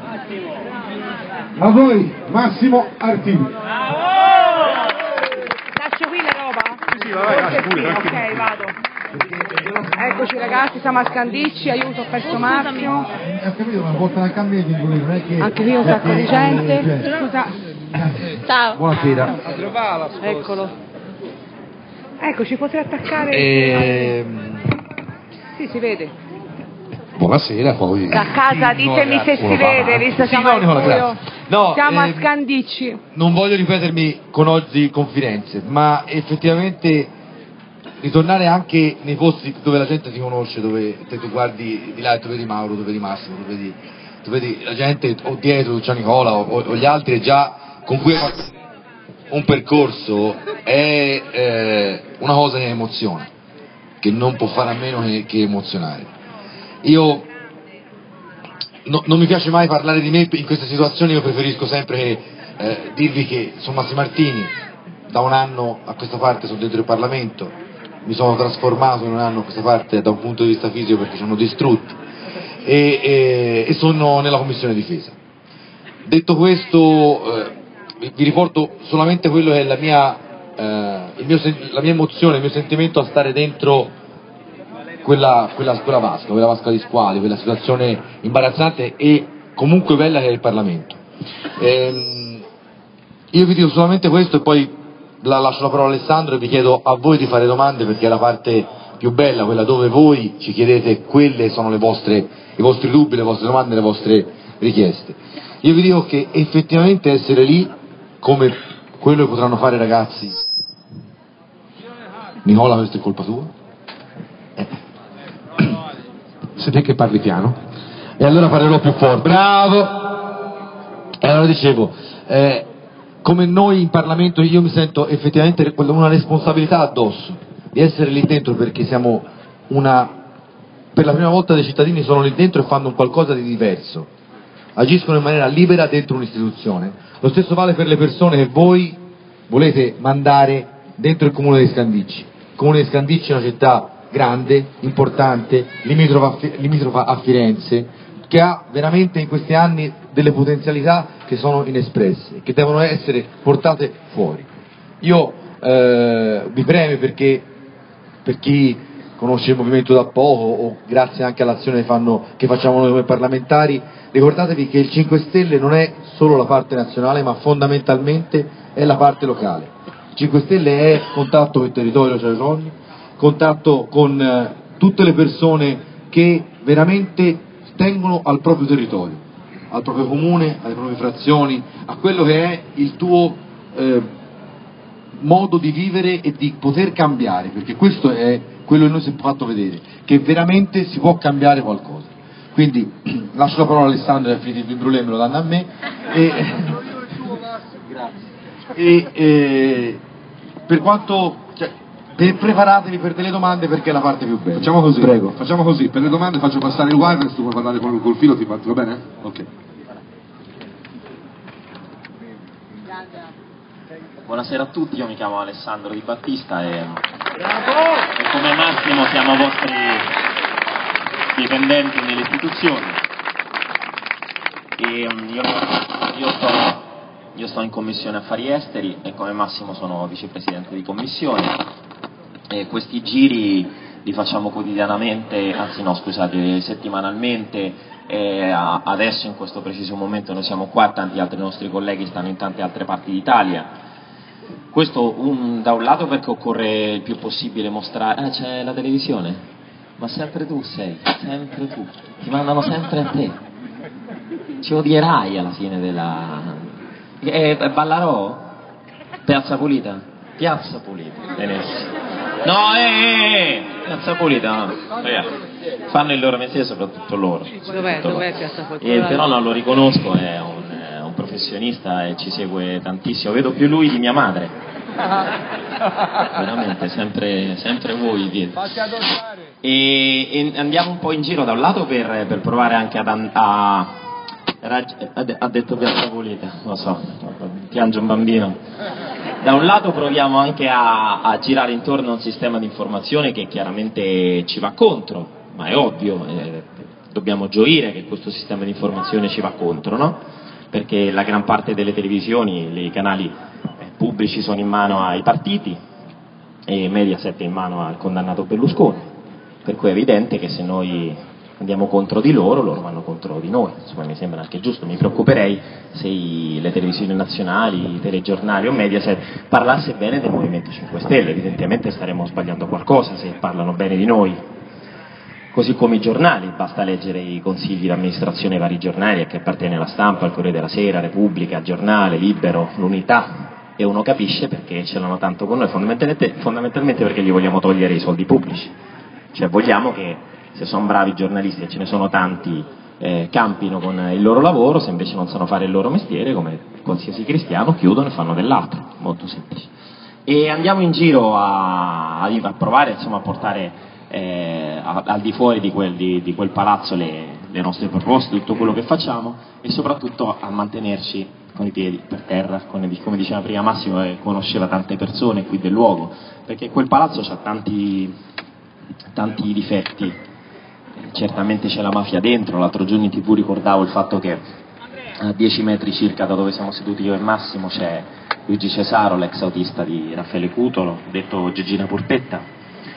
A voi Massimo Artini. Lascio qui la roba? Sì, vai, pure. Ok, vado. Eccoci ragazzi, siamo a Scandicci, aiuto, ho perso Massimo. Ho capito, ma portano a cambiare non è che... Anche qui un sacco di gente. Scusa. Ciao. Buonasera. Eccolo. Ecco, ci potrei attaccare. Sì, si vede. Buonasera, poi... Da casa ditemi se si vede, visto siamo al buio. Siamo a Scandicci. Non voglio ripetermi con oggi confidenze, ma effettivamente ritornare anche nei posti dove la gente si conosce, dove te tu guardi di là e tu vedi Mauro, tu vedi Massimo, tu vedi la gente o dietro, Gian Nicola o gli altri e già con cui un percorso è una cosa che emoziona, che non può fare a meno che emozionare. Io non mi piace mai parlare di me in queste situazioni, io preferisco sempre dirvi che sono Massimo Artini, da un anno a questa parte sono dentro il Parlamento, mi sono trasformato in un anno a questa parte da un punto di vista fisico perché ci hanno distrutti e sono nella Commissione Difesa. Detto questo, vi riporto solamente quello che è la mia emozione, il mio sentimento a stare dentro quella vasca di squali, quella situazione imbarazzante e comunque bella che è il Parlamento. Io vi dico solamente questo e poi lascio la parola a Alessandro e vi chiedo a voi di fare domande perché è la parte più bella, quella dove voi ci chiedete quelle sono i vostri dubbi, le vostre domande, le vostre richieste. Io vi dico che effettivamente essere lì, come quello che potranno fare i ragazzi, Nicola, questo è colpa tua? Se te che parli piano. E allora parlerò più forte. Bravo! E allora dicevo, come noi in Parlamento io mi sento effettivamente una responsabilità addosso di essere lì dentro perché siamo per la prima volta dei cittadini sono lì dentro e fanno un qualcosa di diverso, agiscono in maniera libera dentro un'istituzione. Lo stesso vale per le persone che voi volete mandare dentro il comune di Scandicci. Il comune di Scandicci è una città grande, importante, limitrofa a Firenze, che ha veramente in questi anni delle potenzialità che sono inespresse, che devono essere portate fuori. Io vi preme perché per chi conosce il movimento da poco o grazie anche all'azione che facciamo noi come parlamentari, ricordatevi che il 5 Stelle non è solo la parte nazionale ma fondamentalmente è la parte locale. Il 5 Stelle è contatto con il territorio, cioè Ronny, contatto con tutte le persone che veramente tengono al proprio territorio, al proprio comune, alle proprie frazioni, a quello che è il tuo modo di vivere e di poter cambiare, perché questo è quello che noi si è fatto vedere, che veramente si può cambiare qualcosa. Quindi lascio la parola a Alessandro, che ha finito il brulè, me lo danno a me, e per quanto... preparatevi per delle domande perché è la parte più bella. Facciamo così, prego. Facciamo così, per le domande faccio passare il wireless, tu puoi parlare col filo, ti parto, va bene? Ok. Buonasera a tutti, io mi chiamo Alessandro Di Battista e come Massimo siamo vostri dipendenti nelle istituzioni e io sto in Commissione Affari Esteri e come Massimo sono vicepresidente di Commissione. E questi giri li facciamo quotidianamente, anzi no scusate, settimanalmente, adesso in questo preciso momento noi siamo qua, tanti altri nostri colleghi stanno in tante altre parti d'Italia. Questo da un lato perché occorre il più possibile mostrare... c'è la televisione? Ma sempre tu sei, sempre tu, ti mandano sempre a te, ci odierai alla fine della... Ballarò? Piazza Pulita? Piazza Pulita, benissimo. No, Piazza Pulita, no. Fanno il loro mestiere, soprattutto loro. Dov'è Piazza Pulita? Però non lo riconosco, è un professionista e ci segue tantissimo, vedo più lui di mia madre. Veramente, sempre voi dietro. E andiamo un po' in giro da un lato per provare anche ha detto Piazza Pulita, lo so, piange un bambino. Da un lato proviamo anche a girare intorno a un sistema di informazione che chiaramente ci va contro, ma è ovvio, dobbiamo gioire che questo sistema di informazione ci va contro, no? Perché la gran parte delle televisioni, i canali pubblici sono in mano ai partiti e Mediaset è in mano al condannato Berlusconi, per cui è evidente che se noi andiamo contro di loro, loro vanno contro di noi. Insomma, mi sembra anche giusto. Mi preoccuperei se le televisioni nazionali, i telegiornali o Mediaset parlasse bene del Movimento 5 Stelle. Evidentemente staremmo sbagliando qualcosa se parlano bene di noi. Così come i giornali, basta leggere i consigli di amministrazione ai vari giornali, a che appartiene La Stampa, il Corriere della Sera, Repubblica, Giornale, Libero, l'Unità, e uno capisce perché ce l'hanno tanto con noi, fondamentalmente perché gli vogliamo togliere i soldi pubblici. Cioè vogliamo che, se sono bravi giornalisti e ce ne sono tanti, campino con il loro lavoro, se invece non sanno fare il loro mestiere, come qualsiasi cristiano, chiudono e fanno dell'altro, molto semplice. E andiamo in giro a provare, insomma, a portare al di fuori di quel palazzo le nostre proposte, tutto quello che facciamo, e soprattutto a mantenerci con i piedi per terra, come diceva prima Massimo, conosceva tante persone qui del luogo, perché quel palazzo ha tanti difetti. Certamente c'è la mafia dentro. L'altro giorno in TV ricordavo il fatto che a 10 metri circa da dove siamo seduti io e Massimo c'è Luigi Cesaro, l'ex autista di Raffaele Cutolo, detto Gigina Purpetta,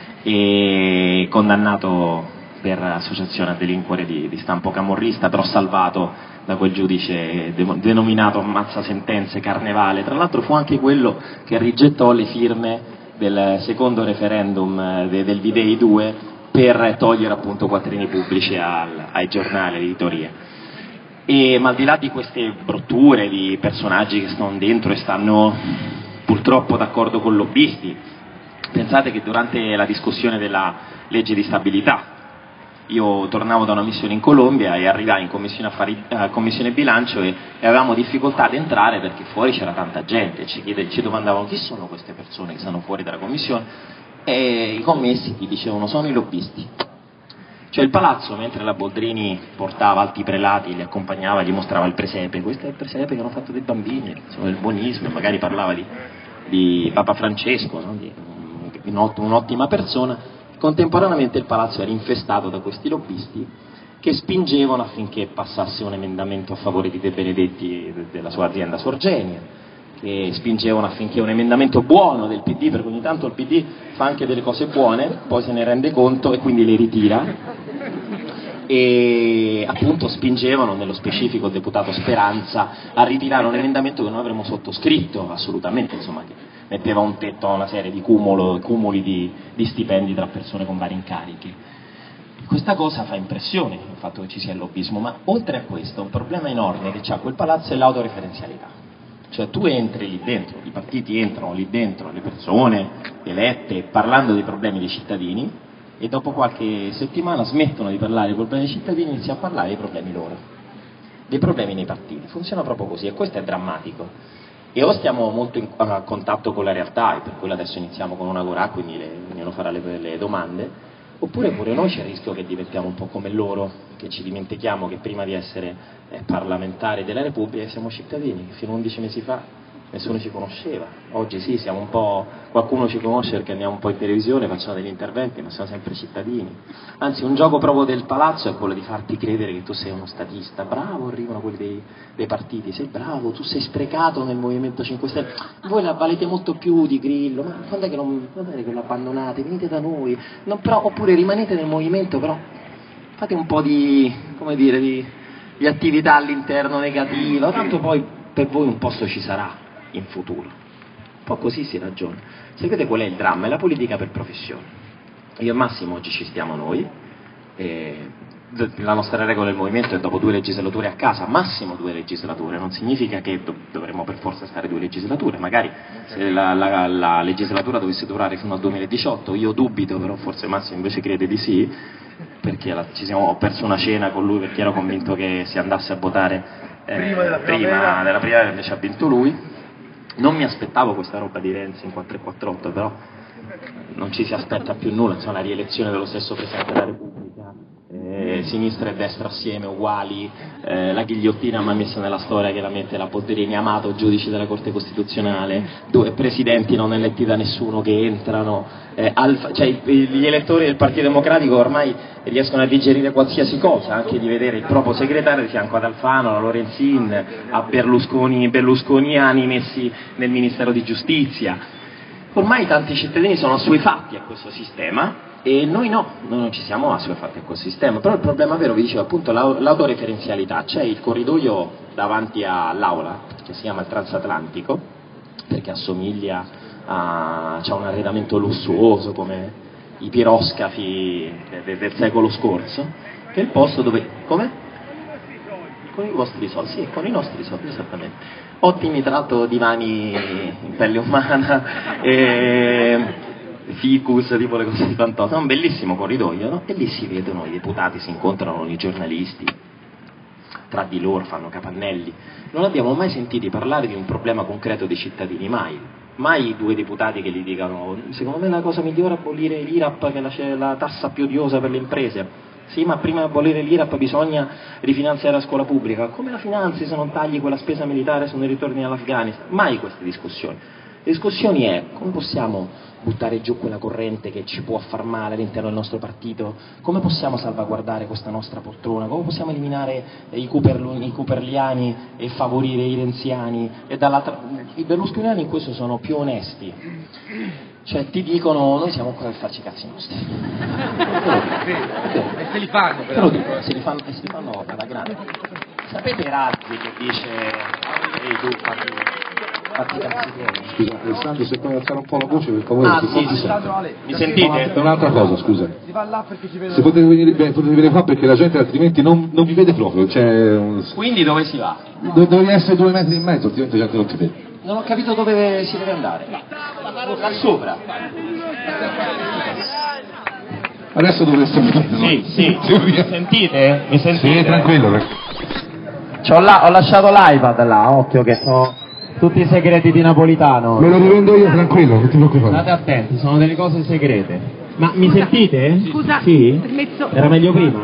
e condannato per associazione a delinquere di stampo camorrista, però salvato da quel giudice denominato ammazza sentenze Carnevale. Tra l'altro fu anche quello che rigettò le firme del secondo referendum del V-Day 2 per togliere appunto quattrini pubblici ai giornali, all'editoria. Ma al di là di queste brutture di personaggi che stanno dentro e stanno purtroppo d'accordo con lobbisti, pensate che durante la discussione della legge di stabilità io tornavo da una missione in Colombia e arrivai in commissione bilancio e avevamo difficoltà ad entrare perché fuori c'era tanta gente, ci domandavano chi sono queste persone che stanno fuori dalla commissione, e i commessi ti dicevano sono i lobbisti. Cioè il palazzo, mentre la Boldrini portava alti prelati, li accompagnava, gli mostrava il presepe, questo è il presepe che hanno fatto dei bambini, insomma, del buonismo, magari parlava di Papa Francesco, no? Di un'ottima persona. Contemporaneamente il palazzo era infestato da questi lobbisti che spingevano affinché passasse un emendamento a favore di De Benedetti della sua azienda Sorgenia, che spingevano affinché un emendamento buono del PD, perché ogni tanto il PD fa anche delle cose buone, poi se ne rende conto e quindi le ritira, e appunto spingevano, nello specifico il deputato Speranza, a ritirare un emendamento che noi avremmo sottoscritto assolutamente, insomma, che metteva un tetto a una serie di cumuli di stipendi tra persone con vari incarichi. Questa cosa fa impressione, il fatto che ci sia il lobbismo, ma oltre a questo un problema enorme che c'ha quel palazzo è l'autoreferenzialità. Cioè tu entri lì dentro, i partiti entrano lì dentro, le persone elette, parlando dei problemi dei cittadini, e dopo qualche settimana smettono di parlare dei problemi dei cittadini e iniziano a parlare dei problemi loro, dei problemi nei partiti. Funziona proprio così e questo è drammatico. E o stiamo molto in contatto con la realtà, e per quello adesso iniziamo con una Gorà, quindi ognuno farà le domande, oppure pure noi c'è il rischio che diventiamo un po' come loro, che ci dimentichiamo che prima di essere parlamentari della Repubblica siamo cittadini, che fino a 11 mesi fa nessuno ci conosceva. Oggi sì, siamo un po', qualcuno ci conosce perché andiamo un po' in televisione, facciamo degli interventi, ma siamo sempre cittadini. Anzi, un gioco proprio del palazzo è quello di farti credere che tu sei uno statista. Bravo, arrivano quelli dei partiti, sei bravo, tu sei sprecato nel Movimento 5 Stelle, voi la valete molto più di Grillo, ma quando è che lo abbandonate, venite da noi, oppure rimanete nel movimento, però fate un po' di attività all'interno negativa, tanto poi per voi un posto ci sarà in futuro. Un po' così si ragiona. Sapete qual è il dramma? È la politica per professione. Io e Massimo oggi ci stiamo noi, la nostra regola del movimento è dopo 2 legislature a casa, massimo 2 legislature, non significa che dovremmo per forza stare 2 legislature, magari se la legislatura dovesse durare fino al 2018, io dubito, però forse Massimo invece crede di sì, perché ho perso una cena con lui perché ero convinto che si andasse a votare prima della primavera, invece ha vinto lui. Non mi aspettavo questa roba di Renzi in 448, però non ci si aspetta più nulla, insomma, la rielezione dello stesso Presidente della Repubblica, sinistra e destra assieme uguali, la ghigliottina mai messa nella storia che la mette la Boldrini, Amato giudice della Corte Costituzionale, 2 presidenti non eletti da nessuno che entrano, cioè gli elettori del Partito Democratico ormai riescono a digerire qualsiasi cosa, anche di vedere il proprio segretario di fianco ad Alfano, a Lorenzin, a berlusconiani messi nel Ministero di Giustizia. Ormai tanti cittadini sono assuefatti a questo sistema e noi no, noi non ci siamo assuefatti a questo sistema, però il problema vero, vi dicevo appunto, l'autoreferenzialità. C'è il corridoio davanti all'aula che si chiama il transatlantico, perché assomiglia c'ha un arredamento lussuoso come i piroscafi del secolo scorso, che è il posto dove... come? Con i vostri soldi, sì, con i nostri soldi, esattamente. Ottimi tratto divani in pelle umana, ficus, tipo le cose di Fantozzi, è un bellissimo corridoio, no? E lì si vedono i deputati, si incontrano i giornalisti, tra di loro fanno capannelli. Non abbiamo mai sentiti parlare di un problema concreto dei cittadini, mai 2 deputati che gli dicano secondo me la cosa migliore è abolire l'IRAP, che è la tassa più odiosa per le imprese. Sì, ma prima di abolire l'IRAP bisogna rifinanziare la scuola pubblica. Come la finanzi se non tagli quella spesa militare se non ritorni all'Afghanistan? Mai queste discussioni. Le discussioni è come possiamo buttare giù quella corrente che ci può far male all'interno del nostro partito, come possiamo salvaguardare questa nostra poltrona, come possiamo eliminare i cooperliani e favorire i renziani, e dall'altra i berlusconiani in questo sono più onesti, cioè ti dicono noi siamo qua per farci i cazzi nostri. E se li fanno però. Se li fanno alla grande. Sapete Razzi che dice ehi tu fatti cazzi tuoi. Scusa, Alessandro, se puoi alzare un po' la voce per favore, sì. Mi sentite? È un'altra cosa, scusa. Si va là perché ci vedo. Se potete venire qua perché la gente altrimenti non vi vede proprio. Quindi dove si va? Devi essere 2 metri e mezzo, altrimenti la gente non ti vede. Non ho capito dove si deve andare. Là sopra. Adesso dovreste Sì. Mi sentite? Sì, tranquillo. Ho lasciato l'iPad là, occhio che so tutti i segreti di Napolitano. Me lo rivendo io, tranquillo, non ti preoccupare. State attenti, sono delle cose segrete. Ma mi sentite? Scusa, sì? permesso. Era meglio prima?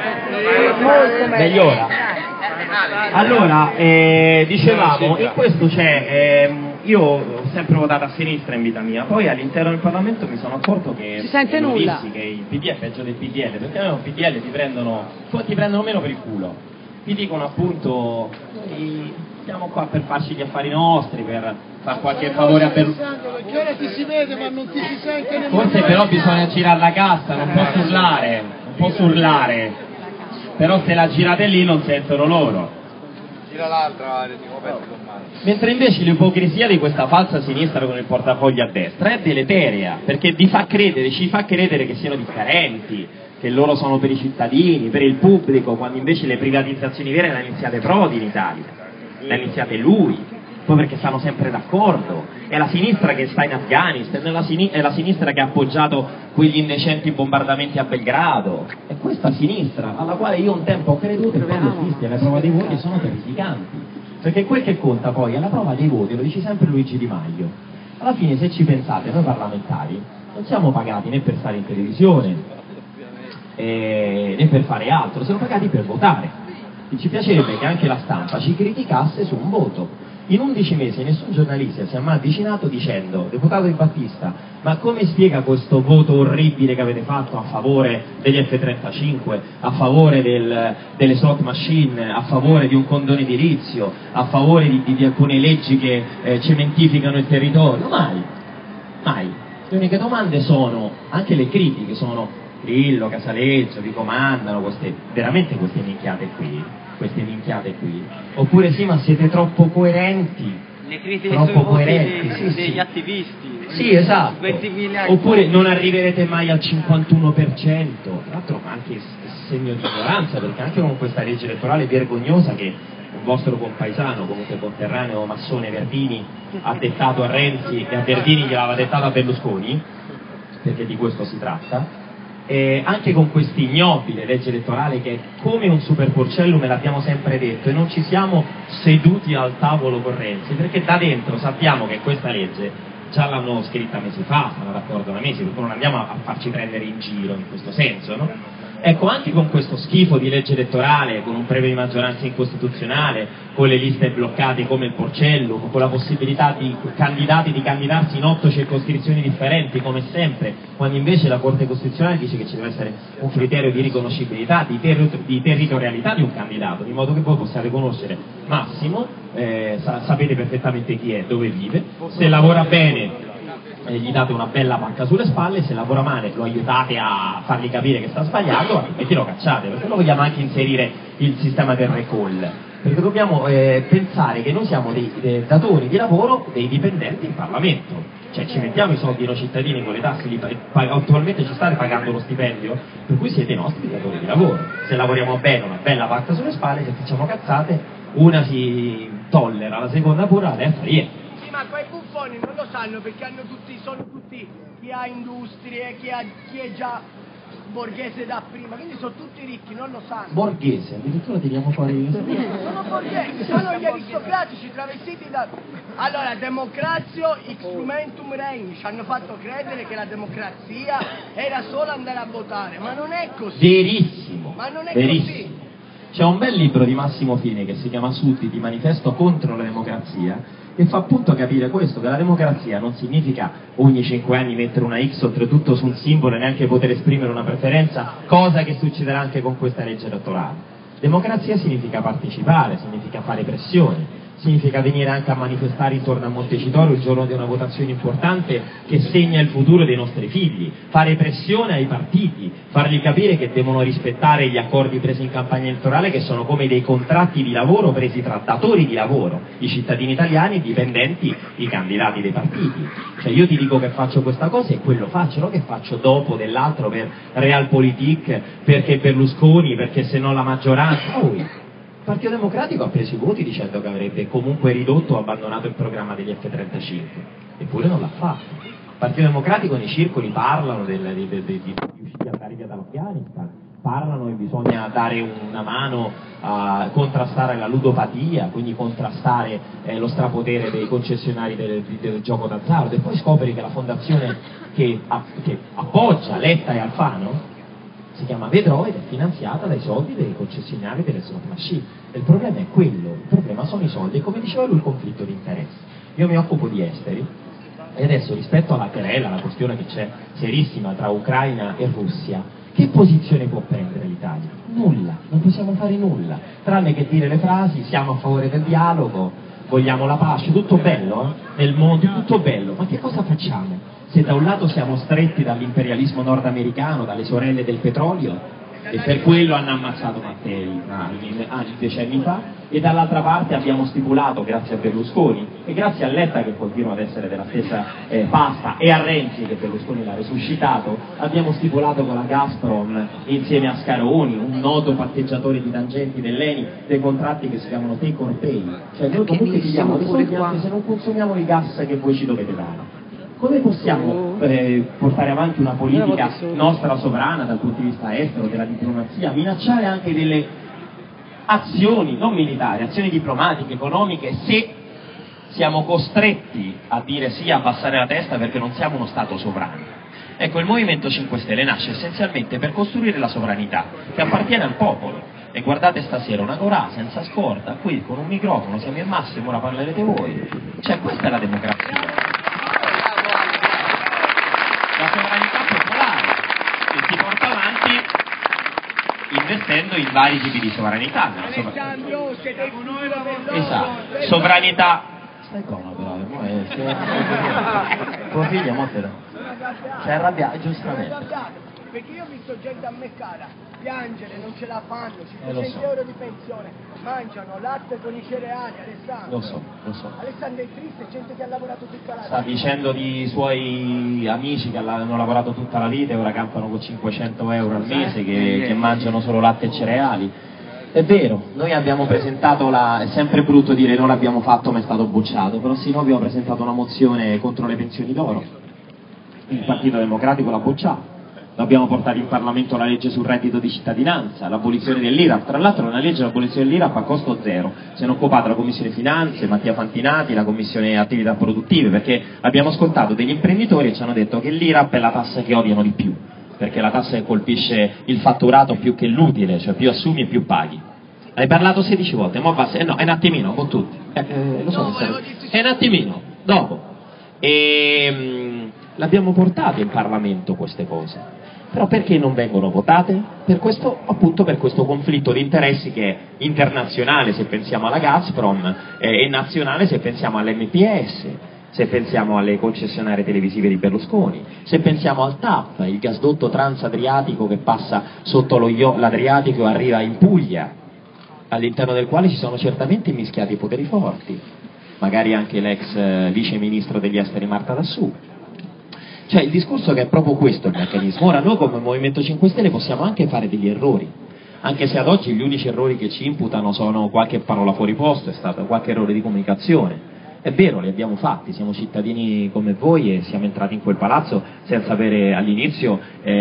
Molto Meglio ora? Allora, dicevamo, in questo c'è, io ho sempre votato a sinistra in vita mia, poi all'interno del Parlamento mi sono accorto che si sente nulla, che il PD è peggio del PDL, perché a me il PDL ti prendono meno per il culo, ti dicono appunto siamo qua per farci gli affari nostri, per far qualche favore a Berlusconi. Ti si vede ma non ti si sente nemmeno. Forse però bisogna girare la cassa, non posso urlare, però se la girate lì non sentono loro. Gira l'altra, ti coperti con mano. Mentre invece l'ipocrisia di questa falsa sinistra con il portafoglio a destra è deleteria, perché ci fa credere che siano differenti, che loro sono per i cittadini, per il pubblico, quando invece le privatizzazioni vere le ha iniziate Prodi in Italia, le ha iniziate lui, poi perché stanno sempre d'accordo. È la sinistra che sta in Afghanistan, è la sinistra che ha appoggiato quegli indecenti bombardamenti a Belgrado, è questa sinistra alla quale io un tempo ho creduto, e poi ho visto le prove dei voti sono terrificanti, perché quel che conta poi è la prova dei voti, lo dice sempre Luigi Di Maio. Alla fine, se ci pensate, noi parlamentari non siamo pagati né per stare in televisione né per fare altro, siamo pagati per votare, e ci piacerebbe che anche la stampa ci criticasse su un voto. In 11 mesi nessun giornalista si è mai avvicinato dicendo: deputato Di Battista, ma come spiega questo voto orribile che avete fatto a favore degli F-35, a favore delle slot machine, a favore di un condono edilizio, a favore di alcune leggi che cementificano il territorio? Mai. Le uniche domande sono, anche le critiche sono: Grillo, Casaleggio, vi comandano veramente queste minchiate qui? Oppure sì, ma siete troppo coerenti? Le critiche troppo sui coerenti, voti degli sì. attivisti. Sì, esatto. 20.000. Oppure non arriverete mai al 51%, tra l'altro anche segno di ignoranza, perché anche con questa legge elettorale vergognosa che un vostro compaesano, comunque conterraneo massone Verdini, ha dettato a Renzi, e a Verdini gliel'aveva dettato a Berlusconi, perché di questo si tratta. Anche con questa ignobile legge elettorale che è come un super porcellum, l'abbiamo sempre detto, e non ci siamo seduti al tavolo con Renzi, perché da dentro sappiamo che questa legge già l'hanno scritta mesi fa, stanno d'accordo da mesi, perché non andiamo a farci prendere in giro in questo senso, no? Ecco, anche con questo schifo di legge elettorale, con un premio di maggioranza incostituzionale, con le liste bloccate come il Porcellum, con la possibilità di candidati di candidarsi in 8 circoscrizioni differenti, come sempre, quando invece la Corte Costituzionale dice che ci deve essere un criterio di riconoscibilità, di territorialità di un candidato, di modo che voi possiate conoscere Massimo, sapete perfettamente chi è, dove vive, se lavora bene gli date una bella pacca sulle spalle, se lavora male lo aiutate a fargli capire che sta sbagliando e lo cacciate, perché noi vogliamo anche inserire il sistema del recall, perché dobbiamo pensare che noi siamo dei datori di lavoro dei dipendenti in Parlamento, cioè ci mettiamo i soldi noi cittadini con le tasse, attualmente ci state pagando lo stipendio, per cui siete i nostri datori di lavoro, se lavoriamo bene una bella pacca sulle spalle, se facciamo cazzate una si tollera, la seconda pure, la terza niente. Ma quei buffoni non lo sanno perché sono tutti chi ha industrie, chi è già borghese da prima, quindi sono tutti ricchi, non lo sanno. Borghese, addirittura tiriamo fuori. Sono borghesi, sono gli aristocratici travestiti da. Allora, democrazio instrumentum regni, ci hanno fatto credere che la democrazia era solo andare a votare, ma non è così. Verissimo. Ma non è verissimo. così. C'è un bel libro di Massimo Fini che si chiama Sudditi, manifesto contro la democrazia, e fa appunto capire questo, che la democrazia non significa ogni 5 anni mettere una X oltretutto su un simbolo e neanche poter esprimere una preferenza, cosa che succederà anche con questa legge elettorale. Democrazia significa partecipare, significa fare pressione, significa venire anche a manifestare intorno a Montecitorio il giorno di una votazione importante che segna il futuro dei nostri figli, fare pressione ai partiti, fargli capire che devono rispettare gli accordi presi in campagna elettorale, che sono come dei contratti di lavoro presi tra datori di lavoro, i cittadini italiani, i dipendenti, i candidati dei partiti. Cioè io ti dico che faccio questa cosa e quello faccio, no che faccio dopo dell'altro per Realpolitik, perché Berlusconi, perché se no la maggioranza. Il Partito Democratico ha preso i voti dicendo che avrebbe comunque ridotto o abbandonato il programma degli F-35, eppure non l'ha fatto. Il Partito Democratico nei circoli parlano di riusciti a andare via dall'Afghanistan, parlano che bisogna dare una mano a contrastare la ludopatia, quindi contrastare lo strapotere dei concessionari del gioco d'azzardo, e poi scopri che la fondazione che appoggia Letta e Alfano si chiama Vedrò ed è finanziata dai soldi dei concessionari delle slot machine. Il problema è quello, il problema sono i soldi, e come diceva lui il conflitto di interessi. Io mi occupo di esteri e adesso rispetto alla querela, la questione che c'è serissima tra Ucraina e Russia, che posizione può prendere l'Italia? Nulla, non possiamo fare nulla, tranne che dire le frasi, siamo a favore del dialogo, vogliamo la pace, tutto bello, nel mondo tutto bello, ma che cosa facciamo? Se da un lato siamo stretti dall'imperialismo nordamericano, dalle sorelle del petrolio, e per quello hanno ammazzato Mattei decenni fa, e dall'altra parte abbiamo stipulato, grazie a Berlusconi e grazie a Letta che continua ad essere della stessa pasta, e a Renzi che Berlusconi l'ha resuscitato, abbiamo stipulato con la Gazprom insieme a Scaroni, un noto patteggiatore di tangenti dell'ENI, dei contratti che si chiamano take or pay, cioè noi comunque chiediamo dei soldi anche se non consumiamo il gas che voi ci dovete dare. Come possiamo portare avanti una politica nostra sovrana dal punto di vista estero, della diplomazia, minacciare anche delle azioni non militari, azioni diplomatiche, economiche, se siamo costretti a dire sì, a passare la testa perché non siamo uno Stato sovrano? Ecco, il Movimento 5 Stelle nasce essenzialmente per costruire la sovranità che appartiene al popolo. E guardate stasera una Corà senza scorta, qui con un microfono, siamo il massimo, ora parlerete voi. Cioè questa è la democrazia. La sovranità popolare che si porta avanti investendo in vari tipi di sovranità. Esatto, sovranità. Stai comodo, tuo figlio mo te lo. Si è arrabbiato, giustamente. Perché io ho visto gente a Meccara piangere, non ce la fanno, 500 euro di pensione, mangiano latte con i cereali. Alessandro. Lo so. Alessandro è triste, gente che ha lavorato tutta la vita. Sta dicendo di suoi amici che hanno lavorato tutta la vita e ora campano con 500 euro al mese, che mangiano solo latte e cereali. È vero, noi abbiamo presentato è sempre brutto dire non l'abbiamo fatto ma è stato bocciato, però sì, noi abbiamo presentato una mozione contro le pensioni d'oro, il Partito Democratico l'ha bocciato. Dobbiamo portare in Parlamento la legge sul reddito di cittadinanza, l'abolizione dell'IRAP, tra l'altro una legge dell'abolizione dell'IRAP a costo zero, se ne è occupata la Commissione Finanze, Mattia Fantinati, la Commissione Attività Produttive, perché abbiamo ascoltato degli imprenditori e ci hanno detto che l'IRAP è la tassa che odiano di più, perché la tassa che colpisce il fatturato più che l'utile, cioè più assumi e più paghi. Hai parlato 16 volte, no, è un attimino con tutti. Lo so, è un attimino, dopo. L'abbiamo portate in Parlamento queste cose. Però perché non vengono votate? Per questo, appunto, per questo conflitto di interessi che è internazionale se pensiamo alla Gazprom e nazionale se pensiamo all'MPS, se pensiamo alle concessionarie televisive di Berlusconi, se pensiamo al TAP, il gasdotto transadriatico che passa sotto l'Adriatico e arriva in Puglia, all'interno del quale ci sono certamente immischiati poteri forti, magari anche l'ex vice ministro degli esteri Marta Dassù. Cioè il discorso che è proprio questo il meccanismo. Ora noi come Movimento 5 Stelle possiamo anche fare degli errori, anche se ad oggi gli unici errori che ci imputano sono qualche parola fuori posto, è stato qualche errore di comunicazione. È vero, li abbiamo fatti, siamo cittadini come voi e siamo entrati in quel palazzo senza avere all'inizio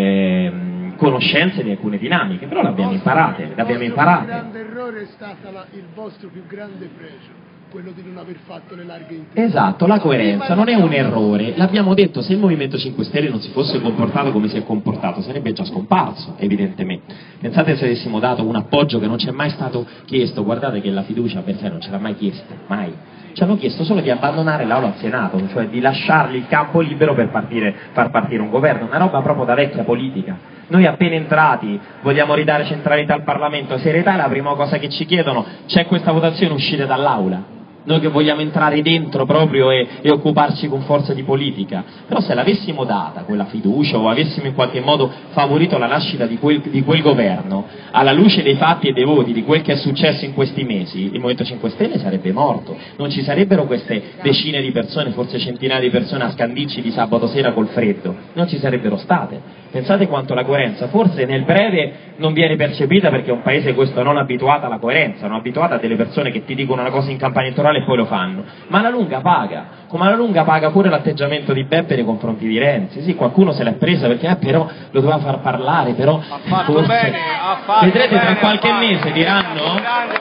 conoscenze di alcune dinamiche, però l'abbiamo imparate. Il grande errore è stato il vostro più grande pregio, quello di non aver fatto le larghe intese. Esatto, la coerenza non è un errore, l'abbiamo detto, se il Movimento 5 Stelle non si fosse comportato come si è comportato sarebbe già scomparso, evidentemente. Pensate se avessimo dato un appoggio che non ci è mai stato chiesto, guardate che la fiducia per sé non ce l'ha mai chiesta, mai. Ci hanno chiesto solo di abbandonare l'Aula al Senato, cioè di lasciargli il campo libero per far partire un governo, una roba proprio da vecchia politica. Noi appena entrati vogliamo ridare centralità al Parlamento, serietà, è la prima cosa che ci chiedono, c'è questa votazione, uscite dall'Aula. Noi che vogliamo entrare dentro proprio e occuparci con forza di politica. Però se l'avessimo data quella fiducia o avessimo in qualche modo favorito la nascita di quel governo, alla luce dei fatti e dei voti, di quel che è successo in questi mesi, il Movimento 5 Stelle sarebbe morto. Non ci sarebbero queste decine di persone, forse centinaia di persone a Scandicci di sabato sera col freddo. Non ci sarebbero state. Pensate quanto la coerenza, forse nel breve non viene percepita perché è un paese questo non abituato alla coerenza, non abituato a delle persone che ti dicono una cosa in campagna elettorale e poi lo fanno, ma alla lunga paga, come alla lunga paga pure l'atteggiamento di Beppe nei confronti di Renzi. Sì, qualcuno se l'è presa perché però lo doveva far parlare, però forse vedrete tra qualche mese diranno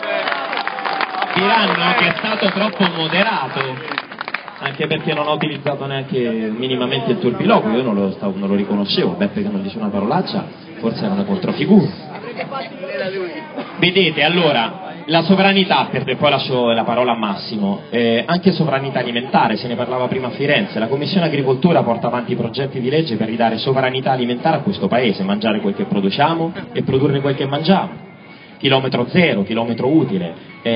che è stato troppo moderato, anche perché non ho utilizzato neanche minimamente il turpiloquio, io non lo riconoscevo, Beppe che non dice una parolaccia, forse era una controfigura. Vedete, allora, la sovranità, perché poi lascio la parola a Massimo, anche sovranità alimentare, se ne parlava prima a Firenze, la Commissione Agricoltura porta avanti progetti di legge per ridare sovranità alimentare a questo paese, mangiare quel che produciamo e produrre quel che mangiamo. Chilometro zero, chilometro utile,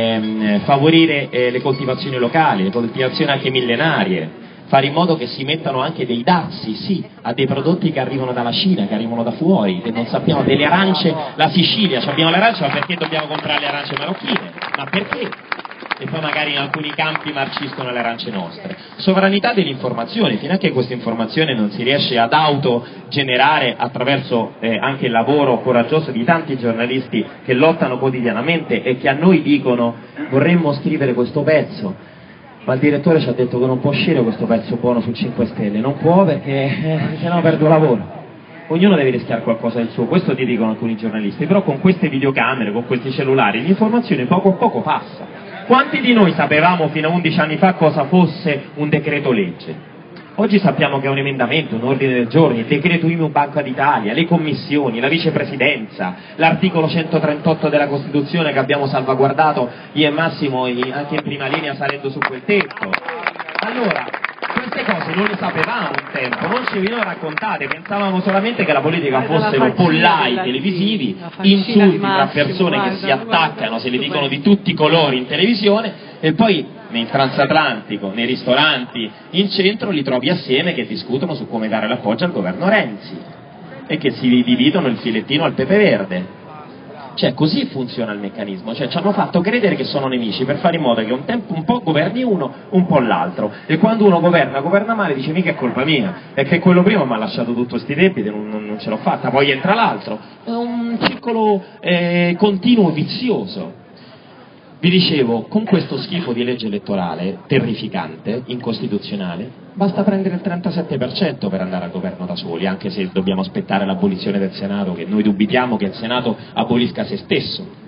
favorire le coltivazioni locali, le coltivazioni anche millenarie, fare in modo che si mettano anche dei dazi, sì, a dei prodotti che arrivano dalla Cina, che arrivano da fuori, che non sappiamo, delle arance, la Sicilia, abbiamo le arance, ma perché dobbiamo comprare le arance marocchine? Ma perché? E poi magari in alcuni campi marciscono le arance nostre. Sovranità dell'informazione, fino a che questa informazione non si riesce ad autogenerare attraverso anche il lavoro coraggioso di tanti giornalisti che lottano quotidianamente e che a noi dicono vorremmo scrivere questo pezzo, ma il direttore ci ha detto che non può uscire questo pezzo buono su 5 Stelle, non può perché sennò perdo lavoro. Ognuno deve rischiare qualcosa del suo, questo ti dicono alcuni giornalisti, però con queste videocamere, con questi cellulari, l'informazione poco a poco passa. Quanti di noi sapevamo fino a 11 anni fa cosa fosse un decreto legge? Oggi sappiamo che è un emendamento, un ordine del giorno, il decreto IMU Banca d'Italia, le commissioni, la vicepresidenza, l'articolo 138 della Costituzione che abbiamo salvaguardato io e Massimo anche in prima linea salendo su quel tetto. Allora, queste cose non le sapevamo un tempo, non ci venivano raccontate, pensavamo solamente che la politica fossero pollai televisivi, insulti tra persone che si attaccano, se le dicono di tutti i colori in televisione e poi nel transatlantico, nei ristoranti, in centro li trovi assieme che discutono su come dare l'appoggio al governo Renzi e che si dividono il filettino al pepe verde. Cioè così funziona il meccanismo, cioè ci hanno fatto credere che sono nemici per fare in modo che un po' governi uno, un po' l'altro, e quando uno governa male dice mica è colpa mia, è che quello prima mi ha lasciato tutto sti debiti, non ce l'ho fatta, poi entra l'altro, è un circolo continuo vizioso. Vi dicevo, con questo schifo di legge elettorale terrificante, incostituzionale, basta prendere il 37% per andare al governo da soli, anche se dobbiamo aspettare l'abolizione del Senato, che noi dubitiamo che il Senato abolisca se stesso.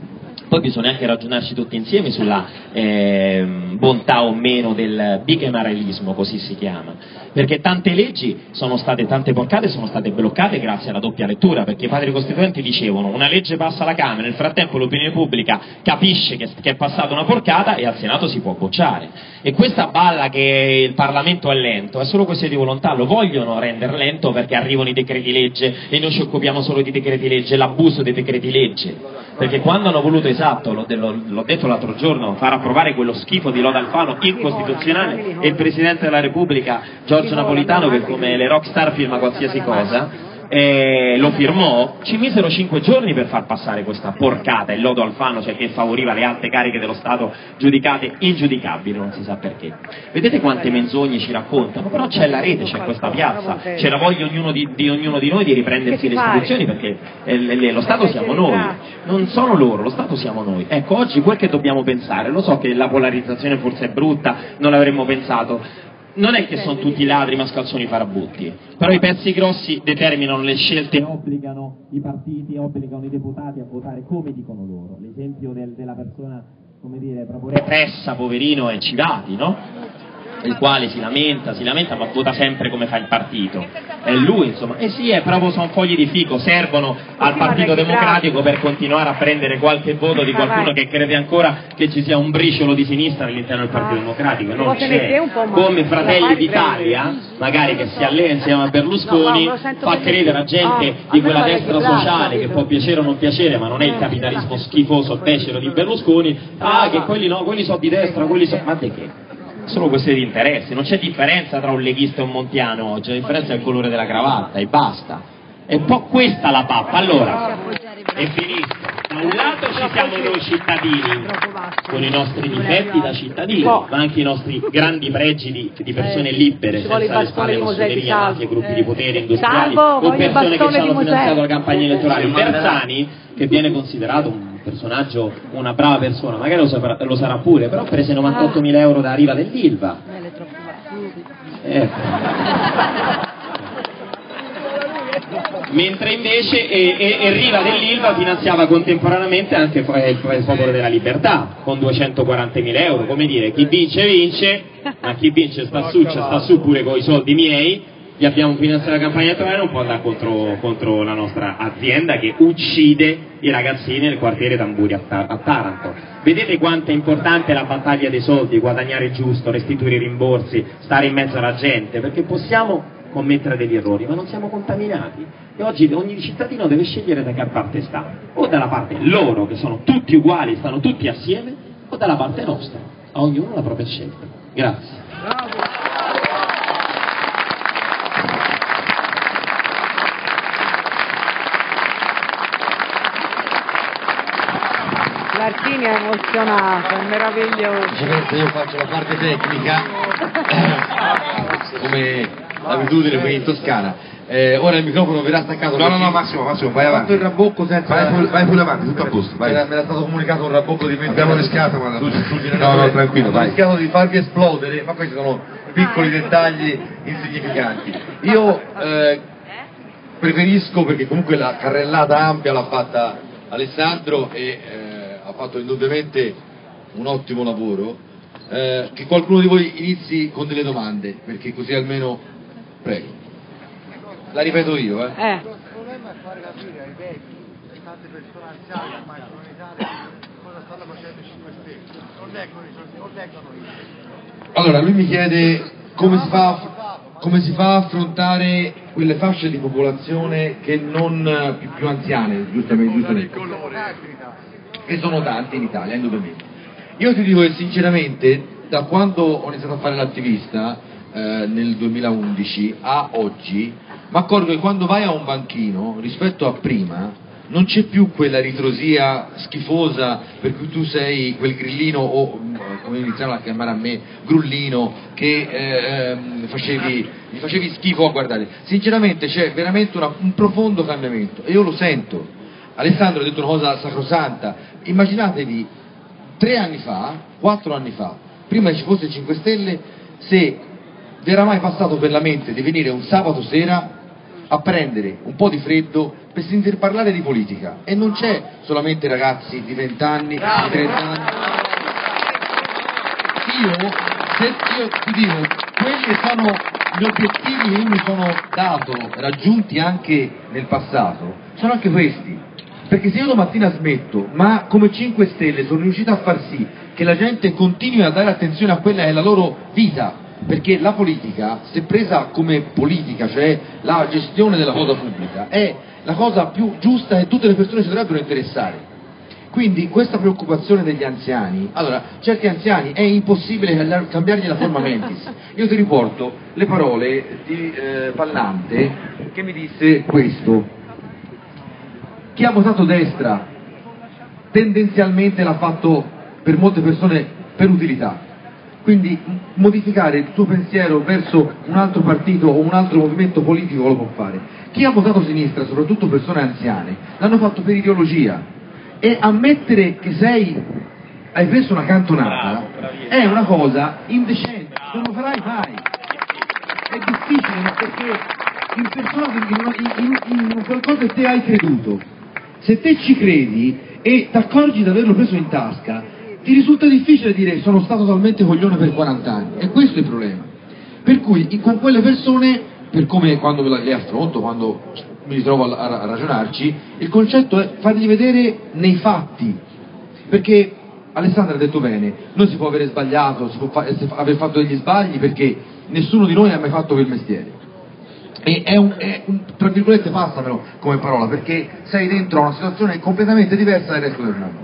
Poi bisogna anche ragionarci tutti insieme sulla bontà o meno del bicameralismo, così si chiama, perché tante leggi tante porcate sono state bloccate grazie alla doppia lettura, perché i padri costituenti dicevano una legge passa alla Camera, nel frattempo l'opinione pubblica capisce che è passata una porcata e al Senato si può bocciare, e questa balla che il Parlamento è lento è solo questione di volontà, lo vogliono rendere lento perché arrivano i decreti legge e noi ci occupiamo solo di decreti legge, l'abuso dei decreti legge, perché quando hanno voluto, esatto, l'ho detto l'altro giorno, far approvare quello schifo di Loda Alfano incostituzionale, e il Presidente della Repubblica Giorgio Napolitano, che come le rockstar firma qualsiasi cosa, lo firmò, ci misero 5 giorni per far passare questa porcata, il lodo Alfano, cioè che favoriva le alte cariche dello Stato giudicate ingiudicabili, non si sa perché. Vedete quante menzogne ci raccontano, però c'è la rete, c'è questa piazza, c'è la voglia ognuno di noi di riprendersi le istituzioni, perché lo Stato siamo noi, non sono loro, lo Stato siamo noi. Ecco, oggi quel che dobbiamo pensare, lo so che la polarizzazione forse è brutta, non l'avremmo pensato, non è che sono tutti ladri, mascalzoni, farabutti, però i pezzi grossi determinano le scelte, obbligano i partiti, obbligano i deputati a votare come dicono loro. L'esempio della persona, come dire, proprio repressa, poverino, è Civati, no? Il quale si lamenta, ma vota sempre come fa il partito. È lui, insomma. Sì, proprio sono fogli di fico, servono al Partito Democratico per continuare a prendere qualche voto di qualcuno che crede ancora che ci sia un briciolo di sinistra all'interno del Partito Democratico. Non c'è. Come Fratelli d'Italia, magari, che si allena insieme a Berlusconi, fa credere a gente di quella destra sociale che può piacere o non piacere, ma non è il capitalismo schifoso becero di Berlusconi, che quelli no, quelli sono di destra, quelli sono... Ma di che? Solo questione di interesse, non c'è differenza tra un leghista e un montiano oggi, la differenza è il colore della cravatta e basta. È un po' questa la pappa. Allora, e finisco. Da un lato ci siamo noi cittadini, con i nostri difetti da cittadini, ma anche i nostri grandi pregi di persone libere, senza le spalle massonerie, mafie, gruppi di potere industriali, o persone che ci hanno finanziato la campagna elettorale. Bersani, che viene considerato un personaggio, una brava persona, magari lo sarà pure, però prese 98.000 euro da Riva dell'Ilva. Mentre invece Riva dell'Ilva finanziava contemporaneamente anche il Popolo della Libertà con 240.000 euro, come dire, chi vince, ma chi vince sta su pure con i soldi miei, gli abbiamo finanziato la campagna elettorale, non può andare contro la nostra azienda che uccide i ragazzini nel quartiere Tamburi a Taranto. Vedete quanto è importante la battaglia dei soldi, guadagnare giusto, restituire i rimborsi, stare in mezzo alla gente, perché possiamo commettere degli errori, ma non siamo contaminati, e oggi ogni cittadino deve scegliere da che parte sta, o dalla parte loro, che sono tutti uguali, stanno tutti assieme, o dalla parte nostra, a ognuno la propria scelta. Grazie. L'artini è emozionato, è meraviglioso. Io faccio la parte tecnica, come l'abitudine qui in Toscana. Ora il microfono verrà staccato. No, Massimo, vai avanti. Il rabocco senza... Vai pure avanti, tutto a posto. Vai. Me era stato comunicato un rabocco di mente. Abbiamo rischiato, ma no, tranquillo, vai. Rischiato di farvi esplodere, ma questi sono piccoli dettagli insignificanti. Io preferisco, perché comunque la carrellata ampia l'ha fatta Alessandro e ha fatto indubbiamente un ottimo lavoro, che qualcuno di voi inizi con delle domande, perché così almeno... Prego. La ripeto io, Il problema è fare capire ai vecchi, tante persone anziane ormai sono in Italia, cosa stanno facendo i 5 Stelle. Non leggono io. Allora, lui mi chiede come si fa a affrontare quelle fasce di popolazione che non più anziane, giustamente. Che sono tante in Italia, indubbiamente. Io ti dico che sinceramente, da quando ho iniziato a fare l'attivista, nel 2011 a oggi, mi accorgo che quando vai a un banchino, rispetto a prima, non c'è più quella ritrosia schifosa per cui tu sei quel grillino, o come iniziano a chiamare a me, grullino, che mi facevi schifo a guardare. Sinceramente c'è veramente un profondo cambiamento, e io lo sento. Alessandro ha detto una cosa sacrosanta: immaginatevi 3 anni fa, 4 anni fa, prima che ci fosse il 5 Stelle, se vi era mai passato per la mente di venire un sabato sera a prendere un po' di freddo per sentir parlare di politica, e non c'è solamente ragazzi di 20 anni, di 30 anni. Io ti dico, quelli sono gli obiettivi che io mi sono dato, raggiunti anche nel passato, sono anche questi. Perché se io domattina smetto, ma come 5 Stelle sono riuscito a far sì che la gente continui a dare attenzione a quella che è la loro vita, perché la politica, se presa come politica, cioè la gestione della cosa pubblica, è la cosa più giusta che tutte le persone si dovrebbero interessare. Quindi questa preoccupazione degli anziani, allora, certi anziani è impossibile cambiargli la forma mentis. Io ti riporto le parole di Pallante, che mi disse questo: chi ha votato destra tendenzialmente l'ha fatto per molte persone per utilità, quindi modificare il suo pensiero verso un altro partito o un altro movimento politico lo può fare. Chi ha votato sinistra, soprattutto persone anziane, l'hanno fatto per ideologia, e ammettere che hai preso una cantonata è una cosa indecente, non lo farai mai, è difficile, perché in qualcosa che te hai creduto, se te ci credi e ti accorgi di averlo preso in tasca, ti risulta difficile dire sono stato talmente coglione per 40 anni, e questo è il problema. Per cui con quelle persone, per come quando le affronto, quando mi ritrovo a ragionarci, il concetto è fargli vedere nei fatti, perché Alessandra ha detto bene, noi si può avere sbagliato, si può aver fatto degli sbagli, perché nessuno di noi ha mai fatto quel mestiere, e è un tra virgolette, passamelo come parola, perché sei dentro a una situazione completamente diversa dal resto del mondo,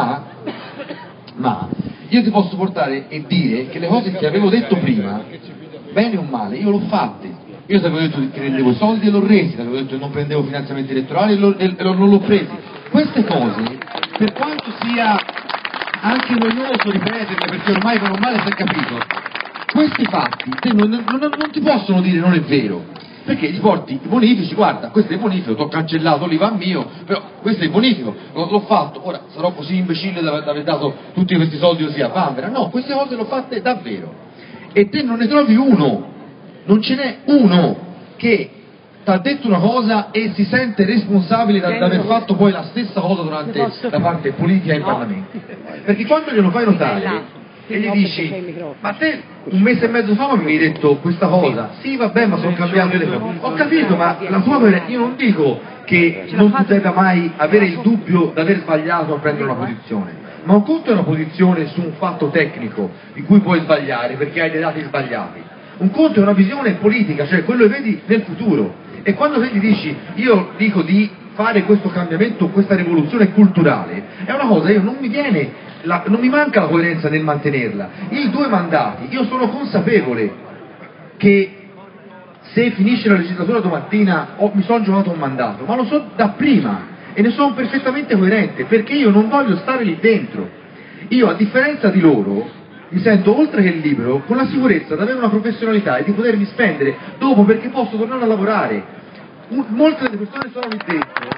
ma io ti posso portare e dire che le cose che avevo detto prima, bene o male, io l'ho fatte. Io ti avevo detto che prendevo soldi e l'ho resi, ti avevo detto che non prendevo finanziamenti elettorali e non l'ho presi. Queste cose, per quanto sia anche noioso ripeterle, perché ormai per un male si è capito, questi fatti te non ti possono dire non è vero, perché gli porti i bonifici, guarda, questo è il bonifico, ti ho cancellato l'IVA mio, però questo è il bonifico, l'ho fatto, ora sarò così imbecille da aver dato tutti questi soldi così a Vanvera, no, queste cose le ho fatte davvero, e te non ne trovi uno, non ce n'è uno che ti ha detto una cosa e si sente responsabile da aver fatto poi la stessa cosa durante la parte politica in Parlamento, perché quando glielo fai notare e gli dici ma te un mese e mezzo fa mi avevi detto questa cosa, sì vabbè ma sono cambiate le cose, ho capito, ma la tua, io non dico che non tu debba mai avere il dubbio di aver sbagliato a prendere una posizione, ma un conto è una posizione su un fatto tecnico di cui puoi sbagliare perché hai dei dati sbagliati, un conto è una visione politica, cioè quello che vedi nel futuro, e quando te gli dici io dico di fare questo cambiamento, questa rivoluzione culturale, è una cosa, io non mi manca la coerenza nel mantenerla. I 2 mandati, io sono consapevole che se finisce la legislatura domattina mi sono giocato un mandato, ma lo so da prima e ne sono perfettamente coerente, perché io non voglio stare lì dentro. Io, a differenza di loro, mi sento oltre che libero, con la sicurezza di avere una professionalità e di potermi spendere dopo, perché posso tornare a lavorare. Molte delle persone sono lì dentro,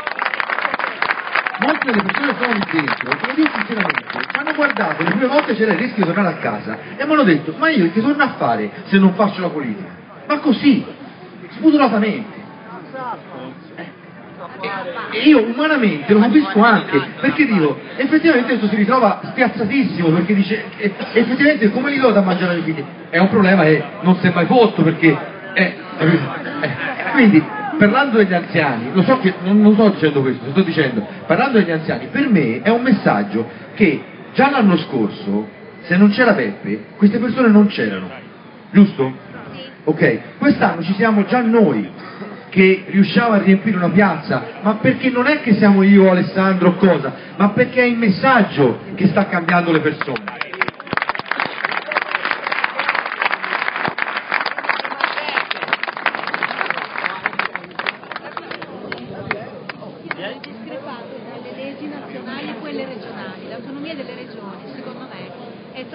te lo dico sinceramente, mi hanno guardato, le prime volte c'era il rischio di tornare a casa e mi hanno detto ma io che torno a fare se non faccio la politica? Ma così, spudoratamente. E io umanamente lo capisco anche, perché dico, effettivamente adesso si ritrova spiazzatissimo, perché dice, effettivamente come li do da mangiare ai figli? È un problema che non si è mai posto, perché quindi parlando degli anziani, lo so che non sto dicendo questo, sto dicendo, parlando degli anziani, per me è un messaggio che già l'anno scorso, se non c'era Peppe, queste persone non c'erano, giusto? Ok, quest'anno ci siamo già noi che riusciamo a riempire una piazza, ma perché non è che siamo io o Alessandro o cosa, ma perché è il messaggio che sta cambiando le persone.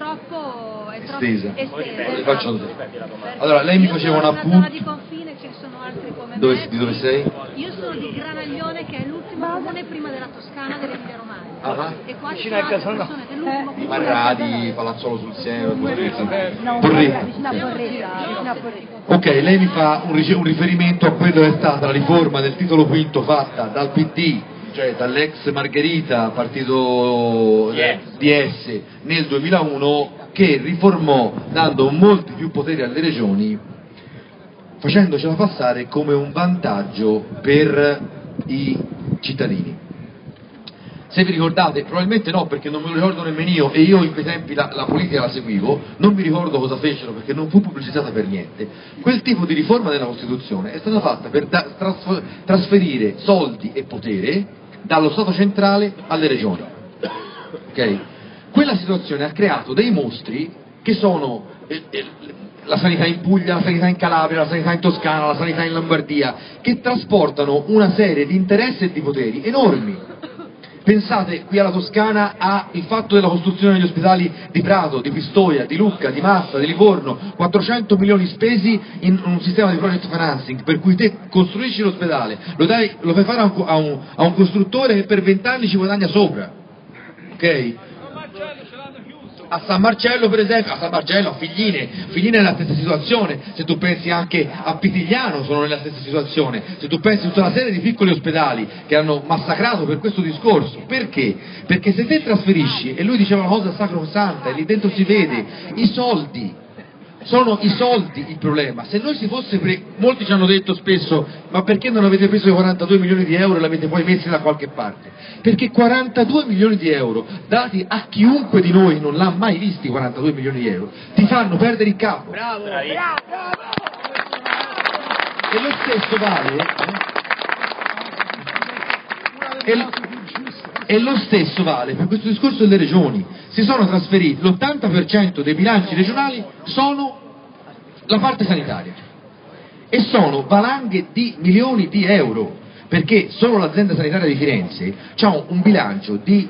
troppo estesa. estesa. Faccio così. Allora, lei mi faceva un Io sono appunto. zona di confine, ce ne sono altri come me. Di dove sei? Io sono di Granaglione, che è l'ultimo comune prima della Toscana, dell'Emilia Romagna. Ah. E qua ci sono altre persone dell'ultimo comune. Marradi, Palazzolo sul Sieno, Porretta. Ok, lei mi fa un riferimento a quello che è stata la riforma del titolo quinto fatta dal PD, cioè dall'ex Margherita, partito DS, nel 2001, che riformò dando molti più poteri alle regioni, facendocela passare come un vantaggio per i cittadini. Se vi ricordate, probabilmente no, perché non me lo ricordo nemmeno io, e io in quei tempi la politica la seguivo, non mi ricordo cosa fecero perché non fu pubblicizzata per niente. Quel tipo di riforma della Costituzione è stata fatta per trasferire soldi e potere dallo Stato centrale alle regioni. Okay? Quella situazione ha creato dei mostri che sono la sanità in Puglia, la sanità in Calabria, la sanità in Toscana, la sanità in Lombardia, che trasportano una serie di interessi e di poteri enormi. Pensate qui alla Toscana al fatto della costruzione degli ospedali di Prato, di Pistoia, di Lucca, di Massa, di Livorno, 400 milioni spesi in un sistema di project financing, per cui te costruisci l'ospedale, lo fai fare a un costruttore che per 20 anni ci guadagna sopra, ok? A San Marcello per esempio, a Figline è nella stessa situazione, se tu pensi anche a Pitigliano sono nella stessa situazione, se tu pensi a tutta una serie di piccoli ospedali che hanno massacrato per questo discorso. Perché? Perché se te trasferisci, e lui diceva una cosa sacrosanta e lì dentro si vede, i soldi, sono i soldi il problema. Se noi si fosse molti ci hanno detto spesso, ma perché non avete preso i 42 milioni di euro e l'avete poi messi da qualche parte? Perché 42 milioni di euro dati a chiunque di noi non l'ha mai visti 42 milioni di euro ti fanno perdere il capo. Bravo. E lo stesso vale e lo stesso vale per questo discorso delle regioni. Si sono trasferiti, l'80% dei bilanci regionali sono la parte sanitaria e sono valanghe di milioni di euro, perché solo l'azienda sanitaria di Firenze ha un bilancio di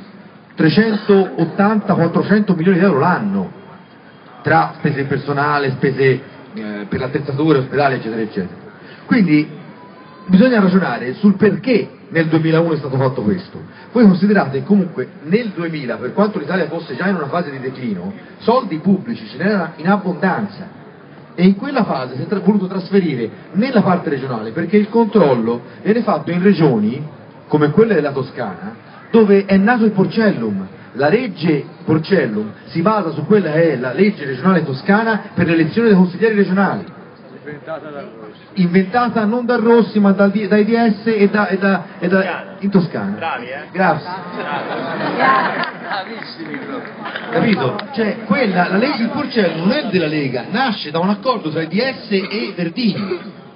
380-400 milioni di euro l'anno, tra spese personale, spese per l'attrezzatura, ospedali, eccetera, eccetera. Quindi bisogna ragionare sul perché nel 2001 è stato fatto questo. Voi considerate che comunque nel 2000, per quanto l'Italia fosse già in una fase di declino, soldi pubblici ce n'era in abbondanza, e in quella fase si è voluto trasferire nella parte regionale, perché il controllo viene fatto in regioni come quelle della Toscana, dove è nato il Porcellum. La legge Porcellum si basa su quella che è la legge regionale toscana per l'elezione dei consiglieri regionali, inventata non da Rossi ma dai DS e in Toscana. Bravi, Grazie. Bravissimi proprio. Capito? Cioè, la legge del Porcellum non è della Lega, nasce da un accordo tra i DS e Verdini.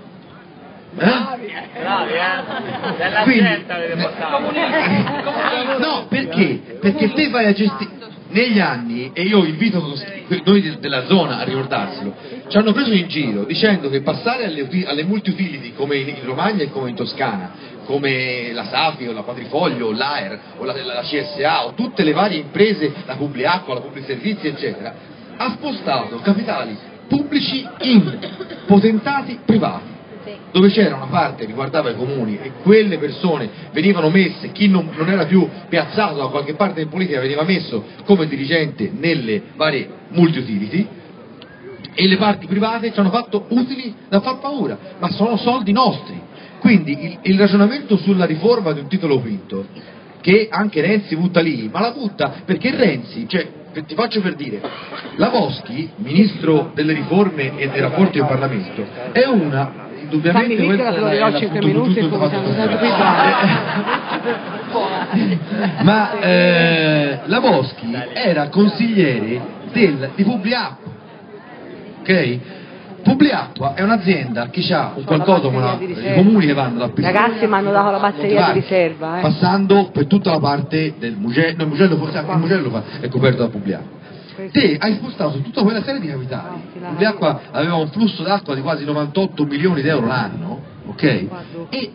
Bravi, della Quindi, gente avete portato. no, perché? Perché te vai a gestire negli anni, e io invito noi della zona a ricordarselo, ci hanno preso in giro dicendo che passare alle multi-utility come in Romagna e come in Toscana, come la Safi o la Quadrifoglio o l'AER o la CSA o tutte le varie imprese, la Publiacqua, la Pubblici Servizi eccetera, ha spostato capitali pubblici in potentati privati, dove c'era una parte che riguardava i comuni e quelle persone venivano messe, chi non era più piazzato da qualche parte in politica veniva messo come dirigente nelle varie multi-utility, e le parti private ci hanno fatto utili da far paura, ma sono soldi nostri. Quindi il ragionamento sulla riforma di un titolo quinto, che anche Renzi butta lì, ma la butta perché Renzi, cioè, ti faccio per dire, la Boschi, ministro delle riforme e dei rapporti del Parlamento, è una, indubbiamente, Fammi dire che lo dirò 5 minuti e come siamo stati qui ma la Boschi era consigliere di Publiacqua, ok? Publiacqua è un'azienda che ha un qualcosa come i comuni che vanno da Ragazzi, mi hanno dato la batteria di riserva, passando per tutta la parte del Mugello, il Mugello forse anche il Mugello è coperto da Publiacqua. Te hai spostato tutta quella serie di capitali. Publiacqua aveva un flusso d'acqua di quasi 98 milioni di euro l'anno, ok? E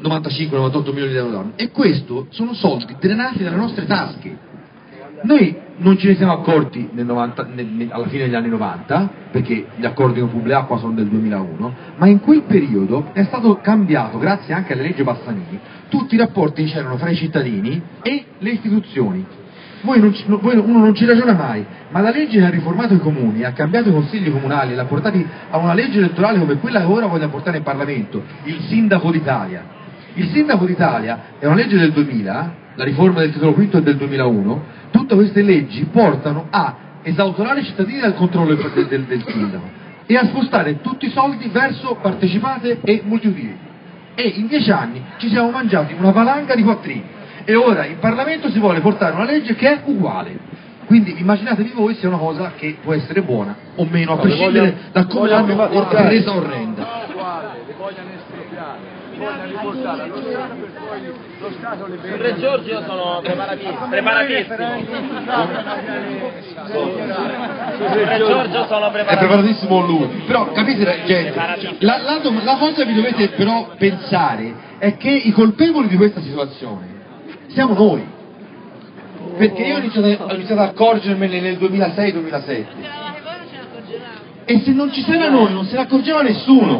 95-98 milioni di euro l'anno, e questo sono soldi drenati dalle nostre tasche. Noi non ce ne siamo accorti alla fine degli anni 90, perché gli accordi con Publiacqua sono del 2001, ma in quel periodo è stato cambiato, grazie anche alle leggi Bassanini, tutti i rapporti che c'erano fra i cittadini e le istituzioni. Uno non ci ragiona mai, ma la legge che ha riformato i comuni, ha cambiato i consigli comunali, l'ha portati a una legge elettorale come quella che ora vogliono portare in Parlamento, il Sindaco d'Italia. Il Sindaco d'Italia è una legge del 2000, la riforma del titolo V è del 2001, tutte queste leggi portano a esautorare i cittadini dal controllo del sindaco e a spostare tutti i soldi verso partecipate e multiutili. E in 10 anni ci siamo mangiati una valanga di quattrini. E ora in Parlamento si vuole portare una legge che è uguale. Quindi immaginatevi voi se è una cosa che può essere buona o meno, a prescindere da come l'hanno resa orrenda. Le vogliono espropriare, le vogliono riportare allo Stato per poi lo Stato le vede. Re Giorgio io sono preparatissimo. Re Giorgio sono È preparatissimo lui. Però capite gente, la cosa che vi dovete però pensare è che i colpevoli di questa situazione siamo noi, perché io ho iniziato ad accorgermene nel 2006-2007 e se non ci sarà noi non se ne accorgeva nessuno.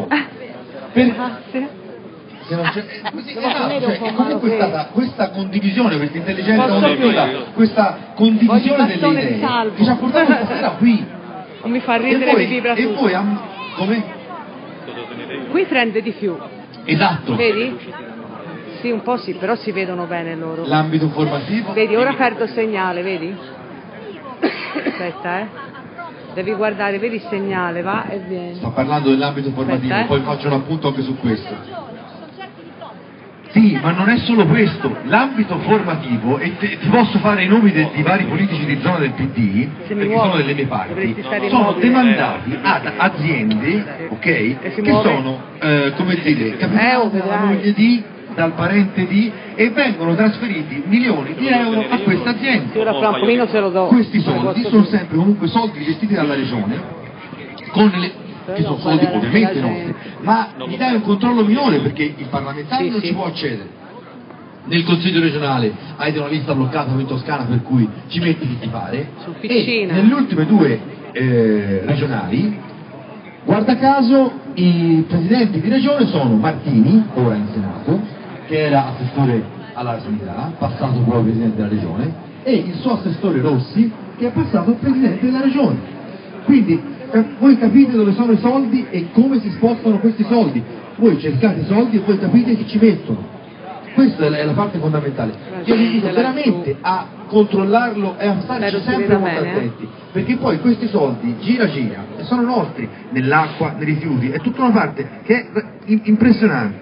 Se non c'è, è comunque stata questa condivisione, questa intelligenza collettiva, questa condivisione delle idee che ci ha portato stasera qui. Non mi fa ridere, mi vibra e tutto. poi come? Qui prende di più. Esatto. Vedi? Sì, un po' sì, però si vedono bene loro. L'ambito formativo? Vedi, ora perdo il segnale, vedi? Aspetta, Devi guardare, vedi il segnale, va e vieni. Sto parlando dell'ambito formativo, Aspetta, poi faccio un appunto anche su questo. Sì, ma non è solo questo, l'ambito formativo, e ti posso fare i nomi di vari politici di zona del PD, perché sono delle mie parti, sono demandati ad aziende, ok, che sono, come dire, capitate dalla moglie di, dal parente di, e vengono trasferiti milioni di euro a questa azienda. Ora fra un pochino se lo do. Questi soldi sono sempre comunque soldi gestiti dalla regione, con le che sono soldi ovviamente nostri, ma gli dai un controllo minore perché il parlamentare non ci può accedere. Nel Consiglio regionale avete una lista bloccata in Toscana per cui ci metti chi ti pare, e nelle ultime due regionali, guarda caso, i presidenti di regione sono Martini, ora in Senato, che era assessore alla sanità, passato poi presidente della regione, e il suo assessore Rossi, che è passato presidente della regione. Quindi voi capite dove sono i soldi e come si spostano questi soldi, voi cercate i soldi e poi capite chi ci mettono. Questa è la parte fondamentale. Io vi invito veramente a controllarlo e a starci sempre molto attenti, perché poi questi soldi gira e sono nostri, nell'acqua, nei rifiuti, è tutta una parte che è impressionante.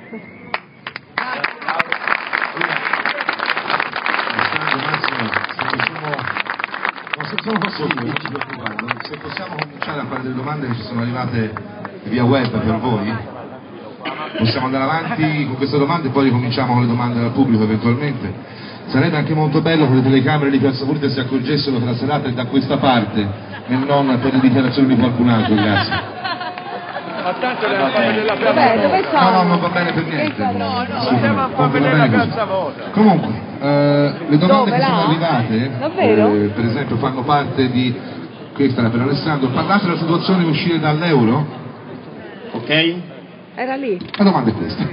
Se possiamo cominciare a fare delle domande che ci sono arrivate via web per voi, possiamo andare avanti con queste domande e poi ricominciamo con le domande dal pubblico eventualmente. Sarebbe anche molto bello che le telecamere di Piazza Pulita si accorgessero che la serata è da questa parte e non per le dichiarazioni di qualcun altro, grazie. Ma tanto deve fare della piazza. No, non va bene per niente. Stiamo a far vedere la piazza Vota. Comunque, le domande che sono arrivate, per esempio, fanno parte di, questa era per Alessandro, parlate della situazione di uscire dall'euro? Ok? Era lì. La domanda è questa.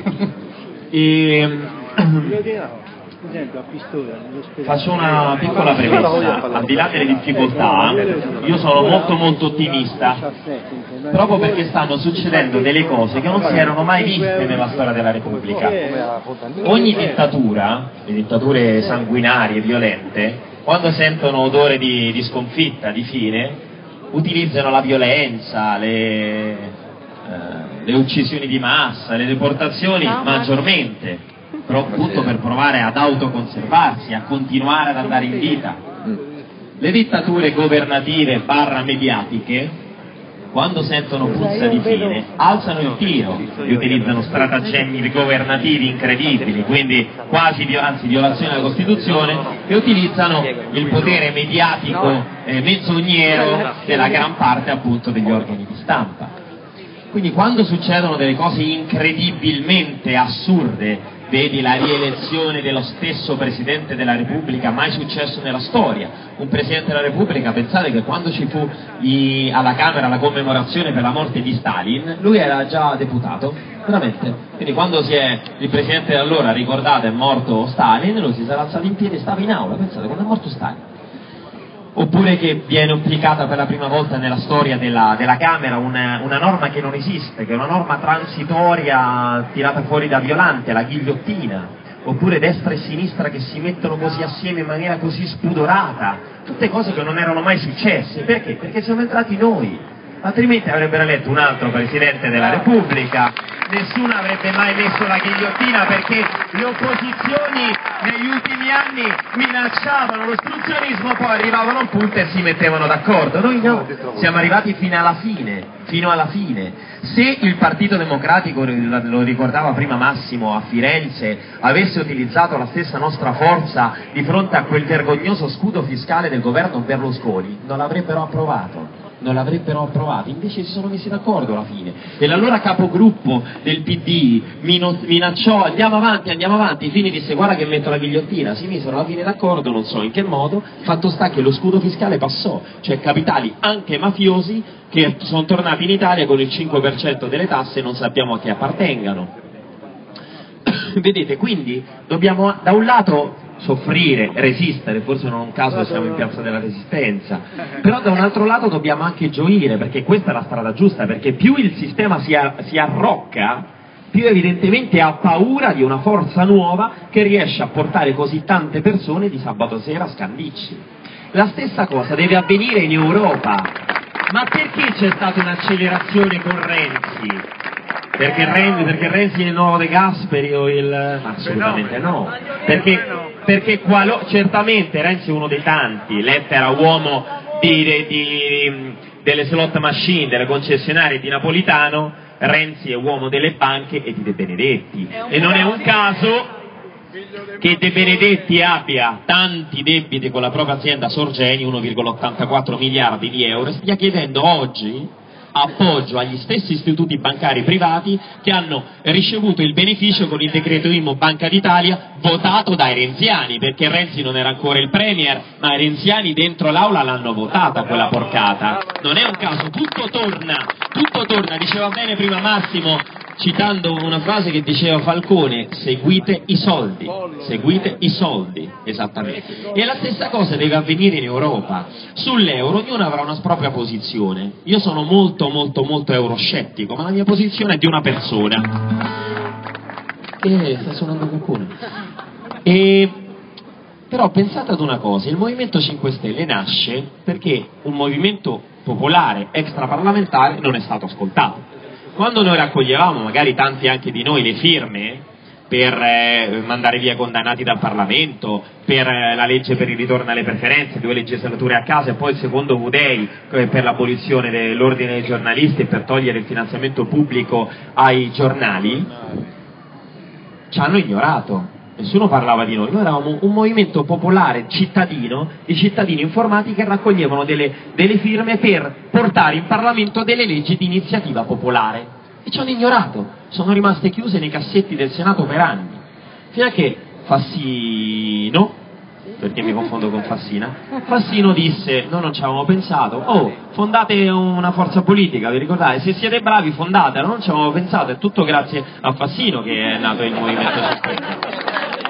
Faccio una piccola premessa, al di là delle difficoltà, io sono molto ottimista, proprio perché stanno succedendo delle cose che non si erano mai viste nella storia della Repubblica. Ogni dittatura, le dittature sanguinarie, violente, quando sentono odore di sconfitta, di fine, utilizzano la violenza, le uccisioni di massa, le deportazioni maggiormente, però appunto per provare ad autoconservarsi, a continuare ad andare in vita. Le dittature governative / mediatiche, quando sentono puzza di fine, alzano il tiro e utilizzano stratagemmi governativi incredibili, quindi quasi violazione della Costituzione, e utilizzano il potere mediatico menzognero della gran parte appunto degli organi di stampa. Quindi quando succedono delle cose incredibilmente assurde vedi la rielezione dello stesso Presidente della Repubblica, mai successo nella storia. Un Presidente della Repubblica, pensate che quando ci fu alla Camera la commemorazione per la morte di Stalin, lui era già deputato, veramente. Quindi quando il Presidente di allora, ricordate, è morto Stalin, lui si sarà alzato in piedi e stava in aula, pensate, quando è morto Stalin. Oppure che viene applicata per la prima volta nella storia della Camera una norma che non esiste, che è una norma transitoria tirata fuori da Violante, la ghigliottina, oppure destra e sinistra che si mettono così assieme in maniera così spudorata, tutte cose che non erano mai successe. Perché? Perché siamo entrati noi, altrimenti avrebbero eletto un altro Presidente della Repubblica, nessuno avrebbe mai messo la ghigliottina, perché le opposizioni negli ultimi anni minacciavano l'ostruzionismo, poi arrivavano a un punto e si mettevano d'accordo. Noi no, siamo arrivati fino alla fine. Se il Partito Democratico, lo ricordava prima Massimo, a Firenze avesse utilizzato la stessa nostra forza di fronte a quel vergognoso scudo fiscale del governo Berlusconi, non l'avrebbero approvato, invece si sono messi d'accordo alla fine. E l'allora capogruppo del PD minacciò andiamo avanti, Fini disse guarda che metto la ghigliottina, si misero alla fine d'accordo, non so in che modo, fatto sta che lo scudo fiscale passò, cioè capitali anche mafiosi che sono tornati in Italia con il 5% delle tasse e non sappiamo a chi appartengano. Vedete, quindi dobbiamo da un lato soffrire, resistere, forse non è un caso che siamo in Piazza della Resistenza, però da un altro lato dobbiamo anche gioire, perché questa è la strada giusta, perché più il sistema si arrocca, più evidentemente ha paura di una forza nuova che riesce a portare così tante persone di sabato sera a Scandicci. La stessa cosa deve avvenire in Europa. Ma perché c'è stata un'accelerazione con Renzi? Perché Renzi è il nuovo De Gasperi o il... Assolutamente no. Perché certamente Renzi è uno dei tanti, Letta era uomo delle slot machine, delle concessionarie di Napolitano, Renzi è uomo delle banche e di De Benedetti. E non è un caso che De Benedetti abbia tanti debiti con la propria azienda Sorgeni, 1,84 miliardi di euro, e stia chiedendo oggi appoggio agli stessi istituti bancari privati che hanno ricevuto il beneficio con il decreto IMU Banca d'Italia votato dai renziani, perché Renzi non era ancora il premier, ma i renziani dentro l'aula l'hanno votata quella porcata. Non è un caso, tutto torna, diceva bene prima Massimo, citando una frase che diceva Falcone: seguite i soldi, esattamente. E la stessa cosa deve avvenire in Europa. Sull'euro ognuno avrà una propria posizione. Io sono molto euroscettico, ma la mia posizione è di una persona. Sta suonando qualcuno. Però pensate ad una cosa, il Movimento 5 Stelle nasce perché un movimento popolare extraparlamentare non è stato ascoltato. Quando noi raccoglievamo, magari tanti anche di noi, le firme per mandare via condannati dal Parlamento, per la legge per il ritorno alle preferenze, 2 legislature a casa, e poi il secondo V-Day per l'abolizione dell'ordine dei giornalisti e per togliere il finanziamento pubblico ai giornali, ci hanno ignorato. Nessuno parlava di noi eravamo un movimento popolare cittadino, di cittadini informati che raccoglievano delle firme per portare in Parlamento delle leggi di iniziativa popolare, e ci hanno ignorato, sono rimaste chiuse nei cassetti del Senato per anni, fino a che Fassino, perché mi confondo con Fassino disse: noi non ci avevamo pensato, fondate una forza politica, vi ricordate? Se siete bravi fondatela, non ci avevamo pensato, è tutto grazie a Fassino che è nato il Movimento 5 Stelle.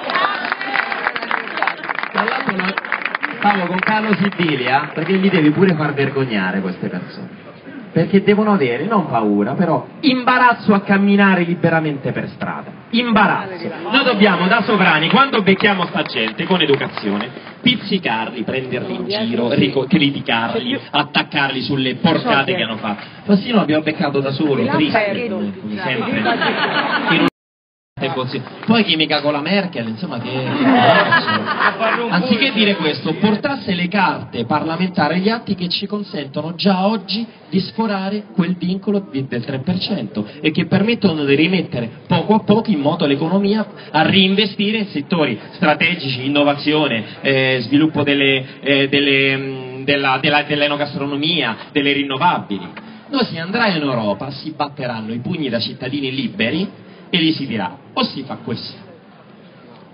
Tra l'altro stavo con Carlo Sibilia, perché gli devi pure far vergognare queste persone, perché devono avere, non paura, però imbarazzo a camminare liberamente per strada, imbarazzo. Noi dobbiamo da sovrani, quando becchiamo sta gente con educazione, pizzicarli, prenderli in giro, criticarli, attaccarli sulle porcate che hanno fatto. Fassino l'abbiamo beccato da solo, triste, come sempre. Poi chimica con la Merkel, insomma, che anziché dire questo, portasse le carte parlamentari agli atti che ci consentono già oggi di sforare quel vincolo del 3% e che permettono di rimettere poco a poco in moto l'economia a reinvestire in settori strategici, innovazione, sviluppo dell'enogastronomia, delle rinnovabili. Noi si andrà in Europa, si batteranno i pugni da cittadini liberi e gli si dirà: o si fa questo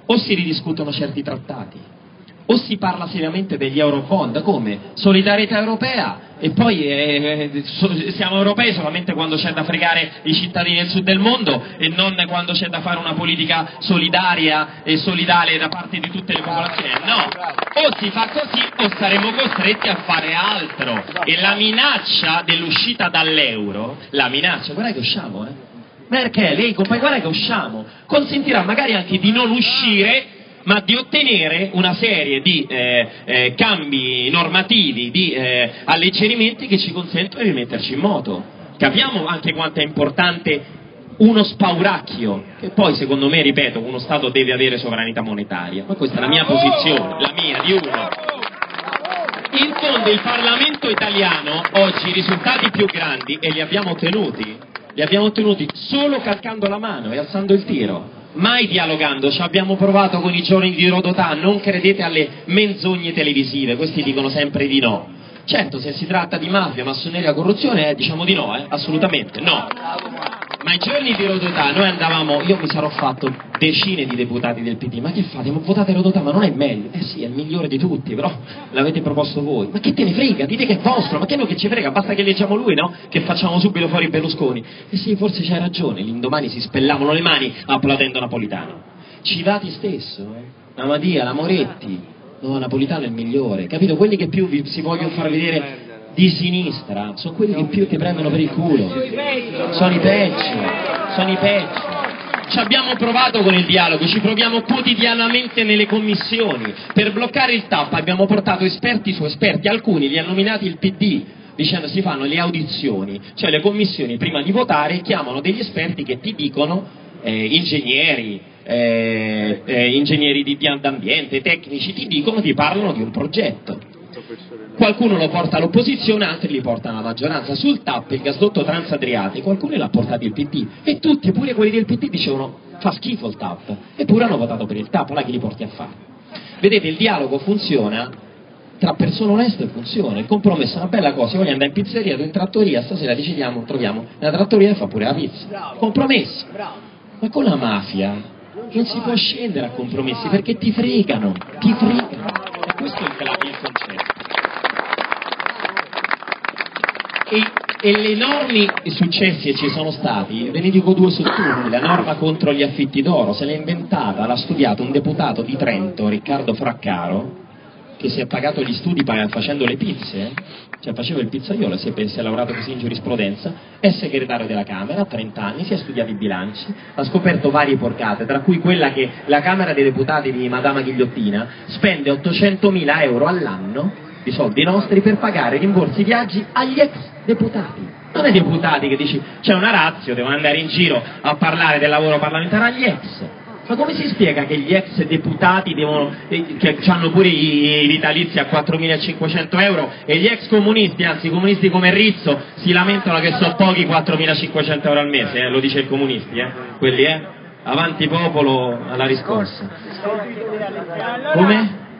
o si ridiscutono certi trattati, o si parla seriamente degli eurobond, come? Solidarietà europea, e poi siamo europei solamente quando c'è da fregare i cittadini del sud del mondo e non quando c'è da fare una politica solidaria e solidale da parte di tutte le popolazioni. No, o si fa così o saremo costretti a fare altro. E la minaccia dell'uscita dall'euro, la minaccia, guarda che usciamo, perché lei, compagni, guarda che usciamo, consentirà magari anche di non uscire, ma di ottenere una serie di cambi normativi, di alleggerimenti che ci consentono di metterci in moto. Capiamo anche quanto è importante uno spauracchio, che poi secondo me, ripeto, uno Stato deve avere sovranità monetaria, ma questa è la mia posizione, la mia, di uno. In fondo il Parlamento italiano oggi i risultati più grandi, e li abbiamo ottenuti solo calcando la mano e alzando il tiro. Mai dialogando, ci abbiamo provato con i giorni di Rodotà, non credete alle menzogne televisive, questi dicono sempre di no. Certo, se si tratta di mafia, massoneria, corruzione, diciamo di no, assolutamente no. Ma ai giorni di Rodotà noi andavamo, io mi sarò fatto decine di deputati del PD, ma che fate? Ma votate Rodotà, ma non è meglio? Sì, è il migliore di tutti, però l'avete proposto voi. Ma che te ne frega? Dite che è vostro, ma che no che ci frega? Basta che leggiamo lui, no? Che facciamo subito fuori Berlusconi. Sì, forse c'hai ragione, l'indomani si spellavano le mani applaudendo Napolitano. Civati stesso, la Madia, la Moretti. No, Napolitano è il migliore, capito? Quelli che più si vogliono far vedere di sinistra sono quelli che più ti prendono per il culo, sono i peggio. Ci abbiamo provato con il dialogo, ci proviamo quotidianamente nelle commissioni. Per bloccare il TAP abbiamo portato esperti su esperti, alcuni li ha nominati il PD, dicendo si fanno le audizioni, cioè le commissioni prima di votare chiamano degli esperti che ti dicono, ingegneri d'ambiente, tecnici, ti parlano di un progetto. Qualcuno lo porta all'opposizione, altri li portano alla maggioranza. Sul TAP, il gasdotto Transadriatico, qualcuno l'ha portato il PD, e tutti, pure quelli del PD, dicevano fa schifo il TAP, eppure hanno votato per il TAP. Allora che li porti a fare? Vedete, il dialogo funziona tra persone oneste, funziona, il compromesso è una bella cosa. Io voglio andare in pizzeria, tu in trattoria, stasera decidiamo, troviamo nella trattoria e fa pure la pizza, compromesso. Ma con la mafia non si può scendere a compromessi perché ti fregano, e questo è il concetto. E le enormi successi che ci sono stati, ve ne dico due su tutti. La norma contro gli affitti d'oro se l'ha inventata, l'ha studiato un deputato di Trento, Riccardo Fraccaro, che si è pagato gli studi facendo le pizze, cioè faceva il pizzaiolo, si è laureato così in giurisprudenza, è segretario della Camera, a 30 anni, si è studiato i bilanci, ha scoperto varie porcate, tra cui quella che la Camera dei Deputati di Madama Ghigliottina spende 800.000 euro all'anno di soldi nostri per pagare rimborsi viaggi agli ex deputati. Non ai deputati che dici c'è una ratio, devono andare in giro a parlare del lavoro parlamentare, agli ex. Ma come si spiega che gli ex deputati che hanno pure i vitalizi a 4.500 euro e gli ex comunisti, anzi i comunisti come Rizzo, si lamentano che sono pochi 4.500 euro al mese, lo dice il comunisti, quelli, avanti popolo alla riscossa. Come?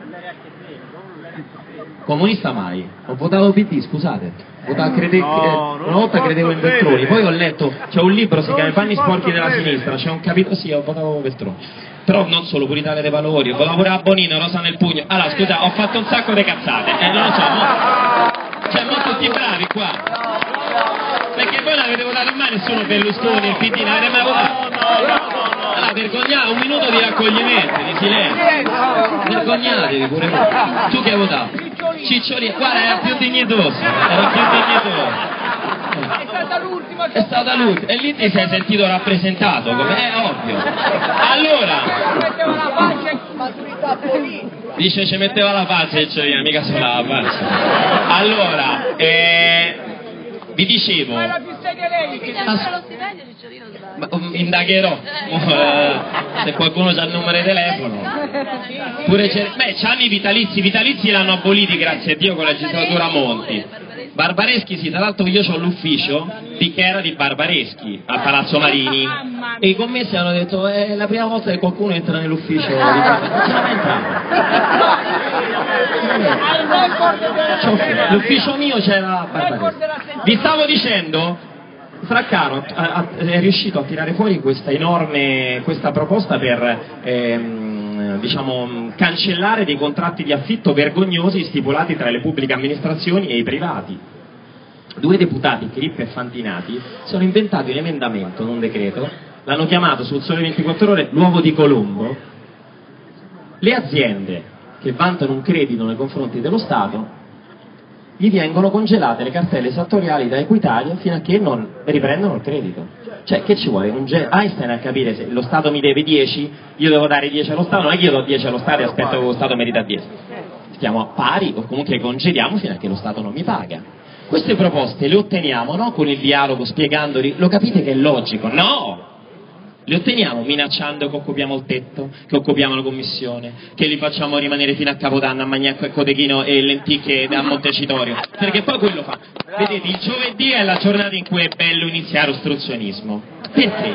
Comunista mai, ho votato PD, scusate. Una volta credevo in Veltroni, poi ho letto, c'è un libro, si chiama I panni sporchi della sinistra, c'è un capitolo, sì, ho votato Veltroni, però non solo, pure Italia dei Valori, ho votato pure a Bonino, Rosa nel pugno. Allora scusa, ho fatto un sacco di cazzate, non lo so, cioè mo tutti bravi qua, perché voi l'avete votato in mano nessuno Berlusconi, il PD, non avete mai votato? Allora vergognate, un minuto di raccoglimento, di silenzio, vergognatevi pure voi. Tu che hai votato? Cicciolini, guarda, era più dignitoso. È stata l'ultima. E lì ti sei sentito rappresentato, come è ovvio. Allora, dice ci metteva la faccia e cioè mica solo la faccia. Allora, vi dicevo, indagherò se qualcuno c'ha il numero di telefono. C'hanno i vitalizi l'hanno aboliti grazie a Dio con la legislatura Monti. Barbareschi sì, tra l'altro io ho l'ufficio di Chera di Barbareschi a Palazzo Marini e i commessi hanno detto è la prima volta che qualcuno entra nell'ufficio di Barbareschi. Non c'era mai entrato. L'ufficio mio c'era Barbareschi. Vi stavo dicendo, Fraccaro è riuscito a tirare fuori questa proposta per cancellare dei contratti di affitto vergognosi stipulati tra le pubbliche amministrazioni e i privati. 2 deputati, Crippa e Fantinati, sono inventati un emendamento, non un decreto, l'hanno chiamato sul Sole 24 Ore l'uovo di Colombo. Le aziende che vantano un credito nei confronti dello Stato, gli vengono congelate le cartelle esattoriali da Equitalia fino a che non riprendono il credito. Cioè, che ci vuole? Einstein a capire se lo Stato mi deve 10, io devo dare 10 allo Stato, non è che io do 10 allo Stato e aspetto che lo Stato merita 10. Stiamo pari o comunque congeliamo fino a che lo Stato non mi paga. Queste proposte le otteniamo non con il dialogo spiegandoli, lo capite che è logico? No! Le otteniamo minacciando che occupiamo il tetto, che occupiamo la commissione, che li facciamo rimanere fino a Capodanno a Magnacco e Codechino e lenticchie a Montecitorio, perché poi quello fa. Vedete, il giovedì è la giornata in cui è bello iniziare ostruzionismo. Perché?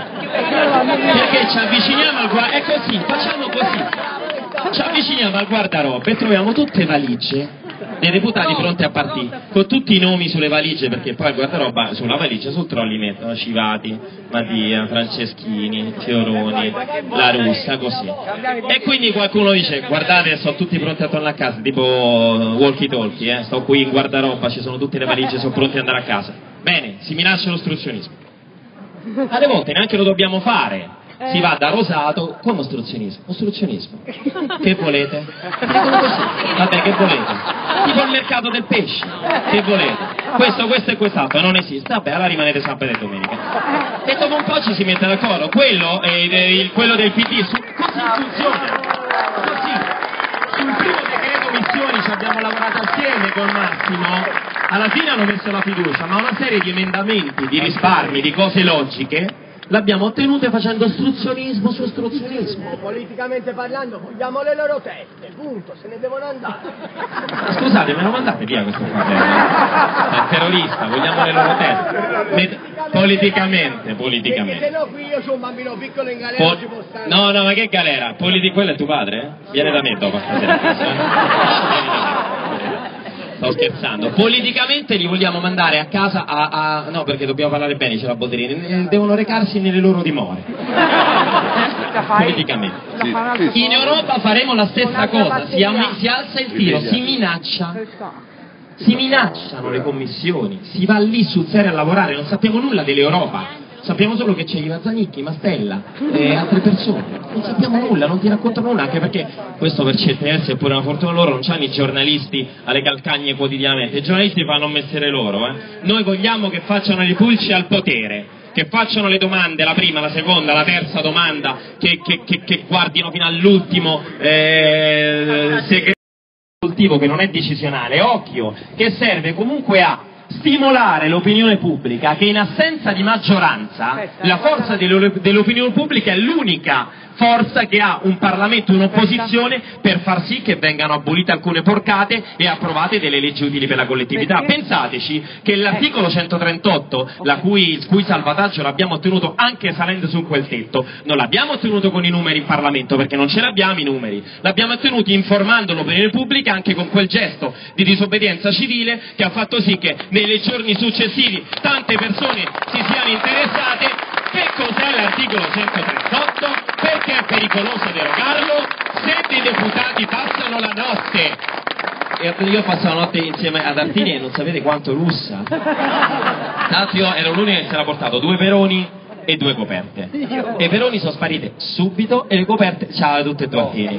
Perché ci avviciniamo al è così, facciamo così. Ci avviciniamo al guardaroba e troviamo tutte valigie dei deputati pronti a partire, con tutti i nomi sulle valigie, perché poi il guardaroba sulla valigia sul trolley mettono Civati, Mattia, Franceschini, Fioroni, La Russa, così. E quindi qualcuno dice: guardate, sono tutti pronti a tornare a casa, tipo walkie talkie, sto qui in guardaroba, ci sono tutte le valigie, sono pronti ad andare a casa. Bene, si minaccia l'ostruzionismo. Alle volte neanche lo dobbiamo fare. Si va da Rosato con ostruzionismo. Che volete? Dicono così. Vabbè, che volete? Tipo il mercato del pesce. Che volete? Questo e quest'altro non esiste. Vabbè, allora rimanete sabato e domenica. E dopo un po' ci si mette d'accordo. Quello è quello del PD. Così funziona. Così. Sul primo decreto missioni ci abbiamo lavorato assieme con Massimo. Alla fine hanno messo la fiducia, ma una serie di emendamenti, di risparmi, di cose logiche l'abbiamo ottenute facendo ostruzionismo su ostruzionismo. Politicamente parlando, vogliamo le loro teste, punto, se ne devono andare. Scusate, me lo mandate via questo qua? È terrorista, vogliamo le loro teste. Politicamente. Perché se no qui io sono un bambino piccolo in galera, non ci può stare. No, ma che galera? Quello è tuo padre? Viene da me dopo stasera. Sto scherzando. Politicamente li vogliamo mandare a casa no, perché dobbiamo parlare bene, c'è la Boterini, devono recarsi nelle loro dimore. Politicamente. In Europa faremo la stessa cosa, si alza il tiro, si minaccia. Si minacciano le commissioni, si va lì sul serio a lavorare, non sappiamo nulla dell'Europa. Sappiamo solo che c'è Iva Zanicchi, Mastella e altre persone. Non sappiamo nulla, non ti raccontano nulla, anche perché questo per certi versi è pure una fortuna loro, non c'hanno i giornalisti alle calcagne quotidianamente. I giornalisti fanno un mestiere loro, Noi vogliamo che facciano le pulci al potere, che facciano le domande, la prima, la seconda, la terza domanda, che guardino fino all'ultimo segreto che non è decisionale, occhio, che serve comunque a stimolare l'opinione pubblica, che in assenza di maggioranza la forza dell'opinione pubblica è l'unica forza che ha un Parlamento e un'opposizione per far sì che vengano abolite alcune porcate e approvate delle leggi utili per la collettività. Pensateci che l'articolo 138, il cui salvataggio l'abbiamo ottenuto anche salendo su quel tetto, non l'abbiamo ottenuto con i numeri in Parlamento, perché non ce l'abbiamo i numeri, l'abbiamo ottenuti informando l'opinione pubblica anche con quel gesto di disobbedienza civile che ha fatto sì che nei giorni successivi tante persone si siano interessate. Che cos'è l'articolo 138? Perché è pericoloso derogarlo? Se dei deputati passano la notte, io passo la notte insieme ad Artini e non sapete quanto russa. Tanto io ero l'unico che si era portato 2 peroni e 2 coperte. E i peroni sono sparite subito e le coperte c'aveva tutte e 2 Artini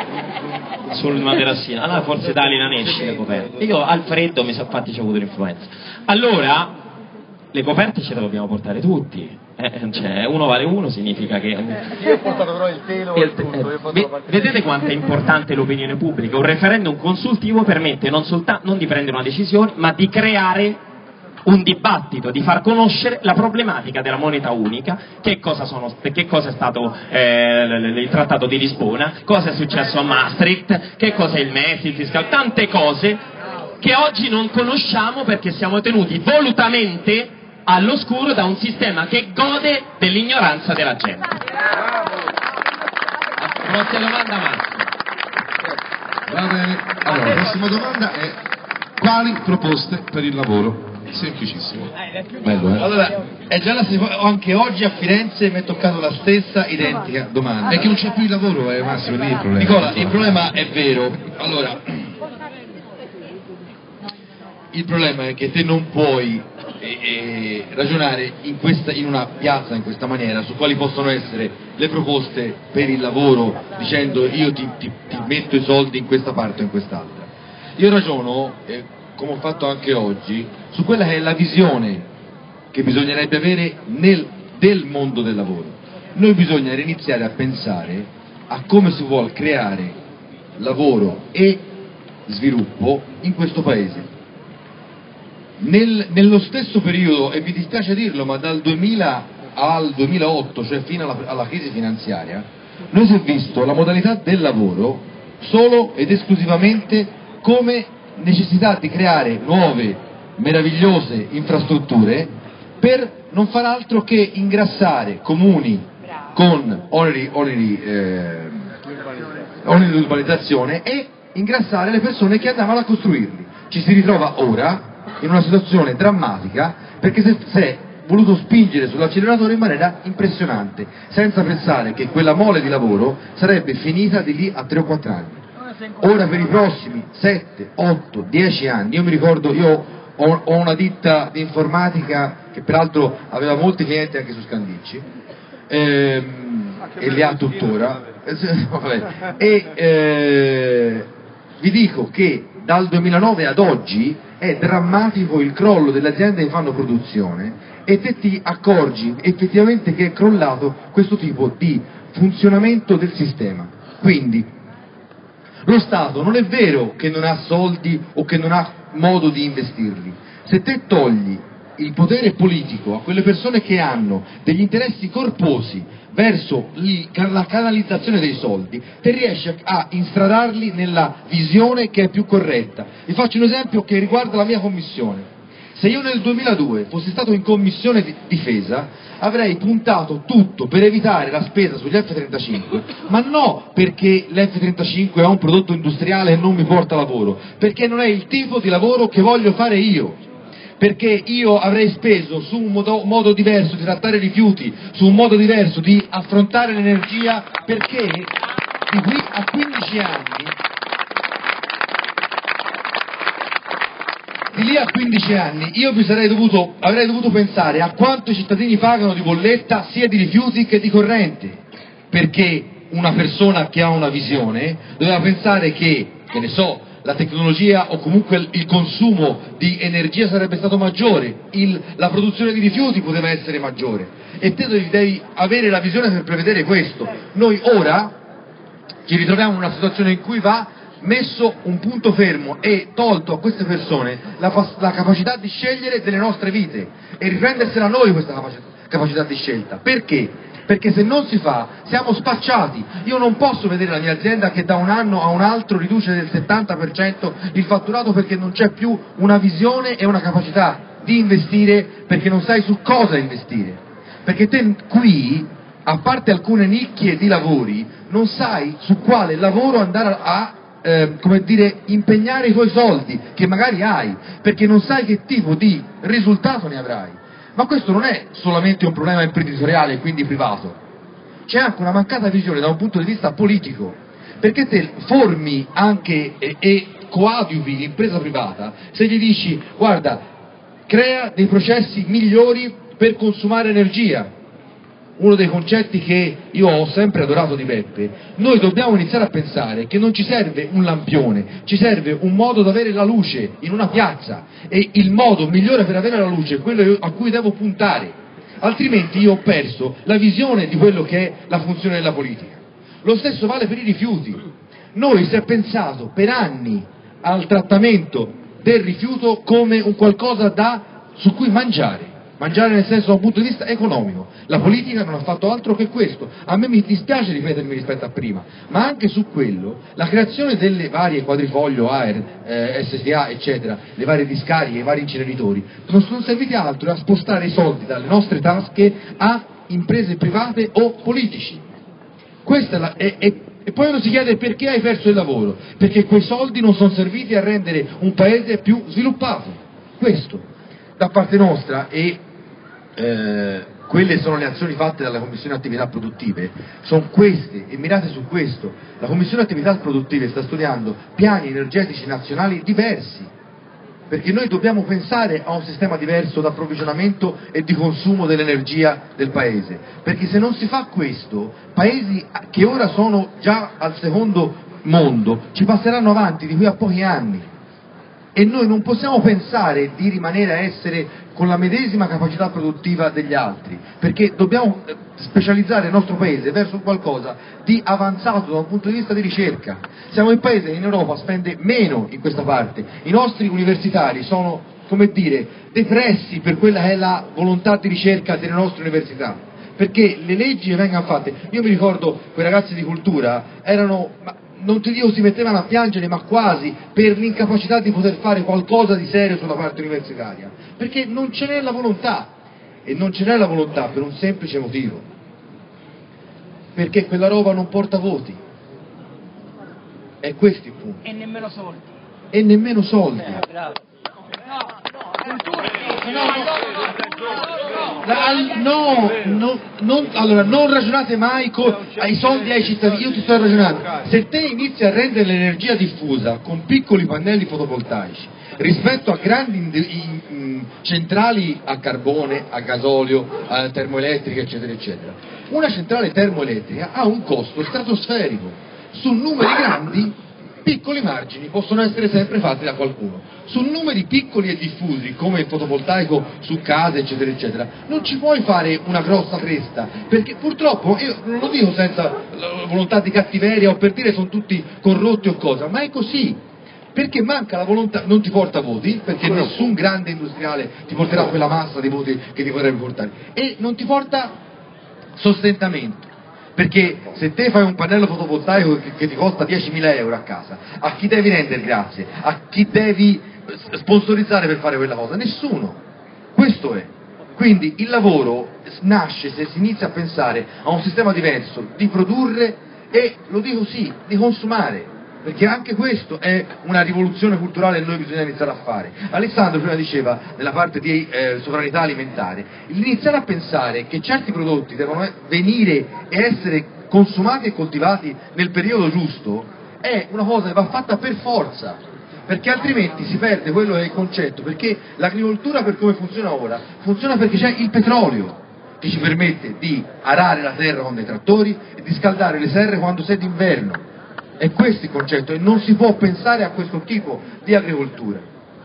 sul materassino. Allora forse Dalila ne esce le coperte. Io al freddo infatti ci ho avuto l'influenza. Allora le coperte ce le dobbiamo portare tutti. Cioè, uno vale uno significa che... Io ho portato però il telo. Vedete quanto è importante l'opinione pubblica? Un referendum consultivo permette non di prendere una decisione, ma di creare un dibattito, di far conoscere la problematica della moneta unica, che cosa è stato il Trattato di Lisbona, cosa è successo a Maastricht, che cosa è il MES, il fiscal, tante cose che oggi non conosciamo perché siamo tenuti volutamente all'oscuro da un sistema che gode dell'ignoranza della gente. Prossima domanda, Massimo. Va bene. Allora, la prossima domanda è: quali proposte per il lavoro? Semplicissimo. Bello, Allora, è già anche oggi a Firenze mi è toccato la stessa identica domanda. È che non c'è più il lavoro, Massimo, lì il problema. Nicola, il problema è vero. Allora, il problema è che te non puoi ragionare in una piazza in questa maniera su quali possono essere le proposte per il lavoro dicendo io ti metto i soldi in questa parte o in quest'altra. Io ragiono, come ho fatto anche oggi, su quella che è la visione che bisognerebbe avere del mondo del lavoro. Noi bisogna iniziare a pensare a come si vuol creare lavoro e sviluppo in questo paese. Nello stesso periodo, e mi dispiace dirlo, ma dal 2000 al 2008, cioè fino alla crisi finanziaria, noi si è visto la modalità del lavoro solo ed esclusivamente come necessità di creare nuove, meravigliose infrastrutture per non far altro che ingrassare comuni con oneri di urbanizzazione e ingrassare le persone che andavano a costruirli. Ci si ritrova ora in una situazione drammatica perché si è voluto spingere sull'acceleratore in maniera impressionante, senza pensare che quella mole di lavoro sarebbe finita di lì a 3 o 4 anni. Ora per i prossimi 7, 8, 10 anni, io mi ricordo, io ho una ditta di informatica che peraltro aveva molti clienti anche su Scandicci, e li ha tuttora, vi dico che dal 2009 ad oggi è drammatico il crollo delle aziende che fanno produzione e te ti accorgi effettivamente che è crollato questo tipo di funzionamento del sistema. Quindi lo Stato non è vero che non ha soldi o che non ha modo di investirli. Se te togli il potere politico a quelle persone che hanno degli interessi corposi verso la canalizzazione dei soldi, te riesci a instradarli nella visione che è più corretta. Vi faccio un esempio che riguarda la mia commissione. Se io nel 2002 fossi stato in commissione di difesa, avrei puntato tutto per evitare la spesa sugli F-35, ma no perché l'F-35 è un prodotto industriale e non mi porta lavoro, perché non è il tipo di lavoro che voglio fare io. Perché io avrei speso su un modo diverso di trattare i rifiuti, su un modo diverso di affrontare l'energia, perché di qui a 15 anni, di lì a 15 anni, io avrei dovuto pensare a quanto i cittadini pagano di bolletta sia di rifiuti che di corrente, perché una persona che ha una visione doveva pensare che ne so, la tecnologia o comunque il consumo di energia sarebbe stato maggiore, la produzione di rifiuti poteva essere maggiore, e te devi avere la visione per prevedere questo. Noi ora ci ritroviamo in una situazione in cui va messo un punto fermo e tolto a queste persone la capacità di scegliere delle nostre vite e riprendersela noi questa capacità di scelta. Perché? Perché se non si fa siamo spacciati. Io non posso vedere la mia azienda che da un anno a un altro riduce del 70% il fatturato perché non c'è più una visione e una capacità di investire, perché non sai su cosa investire. Perché te qui, a parte alcune nicchie di lavori, non sai su quale lavoro andare a impegnare i tuoi soldi che magari hai, perché non sai che tipo di risultato ne avrai. Ma questo non è solamente un problema imprenditoriale, quindi privato, c'è anche una mancata visione da un punto di vista politico, perché te formi anche e coadiuvi l'impresa privata se gli dici guarda, crea dei processi migliori per consumare energia. Uno dei concetti che io ho sempre adorato di Beppe, noi dobbiamo iniziare a pensare che non ci serve un lampione, ci serve un modo di avere la luce in una piazza, e il modo migliore per avere la luce è quello a cui devo puntare, altrimenti io ho perso la visione di quello che è la funzione della politica. Lo stesso vale per i rifiuti. Noi si è pensato per anni al trattamento del rifiuto come un qualcosa su cui mangiare nel senso da un punto di vista economico. La politica non ha fatto altro che questo. A me mi dispiace ripetermi rispetto a prima, ma anche su quello la creazione delle varie quadrifoglio, AER, SSA eccetera, le varie discariche, i vari inceneritori non sono serviti altro a spostare i soldi dalle nostre tasche a imprese private o politici. Questa e poi uno si chiede perché hai perso il lavoro, perché quei soldi non sono serviti a rendere un paese più sviluppato. Questo. da parte nostra, e quelle sono le azioni fatte dalla Commissione Attività Produttive, sono queste, e mirate su questo. La Commissione Attività Produttive sta studiando piani energetici nazionali diversi, perché noi dobbiamo pensare a un sistema diverso di approvvigionamento e di consumo dell'energia del Paese, perché se non si fa questo, paesi che ora sono già al secondo mondo ci passeranno avanti di qui a pochi anni, e noi non possiamo pensare di rimanere a essere con la medesima capacità produttiva degli altri, perché dobbiamo specializzare il nostro Paese verso qualcosa di avanzato da un punto di vista di ricerca. Siamo il Paese che in Europa spende meno in questa parte, i nostri universitari sono, come dire, depressi per quella che è la volontà di ricerca delle nostre università, perché le leggi che vengono fatte, io mi ricordo quei ragazzi di cultura erano, non ti dico si mettevano a piangere, ma quasi, per l'incapacità di poter fare qualcosa di serio sulla parte universitaria, perché non ce n'è la volontà, e non ce n'è la volontà per un semplice motivo, perché quella roba non porta voti, è questo il punto. E nemmeno soldi. E nemmeno soldi. Allora non ragionate mai ai soldi ai cittadini, io ti sto ragionando, se te inizi a rendere l'energia diffusa con piccoli pannelli fotovoltaici rispetto a grandi centrali a carbone, a gasolio, a termoelettriche eccetera eccetera, una centrale termoelettrica ha un costo stratosferico, su numeri grandi piccoli margini possono essere sempre fatti da qualcuno, su numeri piccoli e diffusi come il fotovoltaico su case eccetera eccetera non ci puoi fare una grossa cresta, perché purtroppo, io non lo dico senza volontà di cattiveria o per dire sono tutti corrotti o cosa, ma è così, perché manca la volontà, non ti porta voti, perché nessun grande industriale ti porterà quella massa di voti che ti potrebbe portare, e non ti porta sostentamento. Perché se te fai un pannello fotovoltaico che ti costa 10.000 euro a casa, a chi devi rendere grazie? A chi devi sponsorizzare per fare quella cosa? Nessuno. Questo è. Quindi il lavoro nasce se si inizia a pensare a un sistema diverso di produrre e, lo dico sì, di consumare, perché anche questo è una rivoluzione culturale che noi bisogna iniziare a fare. Alessandro prima diceva nella parte di sovranità alimentare, l'iniziare a pensare che certi prodotti devono venire e essere consumati e coltivati nel periodo giusto è una cosa che va fatta per forza, perché altrimenti si perde quello che è il concetto, perché l'agricoltura per come funziona ora funziona perché c'è il petrolio che ci permette di arare la terra con dei trattori e di scaldare le serre quando sei d'inverno. È questo il concetto, e non si può pensare a questo tipo di agricoltura.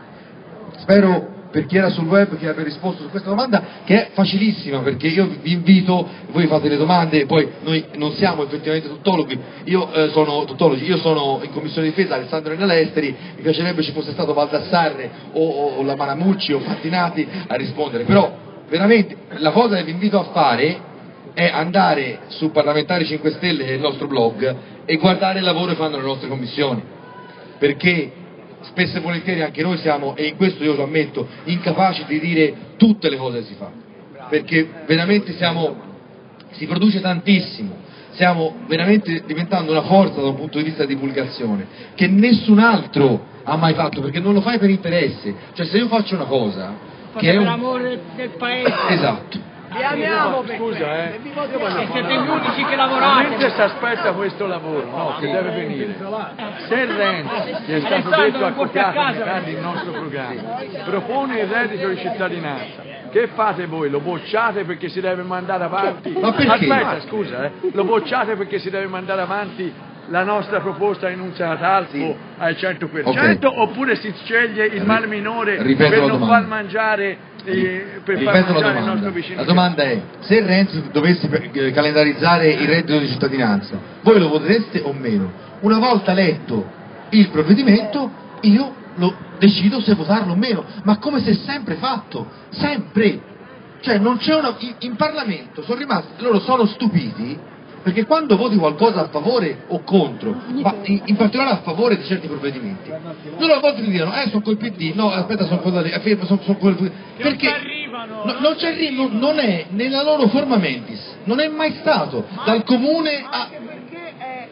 Spero, per chi era sul web, che abbia risposto su questa domanda, che è facilissima, perché io vi invito, voi fate le domande, poi noi non siamo effettivamente tuttologi, io sono in Commissione Difesa, Alessandro Renella Esteri, mi piacerebbe ci fosse stato Baldassarre o la Manamucci o Fattinati a rispondere, però veramente la cosa che vi invito a fare è andare su Parlamentari 5 Stelle, che è il nostro blog, e guardare il lavoro che fanno le nostre commissioni, perché spesso e volentieri anche noi siamo, e in questo io lo ammetto, incapaci di dire tutte le cose che si fanno, perché veramente si produce tantissimo, stiamo veramente diventando una forza da un punto di vista di divulgazione che nessun altro ha mai fatto, perché non lo fai per interesse, cioè se io faccio una cosa che è per l'amore del paese, esatto. Vi amiamo, scusa, e siete gli unici che lavorate. Mentre si aspetta questo lavoro, no, che deve venire. Se Renzi, che è stato detto a copiare il nostro programma, propone il reddito di cittadinanza, che fate voi? Lo bocciate perché si deve mandare avanti? Ma perché? Aspetta, scusa, lo bocciate perché si deve mandare avanti la nostra proposta enunciata Alpo al 100%, okay, oppure si sceglie il mal minore per non far mangiare per far mangiare il nostro vicino? La domanda è: se Renzi dovesse calendarizzare il reddito di cittadinanza, voi lo votereste o meno? Una volta letto il provvedimento, io lo decido se votarlo o meno, ma come si è sempre fatto, sempre, cioè non c'è in Parlamento sono rimasti, loro sono stupiti, perché quando voti qualcosa a favore o contro, ma in particolare a favore di certi provvedimenti, loro a volte mi dicono sono col PD, no aspetta sono con perché non ci arrivano, non è nella loro forma mentis, non è mai stato dal comune a... perché è una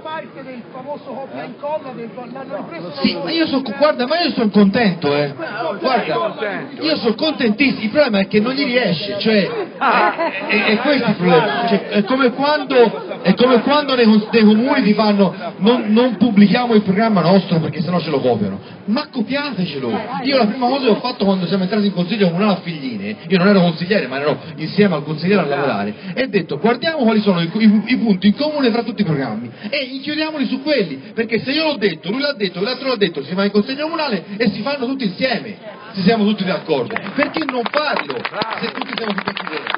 parte del famoso copia e incolla, l'hanno ripreso. Sì, ma io sono contento, guarda, io sono contentissimo, il problema è che non gli riesce, cioè, è questo il problema, cioè, è come quando nei comuni ti fanno, non pubblichiamo il programma nostro perché sennò ce lo copiano, ma copiatecelo. Io la prima cosa che ho fatto quando siamo entrati in consiglio comunale a Figline, io non ero consigliere ma ero insieme al consigliere a lavorare, e ho detto guardiamo quali sono i punti in comune fra tutti i programmi e inchiodiamoli su quelli, perché se io l'ho detto, lui l'ha detto, l'altro l'ha detto, si va in consiglio comunale e si fanno tutti insieme, se siamo tutti d'accordo. Perché non farlo se tutti siamo tutti d'accordo?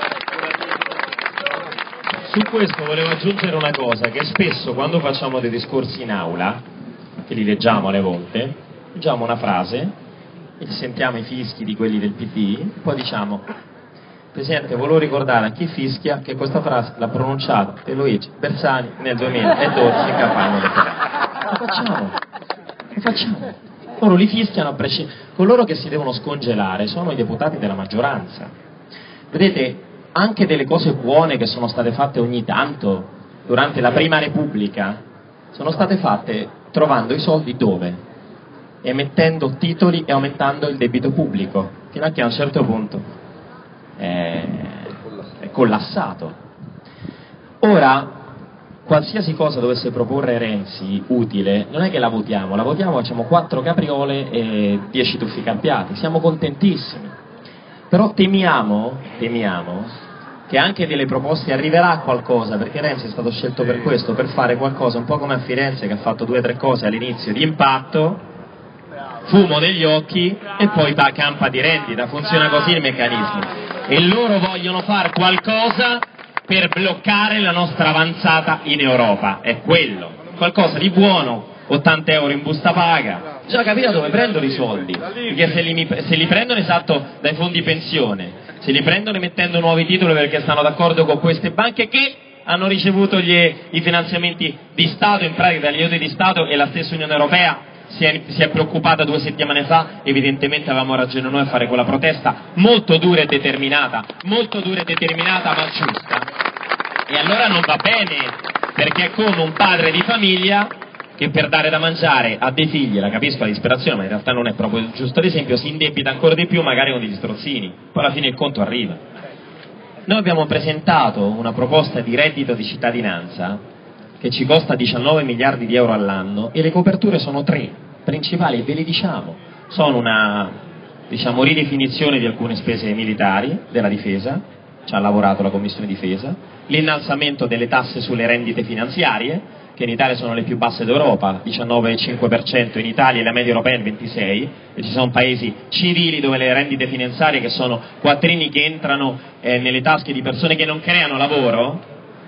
Su questo volevo aggiungere una cosa, che spesso quando facciamo dei discorsi in aula, che li leggiamo alle volte, leggiamo una frase e sentiamo i fischi di quelli del PD, poi diciamo: Presidente, volevo ricordare a chi fischia che questa frase l'ha pronunciata Luigi Bersani nel 2012 in campagna elettorale. Lo facciamo. Loro li fischiano a prescindere. Coloro che si devono scongelare sono i deputati della maggioranza. Vedete, anche delle cose buone che sono state fatte ogni tanto durante la Prima Repubblica sono state fatte trovando i soldi dove? Emettendo titoli e aumentando il debito pubblico, fino a che a un certo punto è collassato. Ora, qualsiasi cosa dovesse proporre Renzi utile, non è che la votiamo, facciamo 4 capriole e 10 tuffi cambiati, siamo contentissimi. Però temiamo che anche delle proposte arriverà qualcosa, perché Renzi è stato scelto per questo, per fare qualcosa, un po' come a Firenze che ha fatto 2 o 3 cose all'inizio di impatto, fumo negli occhi e poi campa di rendita, funziona così il meccanismo. E loro vogliono fare qualcosa per bloccare la nostra avanzata in Europa, è quello, qualcosa di buono, 80 euro in busta paga. Già capite dove prendono i soldi, perché se li prendono esatto dai fondi pensione, se li prendono emettendo nuovi titoli perché stanno d'accordo con queste banche che hanno ricevuto i finanziamenti di Stato, in pratica dagli aiuti di Stato, e la stessa Unione Europea si è preoccupata 2 settimane fa, evidentemente avevamo ragione noi a fare quella protesta molto dura e determinata ma giusta. E allora non va bene, perché è come un padre di famiglia che per dare da mangiare a dei figli, la capisco la disperazione, ma in realtà non è proprio il giusto l'esempio, si indebita ancora di più magari con degli strozzini, poi alla fine il conto arriva. Noi abbiamo presentato una proposta di reddito di cittadinanza che ci costa 19 miliardi di euro all'anno e le coperture sono 3 principali, e ve le diciamo. Sono una ridefinizione di alcune spese militari della difesa, ci ha lavorato la Commissione Difesa, l'innalzamento delle tasse sulle rendite finanziarie, che in Italia sono le più basse d'Europa, 19,5%, in Italia la media europea è il 26%, e ci sono paesi civili dove le rendite finanziarie, che sono quattrini che entrano nelle tasche di persone che non creano lavoro,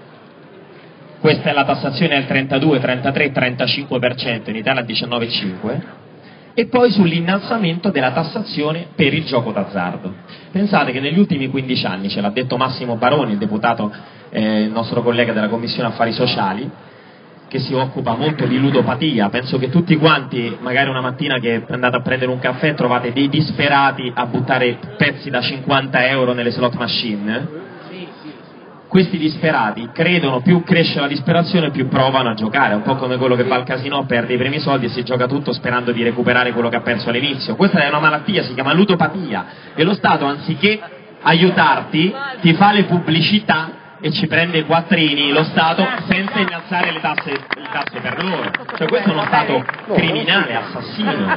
questa è la tassazione al 32, 33, 35%, in Italia al 19,5%, e poi sull'innalzamento della tassazione per il gioco d'azzardo. Pensate che negli ultimi 15 anni, ce l'ha detto Massimo Baroni, il deputato, il nostro collega della Commissione Affari Sociali, che si occupa molto di ludopatia, penso che tutti quanti, magari una mattina che andate a prendere un caffè, trovate dei disperati a buttare pezzi da 50 euro nelle slot machine. Questi disperati credono, più cresce la disperazione più provano a giocare, è un po' come quello che va al casino, perde i primi soldi e si gioca tutto sperando di recuperare quello che ha perso all'inizio. Questa è una malattia, si chiama ludopatia, e lo Stato, anziché aiutarti, ti fa le pubblicità e ci prende i quattrini, lo Stato, senza innalzare le tasse per loro. Cioè questo è uno Stato criminale, assassino.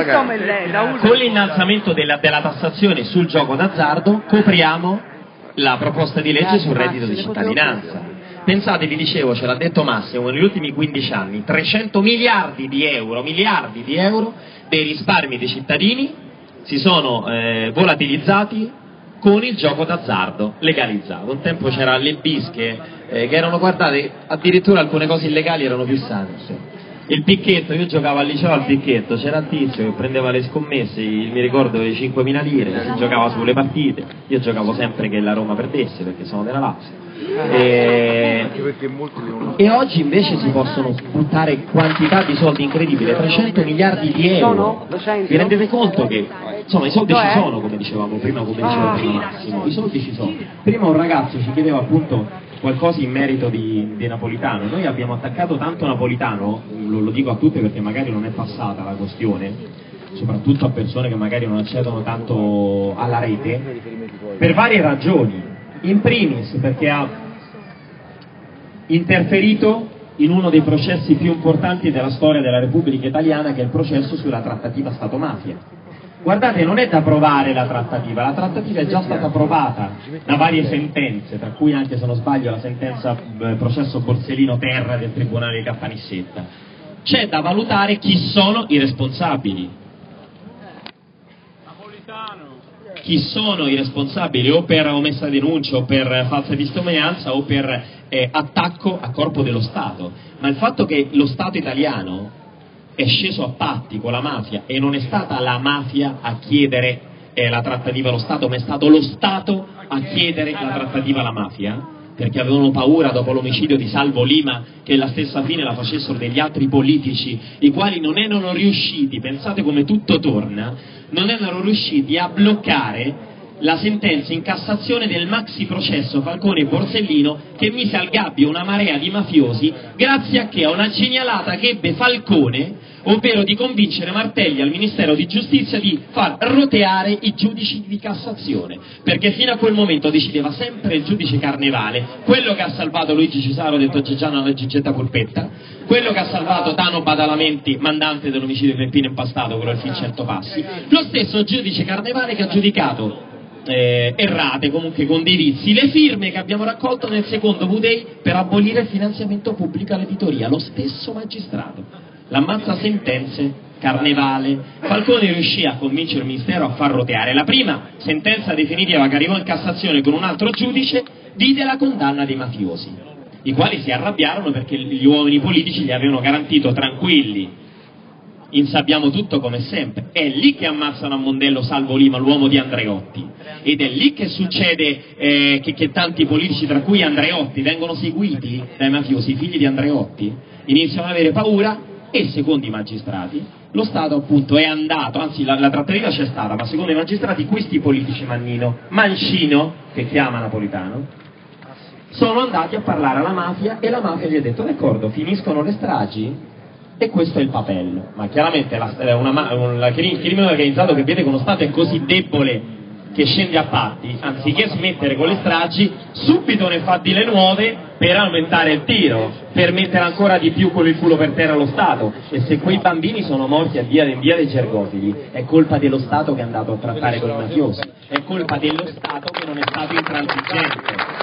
Con l'innalzamento della tassazione sul gioco d'azzardo copriamo la proposta di legge sul reddito di cittadinanza. Pensate, vi dicevo, ce l'ha detto Massimo, negli ultimi 15 anni 300 miliardi di euro dei risparmi dei cittadini si sono volatilizzati con il gioco d'azzardo legalizzato. Un tempo c'era le bis che erano, guardate, addirittura alcune cose illegali erano più sane. Il picchetto, io giocavo al liceo al picchetto, c'era il tizio che prendeva le scommesse, mi ricordo le 5.000 lire, si giocava sulle partite, io giocavo sempre che la Roma perdesse perché sono della Lazio. E oggi invece si possono buttare quantità di soldi incredibili, 300 miliardi di euro. Vi rendete conto che insomma i soldi ci sono, come dicevamo prima, come diceva prima Massimo, i soldi ci sono. Prima un ragazzo ci chiedeva appunto qualcosa in merito di Napolitano. Noi abbiamo attaccato tanto Napolitano, lo dico a tutti perché magari non è passata la questione, soprattutto a persone che magari non accedono tanto alla rete, per varie ragioni. In primis perché ha interferito in uno dei processi più importanti della storia della Repubblica Italiana, che è il processo sulla trattativa Stato-mafia. Guardate, non è da provare la trattativa è già stata provata da varie sentenze, tra cui anche, se non sbaglio, la sentenza processo Borsellino-Terra del Tribunale di Caltanissetta. C'è da valutare chi sono i responsabili. Chi sono i responsabili o per omessa denuncia o per falsa testimonianza o per attacco a corpo dello Stato. Ma il fatto che lo Stato italiano è sceso a patti con la mafia e non è stata la mafia a chiedere la trattativa allo Stato, ma è stato lo Stato a chiedere la trattativa alla mafia, perché avevano paura dopo l'omicidio di Salvo Lima che la stessa fine la facessero degli altri politici, i quali non erano riusciti, pensate come tutto torna, non erano riusciti a bloccare la sentenza in Cassazione del maxi processo Falcone e Borsellino, che mise al gabbio una marea di mafiosi grazie a che a una genialata che ebbe Falcone, ovvero di convincere Martelli al Ministero di Giustizia di far roteare i giudici di Cassazione, perché fino a quel momento decideva sempre il giudice Carnevale, quello che ha salvato Luigi Cesaro detto Geggiano alla Gigetta Polpetta, quello che ha salvato Tano Badalamenti, mandante dell'omicidio di Peppino Impastato, quello del film 100 passi, lo stesso giudice Carnevale che ha giudicato errate, comunque con dei vizi, le firme che abbiamo raccolto nel secondo V-Day per abolire il finanziamento pubblico all'editoria, lo stesso magistrato. L'ammazza sentenze, Carnevale. Falcone riuscì a convincere il Ministero a far roteare. La prima sentenza definitiva che arrivò in Cassazione con un altro giudice vide la condanna dei mafiosi, i quali si arrabbiarono perché gli uomini politici gli avevano garantito tranquilli, insabbiamo tutto come sempre. È lì che ammazzano a Mondello Salvo Lima, l'uomo di Andreotti, ed è lì che succede che tanti politici, tra cui Andreotti, vengono seguiti dai mafiosi, i figli di Andreotti, iniziano ad avere paura e secondo i magistrati lo Stato appunto è andato, anzi la trattativa c'è stata, ma secondo i magistrati questi politici Mancino, che chiama Napolitano, sono andati a parlare alla mafia e la mafia gli ha detto d'accordo, finiscono le stragi e questo è il papello. Ma chiaramente il crimine organizzato che vede che uno Stato è così debole che scende a patti, anziché smettere con le stragi, subito ne fa delle nuove per aumentare il tiro, per mettere ancora di più con il culo per terra lo Stato. E se quei bambini sono morti in via dei Cergofili, è colpa dello Stato che è andato a trattare con i mafiosi, è colpa dello Stato che non è stato intransigente.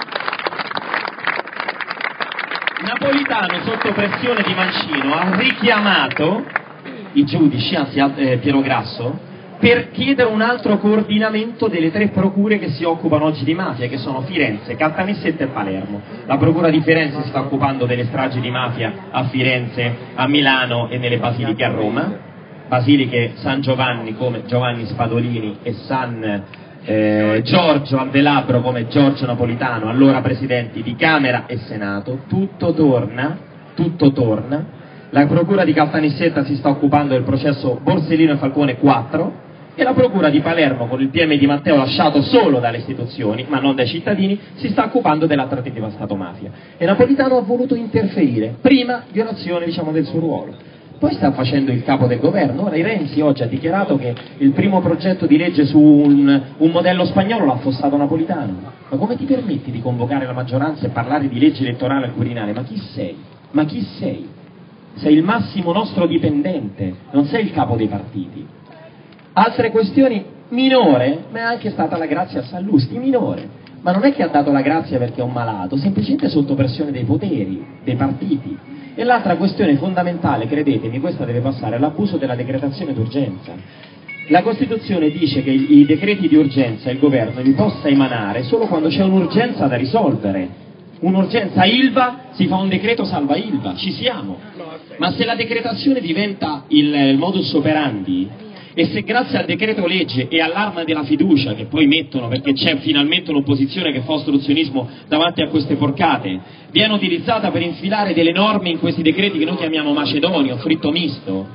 Napolitano, sotto pressione di Mancino, ha richiamato i giudici, anzi Piero Grasso, per chiedere un altro coordinamento delle tre procure che si occupano oggi di mafia, che sono Firenze, Caltanissetta e Palermo. La procura di Firenze si sta occupando delle stragi di mafia a Firenze, a Milano e nelle basiliche a Roma, basiliche San Giovanni come Giovanni Spadolini e San Giorgio Andelabro come Giorgio Napolitano, allora presidenti di Camera e Senato. Tutto torna. La procura di Caltanissetta si sta occupando del processo Borsellino e Falcone 4 e la procura di Palermo, con il PM di Matteo lasciato solo dalle istituzioni ma non dai cittadini, si sta occupando della trattativa Stato-mafia. E Napolitano ha voluto interferire, prima violazione del suo ruolo, poi sta facendo il capo del governo. Ora Renzi oggi ha dichiarato che il primo progetto di legge su un modello spagnolo l'ha affossato Napolitano. Ma come ti permetti di convocare la maggioranza e parlare di legge elettorale al Quirinale? Ma chi sei? Sei il massimo nostro dipendente, non sei il capo dei partiti. Altre questioni, minore, ma è anche stata la grazia a Sallusti, minore, ma non è che ha dato la grazia perché è un malato, semplicemente sotto pressione dei poteri, dei partiti. E l'altra questione fondamentale, credetemi, questa deve passare, è l'abuso della decretazione d'urgenza. La Costituzione dice che i decreti di urgenza il governo li possa emanare solo quando c'è un'urgenza da risolvere. un'urgenza Ilva, si fa un decreto salva Ilva, ci siamo. Ma se la decretazione diventa il modus operandi, e se grazie al decreto legge e all'arma della fiducia che poi mettono, perché c'è finalmente un'opposizione che fa ostruzionismo davanti a queste porcate, viene utilizzata per infilare delle norme in questi decreti che noi chiamiamo macedonio, fritto misto,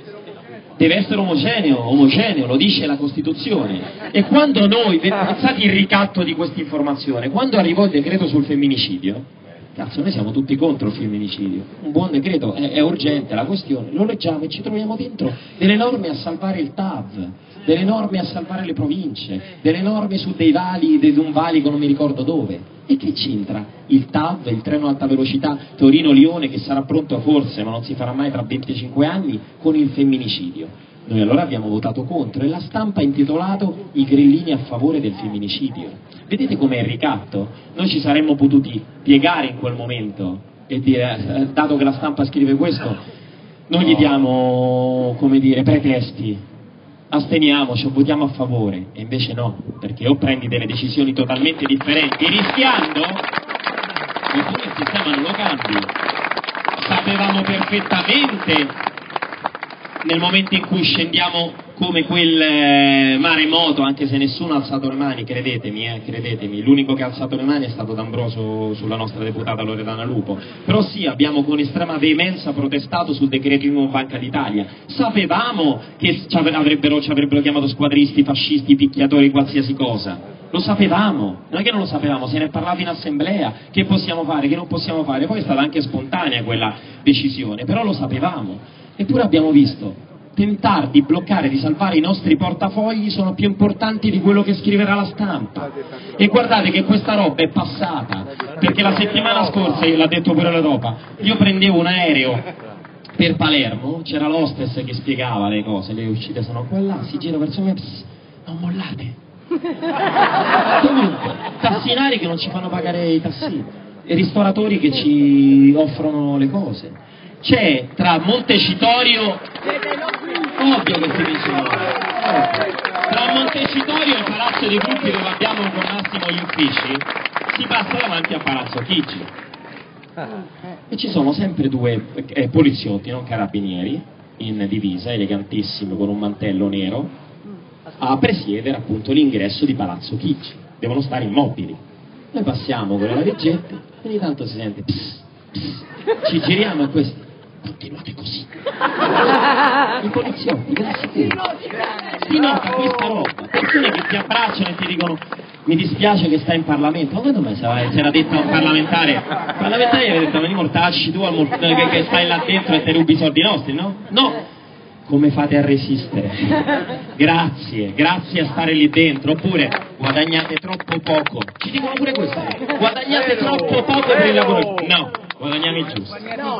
deve essere omogeneo, lo dice la Costituzione. E quando noi, pensate il ricatto di questa informazione, quando arrivò il decreto sul femminicidio, cazzo, noi siamo tutti contro il femminicidio, un buon decreto, è urgente la questione, lo leggiamo e ci troviamo dentro delle norme a salvare il TAV, delle norme a salvare le province, delle norme su dei un valico non mi ricordo dove. E che c'entra il TAV, il treno alta velocità Torino-Lione, che sarà pronto forse, ma non si farà mai tra 25 anni, con il femminicidio? Noi allora abbiamo votato contro e la stampa ha intitolato i grillini a favore del femminicidio. Vedete com'è il ricatto? Noi ci saremmo potuti piegare in quel momento e dire, dato che la stampa scrive questo, noi gli diamo, come dire, pretesti, asteniamoci o votiamo a favore, e invece no, perché o prendi delle decisioni totalmente differenti rischiando che tu il sistema non lo cambi. Sapevamo perfettamente nel momento in cui scendiamo come quel maremoto, anche se nessuno ha alzato le mani, credetemi, l'unico che ha alzato le mani è stato D'Ambroso sulla nostra deputata Loredana Lupo, però sì, abbiamo con estrema veemenza protestato sul decreto IMU Banca d'Italia, sapevamo che ci avrebbero chiamato squadristi, fascisti, picchiatori, qualsiasi cosa, lo sapevamo, non è che non lo sapevamo, se ne è parlato in assemblea, che possiamo fare, che non possiamo fare, poi è stata anche spontanea quella decisione, però lo sapevamo, eppure abbiamo visto tentare di bloccare, di salvare i nostri portafogli sono più importanti di quello che scriverà la stampa. E guardate che questa roba è passata, perché la settimana scorsa, l'ha detto pure l'Europa, io prendevo un aereo per Palermo, c'era l'hostess che spiegava le cose, le uscite sono qua là, si gira verso me, non mollate. Dovunque, tassinari che non ci fanno pagare i tassini, e ristoratori che ci offrono le cose. C'è tra Montecitorio, ovvio che si dice no, tra Montecitorio e Palazzo dei Gruppi, dove abbiamo con Massimo gli uffici, si passa davanti a Palazzo Chigi e ci sono sempre due poliziotti, non carabinieri, in divisa, elegantissimi, con un mantello nero, a presiedere appunto l'ingresso di Palazzo Chigi. Devono stare immobili. Noi passiamo con le valigette, ogni tanto si sente pss, pss, ci giriamo e questi continuate così. I poliziotti, grazie a te. Si nota questa roba, persone che ti abbracciano e ti dicono mi dispiace che stai in Parlamento. Ma quando mai se l'ha detto a un parlamentare? Il parlamentare gli aveva detto ma li mortacci tu che stai là dentro e te rubi i soldi nostri, no? No! Come fate a resistere? Grazie a stare lì dentro, oppure guadagnate troppo poco. Ci dicono pure questo, guadagnate troppo poco per il lavoro. No, guadagniamo il giusto.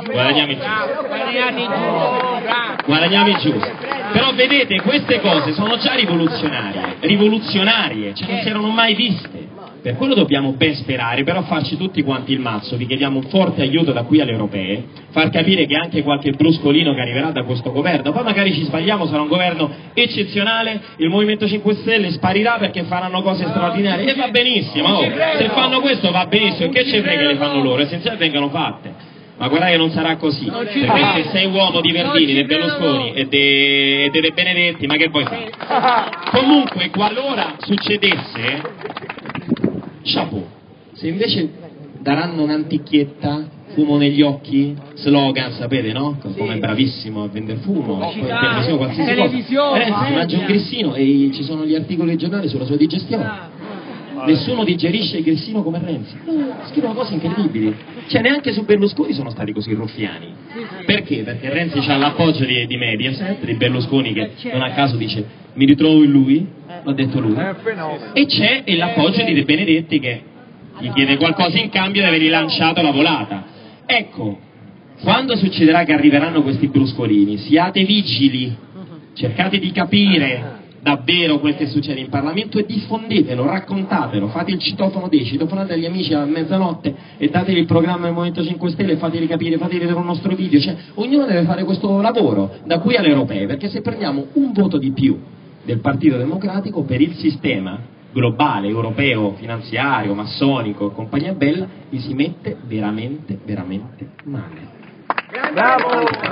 Guadagniamo il giusto. Però vedete, queste cose sono già rivoluzionarie, cioè non si erano mai viste. Per quello dobbiamo ben sperare, però farci tutti quanti il mazzo, vi chiediamo un forte aiuto da qui alle europee, far capire che anche qualche bruscolino che arriverà da questo governo, poi magari ci sbagliamo, sarà un governo eccezionale, il Movimento 5 Stelle sparirà perché faranno cose straordinarie, e va benissimo, se fanno questo va benissimo, che c'è frega che le fanno loro, essenzialmente vengano fatte. Ma guarda che non sarà così, perché se sei uomo di Verdini, dei Berlusconi e dei De Benedetti, ma che vuoi fare? Comunque, qualora succedesse, chapeau, se invece daranno un'antichietta, fumo negli occhi, slogan, sapete, no? Come è bravissimo a vendere fumo, qualsiasi cosa. Mangia un grissino e ci sono gli articoli del giornale sulla sua digestione. Nessuno digerisce il grissino come Renzi. Scrivono cose incredibili. Cioè neanche su Berlusconi sono stati così ruffiani. Perché? Perché Renzi ha l'appoggio di Mediaset, di Berlusconi che non a caso dice mi ritrovo in lui, l'ha detto lui, e c'è l'appoggio di De Benedetti che gli chiede qualcosa in cambio di aver rilanciato la volata. Ecco, quando succederà che arriveranno questi bruscolini, siate vigili, cercate di capire davvero quel che succede in Parlamento e diffondetelo, raccontatelo, fate il citofono dei, citofonate agli amici a mezzanotte e datevi il programma del Movimento 5 Stelle e fateli capire, fateli vedere un nostro video, cioè ognuno deve fare questo lavoro da qui alle europee, perché se prendiamo un voto di più del Partito Democratico per il sistema globale, europeo, finanziario, massonico e compagnia bella, gli si mette veramente, veramente male. Bravo!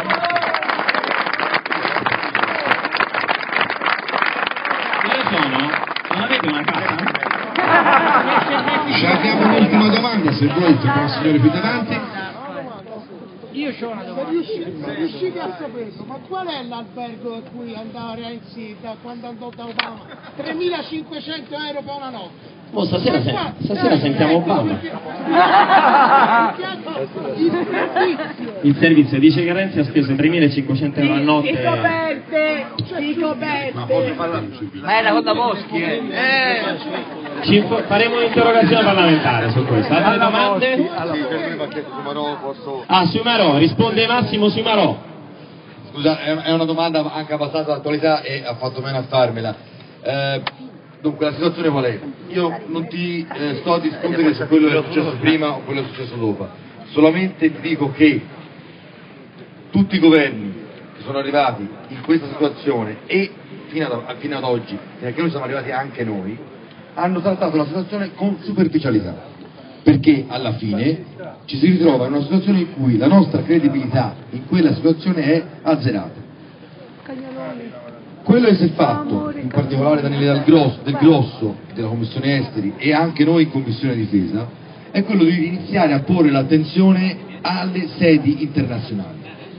Io sono? Non avete una casa? Ci abbiamo un'ultima domanda, se vuoi, tra il signore più davanti. Io ho una domanda. Se riuscite a sapere, ma qual è l'albergo a cui andava Renzi da quando andò da Obama? 3.500 euro per una notte. Oh, stasera sentiamo Obama. Il servizio dice che Renzi ha speso 3.500 euro a notte. Si coperte. Ma è la cosa Boschi, Faremo un'interrogazione parlamentare su questo. Altre domande? Ah, sui Marò, risponde Massimo sui Marò. Scusa, è una domanda anche abbastanza d'attualità e ha fatto bene a farmela. Dunque, la situazione qual è? Io non ti sto a discutere su quello che è successo prima o quello che è successo dopo, solamente ti dico che tutti i governi che sono arrivati in questa situazione e fino ad oggi, perché noi siamo arrivati anche noi, hanno trattato la situazione con superficialità, perché alla fine ci si ritrova in una situazione in cui la nostra credibilità in quella situazione è azzerata. Quello che si è fatto, in particolare Daniele Del Grosso della Commissione Esteri e anche noi in Commissione Difesa, è quello di iniziare a porre l'attenzione alle sedi internazionali.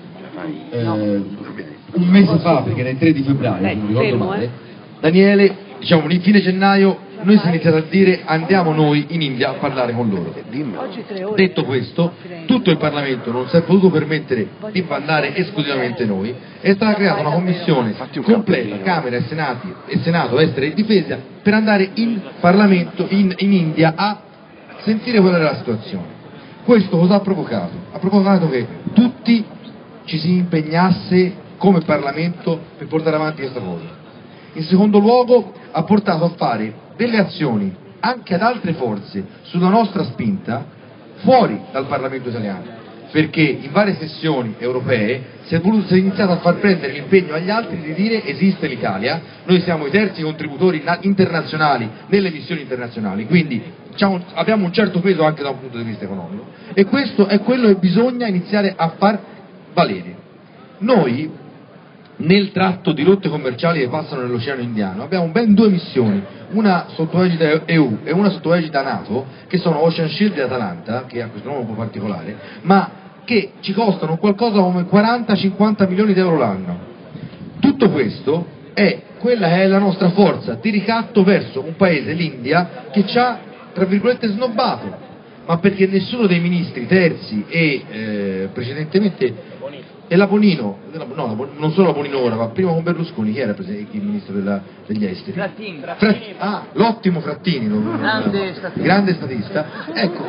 Un mese fa, perché era il 3 di febbraio, se non ricordo male, Daniele, diciamo, in fine gennaio, noi si è iniziato a dire andiamo noi in India a parlare con loro. Detto questo, tutto il Parlamento non si è potuto permettere di mandare esclusivamente noi, è stata creata una commissione completa, Camera e Senato, Esteri e Difesa, per andare in Parlamento, in India, a sentire qual era la situazione. Questo cosa ha provocato? Ha provocato che tutti ci si impegnasse come Parlamento per portare avanti questa cosa. In secondo luogo ha portato a fare delle azioni anche ad altre forze sulla nostra spinta fuori dal Parlamento italiano, perché in varie sessioni europee si è iniziato a far prendere l'impegno agli altri di dire esiste l'Italia, noi siamo i terzi contributori internazionali nelle missioni internazionali, quindi abbiamo un certo peso anche da un punto di vista economico, e questo è quello che bisogna iniziare a far valere. Noi nel tratto di rotte commerciali che passano nell'Oceano Indiano abbiamo ben due missioni, una sotto egida EU e una sotto egida NATO, che sono Ocean Shield e Atalanta, che ha questo nome un po' particolare, ma che ci costano qualcosa come 40-50 milioni di euro l'anno. Tutto questo è quella che è la nostra forza di ricatto verso un paese, l'India, che ci ha, tra virgolette, snobbato, ma perché nessuno dei ministri terzi e precedentemente, e la Bonino, non solo la Bonino ora, ma prima con Berlusconi, chi era il ministro degli esteri? Frattini. L'ottimo Frattini, grande statista. Ecco,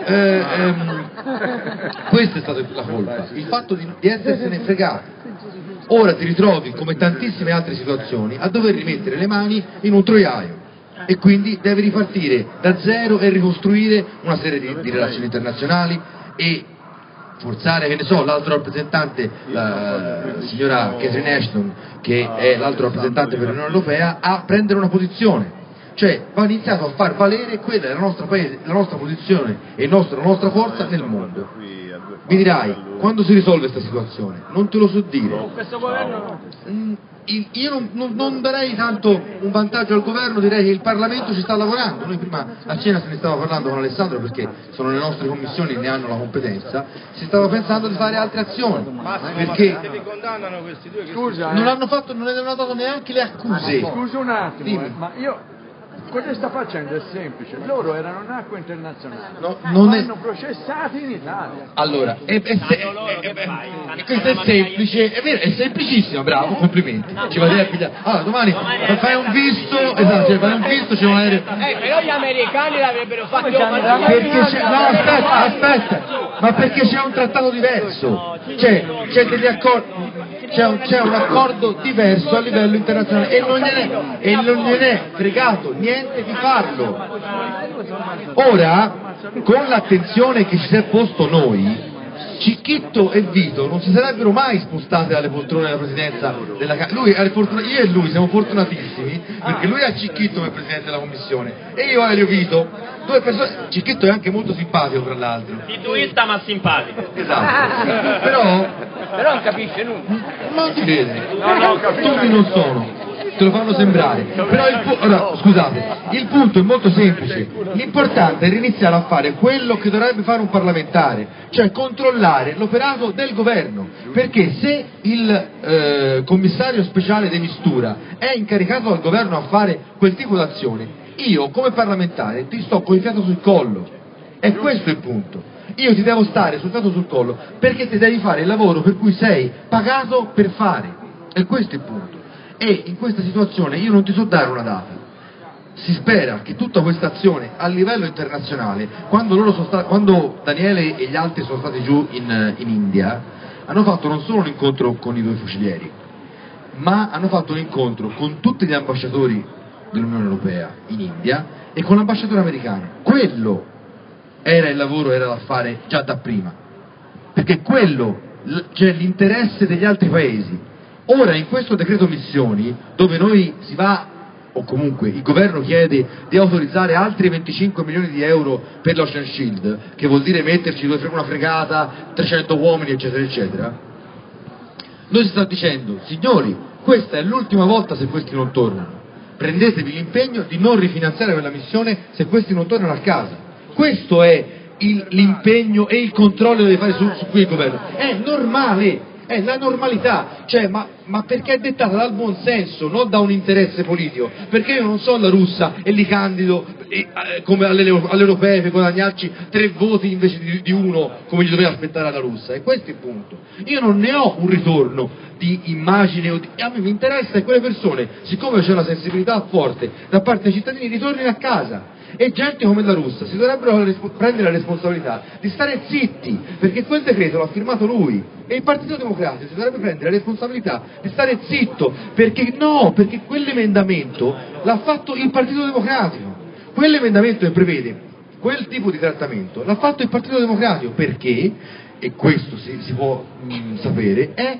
questa è stata la colpa, il fatto di essersene fregati. Ora ti ritrovi, come tantissime altre situazioni, a dover rimettere le mani in un troiaio, e quindi devi ripartire da zero e ricostruire una serie di relazioni internazionali e forzare, che ne so, l'altro rappresentante, la signora Catherine Ashton, che è l'altro rappresentante per l'Unione Europea, a prendere una posizione. Cioè va iniziato a far valere quella è la nostra posizione e la nostra forza nel mondo. Mi dirai, quando si risolve questa situazione? Non te lo so dire. Questo governo Io non darei tanto un vantaggio al governo, direi che il Parlamento ci sta lavorando. Noi prima a cena se ne stava parlando con Alessandro, perché sono le nostre commissioni, ne hanno la competenza, si stava pensando di fare altre azioni, perché non hanno dato neanche le accuse. Scusa un attimo, ma io quello che sta facendo è semplice, loro erano in acque internazionali, vanno processati in Italia. Allora, questo è semplice, è vero, è semplicissimo, bravo, complimenti. Ci va a pigliare. Allora, domani fai un visto, esatto, fai un visto, c'è un aereo. Però gli americani l'avrebbero fatto aspetta, ma perché c'è un trattato diverso, c'è degli accordi, c'è un accordo diverso a livello internazionale e non gliene è fregato niente di farlo. Ora, con l'attenzione che ci si è posto noi Cicchetto e Vito non si sarebbero mai spostati dalle poltrone della presidenza della Camera. Io e lui siamo fortunatissimi perché lui ha Cicchetto come presidente della commissione e io Elio Vito, due persone. Cicchetto è anche molto simpatico tra l'altro. Tituista ma simpatico. Esatto. Però non capisce nulla. Non si vede. Tutti non sono. Te lo fanno sembrare. Però scusate, il punto è molto semplice. L'importante è iniziare a fare quello che dovrebbe fare un parlamentare, cioè controllare l'operato del governo. Perché se il commissario speciale di mistura è incaricato dal governo a fare quel tipo d'azione, io come parlamentare ti sto con il fiato sul collo. E questo è il punto. Io ti devo stare sul fiato sul collo perché ti devi fare il lavoro per cui sei pagato per fare. E questo è il punto. E in questa situazione io non ti so dare una data. Si spera che tutta questa azione a livello internazionale, quando Daniele e gli altri sono stati giù in India, hanno fatto non solo un incontro con i due fucilieri, ma hanno fatto un incontro con tutti gli ambasciatori dell'Unione Europea in India e con l'ambasciatore americano. Quello era il lavoro, era da fare già da prima, perché quello, cioè l'interesse degli altri paesi. Ora in questo decreto missioni, dove noi si va, o comunque il governo chiede di autorizzare altri 25 milioni di euro per l'Ocean Shield, che vuol dire metterci una fregata, 300 uomini eccetera eccetera, noi si sta dicendo, signori, questa è l'ultima volta se questi non tornano, prendetevi l'impegno di non rifinanziare quella missione se questi non tornano a casa. Questo è l'impegno e il controllo che deve fare su cui il governo. È normale. È la normalità, cioè, ma perché è dettata dal buon senso, non da un interesse politico, perché io non sono la russa e li candido come alle europee per guadagnarci 3 voti invece di 1 come gli doveva aspettare alla russa, e questo è il punto. Io non ne ho un ritorno di immagine, a me mi interessa che quelle persone, siccome c'è una sensibilità forte da parte dei cittadini, ritornino a casa. E gente come la russa si dovrebbero prendere la responsabilità di stare zitti, perché quel decreto l'ha firmato lui, e il Partito Democratico si dovrebbe prendere la responsabilità di stare zitto, perché quell'emendamento l'ha fatto il Partito Democratico, quell'emendamento che prevede quel tipo di trattamento l'ha fatto il Partito Democratico, perché, e questo si può sapere, è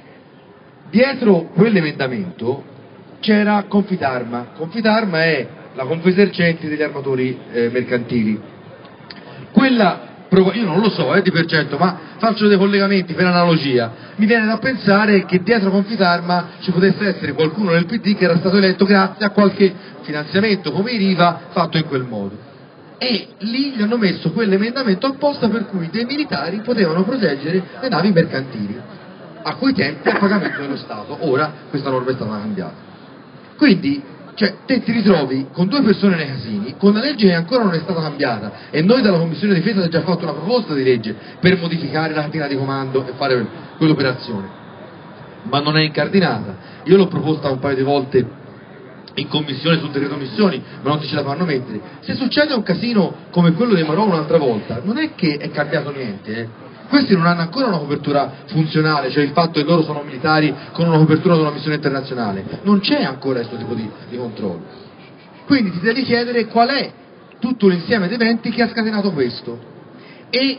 dietro quell'emendamento c'era Confitarma. Confitarma è la Confesercenti degli armatori mercantili. Quella, io non lo so di per certo, ma faccio dei collegamenti per analogia. Mi viene da pensare che dietro Confitarma ci potesse essere qualcuno nel PD che era stato eletto grazie a qualche finanziamento come i Riva fatto in quel modo. E lì gli hanno messo quell'emendamento apposta per cui dei militari potevano proteggere le navi mercantili, a quei tempi a pagamento dello Stato. Ora questa norma è stata cambiata. Quindi, te ti ritrovi con 2 persone nei casini, con una legge che ancora non è stata cambiata, e noi dalla Commissione Difesa abbiamo già fatto una proposta di legge per modificare la catena di comando e fare quell'operazione, ma non è incardinata. Io l'ho proposta un paio di volte in commissione sul decreto missioni, ma non ce la fanno mettere. Se succede un casino come quello di Marò un'altra volta, non è che è cambiato niente, Questi non hanno ancora una copertura funzionale, cioè il fatto che loro sono militari con una copertura di una missione internazionale. Non c'è ancora questo tipo di controllo. Quindi ti devi chiedere qual è tutto l'insieme di eventi che ha scatenato questo e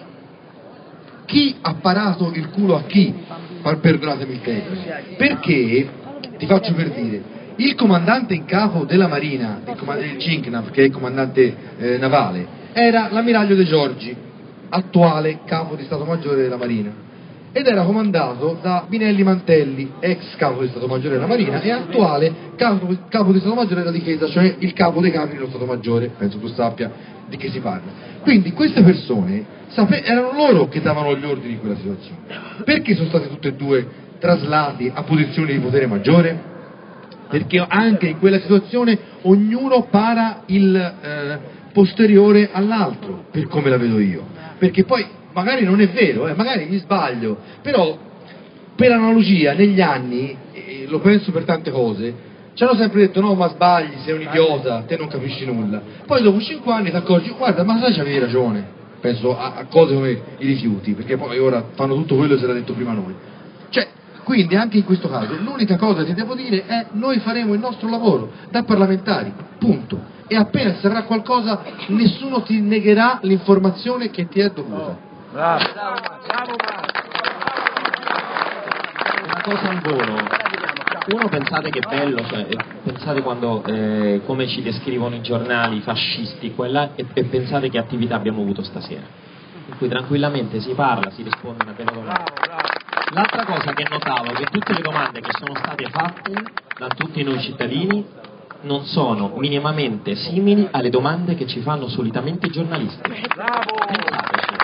chi ha parato il culo a chi, perdonatemi il termine, perché, ti faccio per dire, il comandante in capo della Marina, il CINCNAF, che è il comandante navale, era l'ammiraglio De Giorgi, attuale capo di Stato Maggiore della Marina, ed era comandato da Binelli Mantelli, ex capo di Stato Maggiore della Marina e attuale capo di Stato Maggiore della Difesa, cioè il capo dei capi dello Stato Maggiore, penso tu sappia di che si parla. Quindi queste persone erano loro che davano gli ordini in quella situazione. Perché sono stati tutti e due traslati a posizioni di potere maggiore? Perché anche in quella situazione ognuno para il posteriore all'altro, per come la vedo io. Perché poi magari non è vero, magari mi sbaglio, però per analogia negli anni, lo penso per tante cose, ci hanno sempre detto no ma sbagli, sei un idiota, te non capisci nulla. Poi dopo 5 anni ti accorgi, guarda ma sai c'avevi ragione, penso a cose come i rifiuti, perché poi ora fanno tutto quello che si era detto prima noi. Quindi anche in questo caso l'unica cosa che devo dire è noi faremo il nostro lavoro da parlamentari, punto, e appena si avrà qualcosa nessuno ti negherà l'informazione che ti è dovuta. Bravo. cosa al volo. Uno, pensate che bello, cioè, pensate quando come ci descrivono i giornali fascisti quella, e pensate che attività abbiamo avuto stasera, in cui tranquillamente si parla, si risponde a delle domande. L'altra cosa che notavo è che tutte le domande che sono state fatte da tutti noi cittadini non sono minimamente simili alle domande che ci fanno solitamente i giornalisti. Pensateci.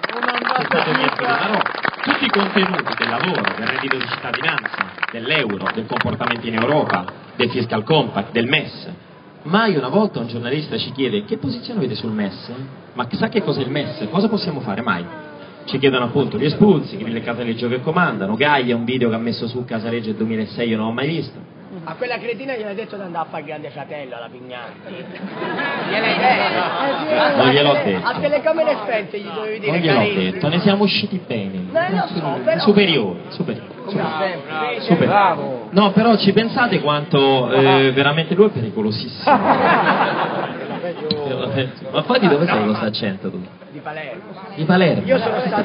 Tutti i contenuti del lavoro, del reddito di cittadinanza, dell'euro, del comportamento in Europa, del fiscal compact, del MES. Mai una volta un giornalista ci chiede: che posizione avete sul MES? Ma sa che cos'è il MES? Cosa possiamo fare? Mai. Ci chiedono appunto gli espulsi, Grillo e Casaleggio che comandano, Gaia, un video che ha messo su Casaleggio nel 2006, io non l'ho mai visto. A quella cretina gli hai detto di andare a fare il Grande Fratello alla Pignata. Gliel'hai detto? Non gliel'ho detto. A telecamere spente gli dovevi dire. Non gliel'ho detto, ne siamo usciti bene. Lo so, però... Superiori. No, però ci pensate quanto veramente lui è pericolosissimo. Ma poi di dove sei questo accento tu? Di Palermo. Di Palermo? Io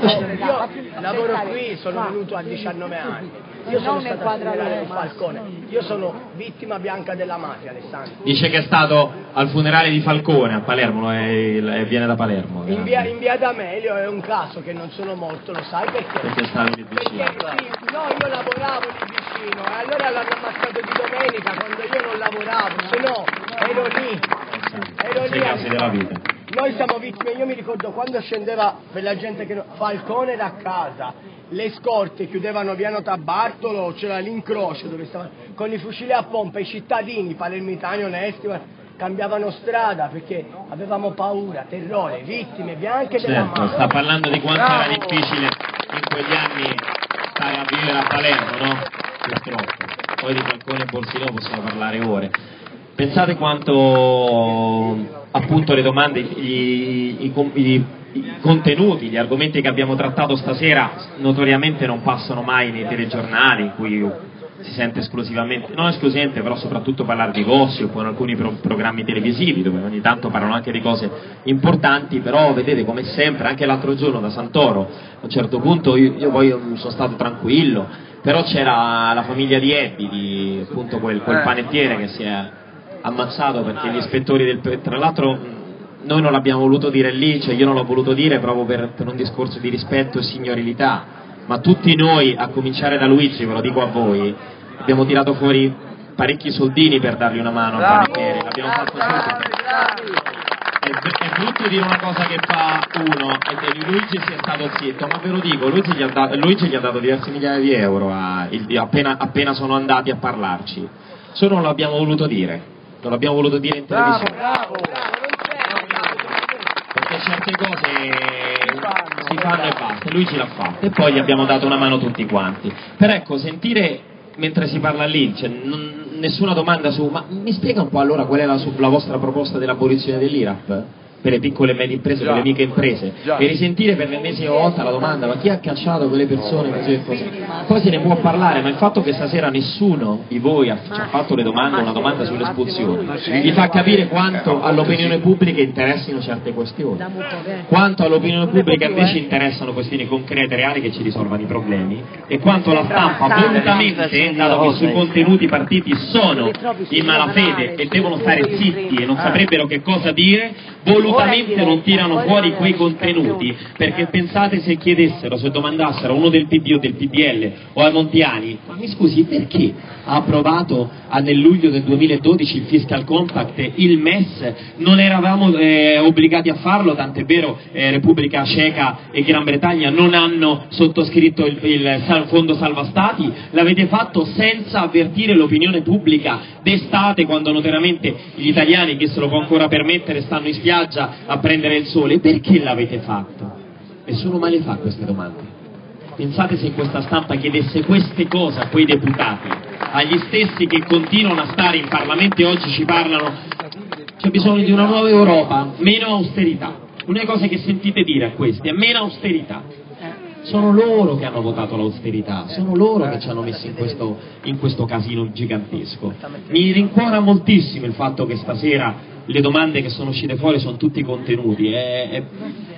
lavoro qui, sono venuto a 19 anni. Io sono stato a funerale di Falcone. Io sono vittima bianca della mafia, Alessandro. Dice che è stato al funerale di Falcone a Palermo, viene da Palermo. In via D'Amelio è un caso che non sono morto, lo sai perché? Perché stavi lì vicino. No, io lavoravo lì vicino e allora l'hanno ammazzato di domenica quando io non lavoravo, se no ero lì. Sei casi della vita. Noi siamo vittime, io mi ricordo quando scendeva per la gente che Falcone da casa, le scorte chiudevano Viano Tabartolo, c'era l'incrocio dove stavano con i fucili a pompa, i cittadini palermitani onesti cambiavano strada perché avevamo paura, terrore, vittime bianche della mafia. Sta parlando di quanto era difficile in quegli anni stare a vivere a Palermo, no? Purtroppo. Poi di Falcone e Borsellino possiamo parlare ore. Pensate quanto appunto le domande, i contenuti, gli argomenti che abbiamo trattato stasera notoriamente non passano mai nei telegiornali, in cui si sente esclusivamente, non esclusivamente, però soprattutto parlare di gossip o in alcuni programmi televisivi dove ogni tanto parlano anche di cose importanti, però vedete come sempre, anche l'altro giorno da Santoro, a un certo punto io poi sono stato tranquillo, però c'era la famiglia di Ebbi, appunto quel panettiere che si è ammazzato perché gli ispettori tra l'altro noi non l'abbiamo voluto dire lì, cioè io non l'ho voluto dire proprio per un discorso di rispetto e signorilità, ma tutti noi, a cominciare da Luigi, ve lo dico a voi, abbiamo tirato fuori parecchi soldini per dargli una mano al panettiere, l'abbiamo fatto subito. È brutto dire una cosa che fa uno e che Luigi sia stato zitto, ma ve lo dico, Luigi gli ha dato diverse migliaia di euro appena sono andati a parlarci, solo non l'abbiamo voluto dire. Non l'abbiamo voluto dire in televisione. Perché certe cose si fanno e basta. Lui ce l'ha fatta e poi gli abbiamo dato una mano tutti quanti. Però ecco, sentire mentre si parla lì, cioè, nessuna domanda su ma mi spiega un po' allora qual è la vostra proposta dell'abolizione dell'IRAP? Per le piccole e medie imprese, per le micro imprese, e risentire per l'ennesima volta la domanda ma chi ha cacciato quelle persone così e così. Poi se ne può parlare, ma il fatto che stasera nessuno di voi ci ha fatto una domanda sulle espulsioni vi fa capire quanto all'opinione pubblica interessino certe questioni, quanto all'opinione pubblica invece interessano questioni concrete, reali, che ci risolvano i problemi, e quanto la stampa volutamente, dato che sui contenuti partiti sono in malafede e devono stare zitti e non saprebbero che cosa dire, volutamente non tirano fuori quei contenuti, perché pensate se chiedessero, se domandassero a uno del PD o del PDL o ai Montiani, ma mi scusi, perché ha approvato nel luglio del 2012 il Fiscal Compact, il MES, non eravamo obbligati a farlo, tant'è vero Repubblica Ceca e Gran Bretagna non hanno sottoscritto il Fondo Salva Stati, l'avete fatto senza avvertire l'opinione pubblica d'estate, quando notoriamente gli italiani, chi se lo può ancora permettere, stanno in spiaggia a prendere il sole. Perché l'avete fatto? Nessuno mai le fa queste domande. Pensate se questa stampa chiedesse queste cose a quei deputati, agli stessi che continuano a stare in Parlamento e oggi ci parlano, c'è bisogno di una nuova Europa, meno austerità. L'unica cosa che sentite dire a questi è meno austerità. Sono loro che hanno votato l'austerità, sono loro che ci hanno messo in questo casino gigantesco. Mi rincuora moltissimo il fatto che stasera le domande che sono uscite fuori sono tutti contenuti.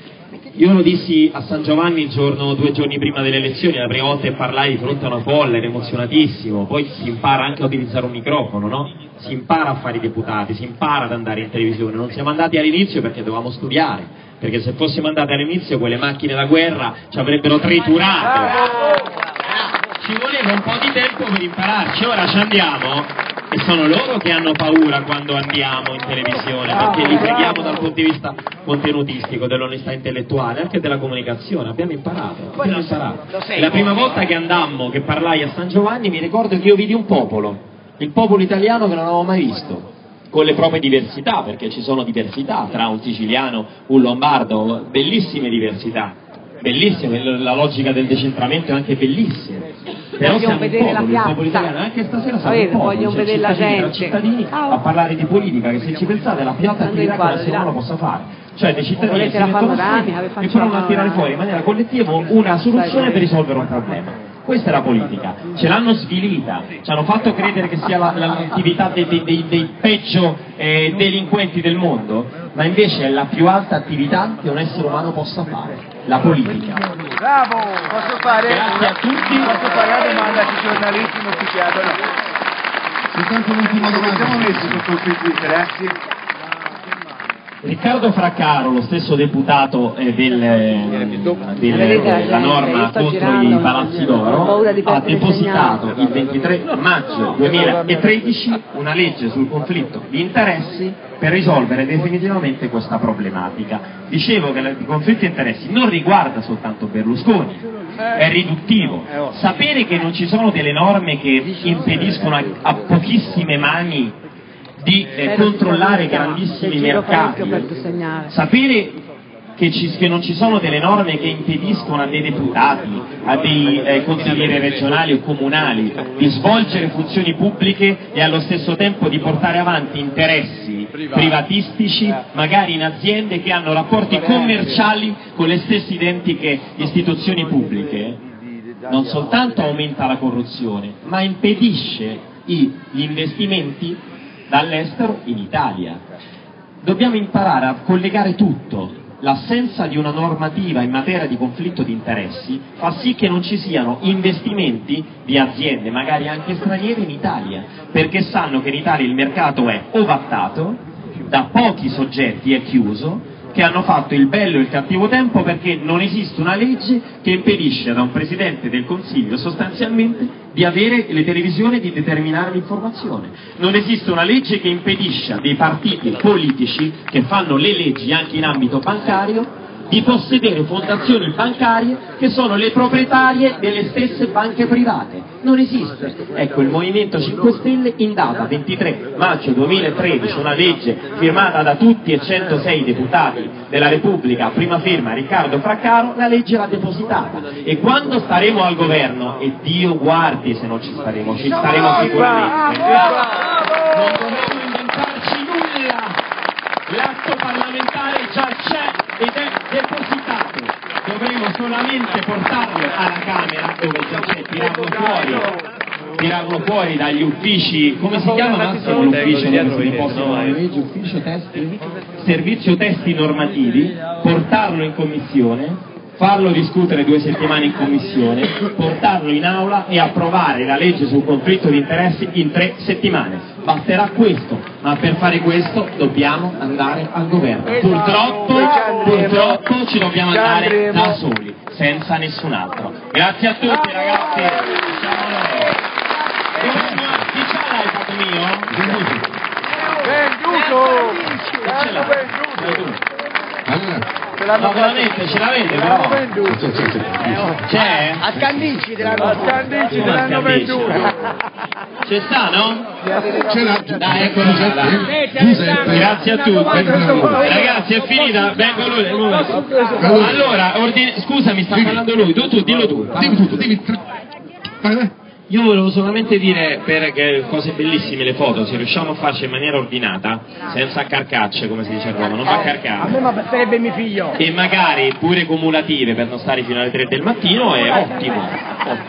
Io lo dissi a San Giovanni 2 giorni prima delle elezioni, la prima volta che parlai di fronte a una folla, ero emozionatissimo, poi si impara anche a utilizzare un microfono, no? Si impara a fare i deputati, si impara ad andare in televisione, non siamo andati all'inizio perché dovevamo studiare, perché se fossimo andati all'inizio quelle macchine da guerra ci avrebbero triturato. Ci voleva un po' di tempo per impararci, ora ci andiamo e sono loro che hanno paura quando andiamo in televisione, perché li preghiamo dal punto di vista contenutistico, dell'onestà intellettuale, anche della comunicazione. Abbiamo imparato. La prima volta che andammo, che parlai a San Giovanni, mi ricordo che io vidi un popolo, il popolo italiano che non avevo mai visto, con le proprie diversità, perché ci sono diversità tra un siciliano, un lombardo, bellissime diversità, bellissime, la logica del decentramento è anche bellissima. Però siamo un popolo, il popolo italiano, anche stasera siamo un popolo, vogliono vedere la gente, cittadini a parlare di politica, che se ci pensate è la più alta attività che un essere umano possa fare, cioè dei cittadini che si mettono assieme e provano a tirare fuori in maniera collettiva una soluzione per risolvere un problema. Questa è la politica, ce l'hanno svilita, ci hanno fatto credere che sia l'attività dei peggio delinquenti del mondo, ma invece è la più alta attività che un essere umano possa fare, la politica. Bravo! Posso fare? Grazie a tutti. Posso fare la domanda che i giornalisti non si chiedono? Soltanto un'ultima domanda. Siamo messi sotto il conflitto di interessi? Riccardo Fraccaro, lo stesso deputato della norma contro i palazzi d'oro, ha depositato il 23 maggio 2013 una legge sul conflitto di interessi per risolvere definitivamente questa problematica. Dicevo che il conflitto di interessi non riguarda soltanto Berlusconi, è riduttivo. Sapere che non ci sono delle norme che impediscono a pochissime mani di controllare grandissimi mercati, sapere che non ci sono delle norme che impediscono a dei deputati, a dei consiglieri regionali o comunali di svolgere funzioni pubbliche e allo stesso tempo di portare avanti interessi privatistici, magari in aziende che hanno rapporti commerciali con le stesse identiche istituzioni pubbliche, non soltanto aumenta la corruzione, ma impedisce gli investimenti dall'estero in Italia. Dobbiamo imparare a collegare tutto. L'assenza di una normativa in materia di conflitto di interessi fa sì che non ci siano investimenti di aziende, magari anche straniere, in Italia, perché sanno che in Italia il mercato è ovattato da pochi soggetti, è chiuso, che hanno fatto il bello e il cattivo tempo, perché non esiste una legge che impedisce da un Presidente del Consiglio sostanzialmente di avere le televisioni e di determinare l'informazione. Non esiste una legge che impedisce a dei partiti politici che fanno le leggi anche in ambito bancario di possedere fondazioni bancarie che sono le proprietarie delle stesse banche private. Non esiste. Ecco, il Movimento 5 Stelle in data 23 maggio 2013, una legge firmata da tutti e 106 deputati della Repubblica, a prima firma Riccardo Fraccaro, la legge l'ha depositata. E quando staremo al governo, e Dio guardi se non ci staremo sicuramente, non dovremo inventarci nulla. L'atto parlamentare già c'è ed è depositato, dovremo solamente portarlo alla Camera, dove già c'è, tirarlo fuori dagli uffici, come si chiama Massimo l'ufficio dove si depositano le leggi? Ufficio testi? Servizio testi normativi, portarlo in commissione, farlo discutere 2 settimane in commissione, portarlo in aula e approvare la legge sul conflitto di interessi in 3 settimane. Basterà questo, ma per fare questo dobbiamo andare al governo. Purtroppo ci dobbiamo andare da soli, senza nessun altro. Grazie a tutti ragazzi. Chi ce l'hai fatto mio? Venduto! No, veramente ce l'avete però? C'è? A Scandicci te l'hanno venduto. C'è sta, no? Ce l'ha. Dai, eccolo là. Giuseppe. Grazie a tutti. Ragazzi, è finita. Vengo lui. Allora, scusami, sta parlando lui. Dillo tu. Dimmi tutto, dimmi. Io volevo solamente dire, perché cose bellissime le foto, se riusciamo a farci in maniera ordinata, senza carcacce, come si dice a Roma, non va carcare. A me mi basterebbe mio figlio. E magari pure cumulative per non stare fino alle 3 del mattino è ottimo.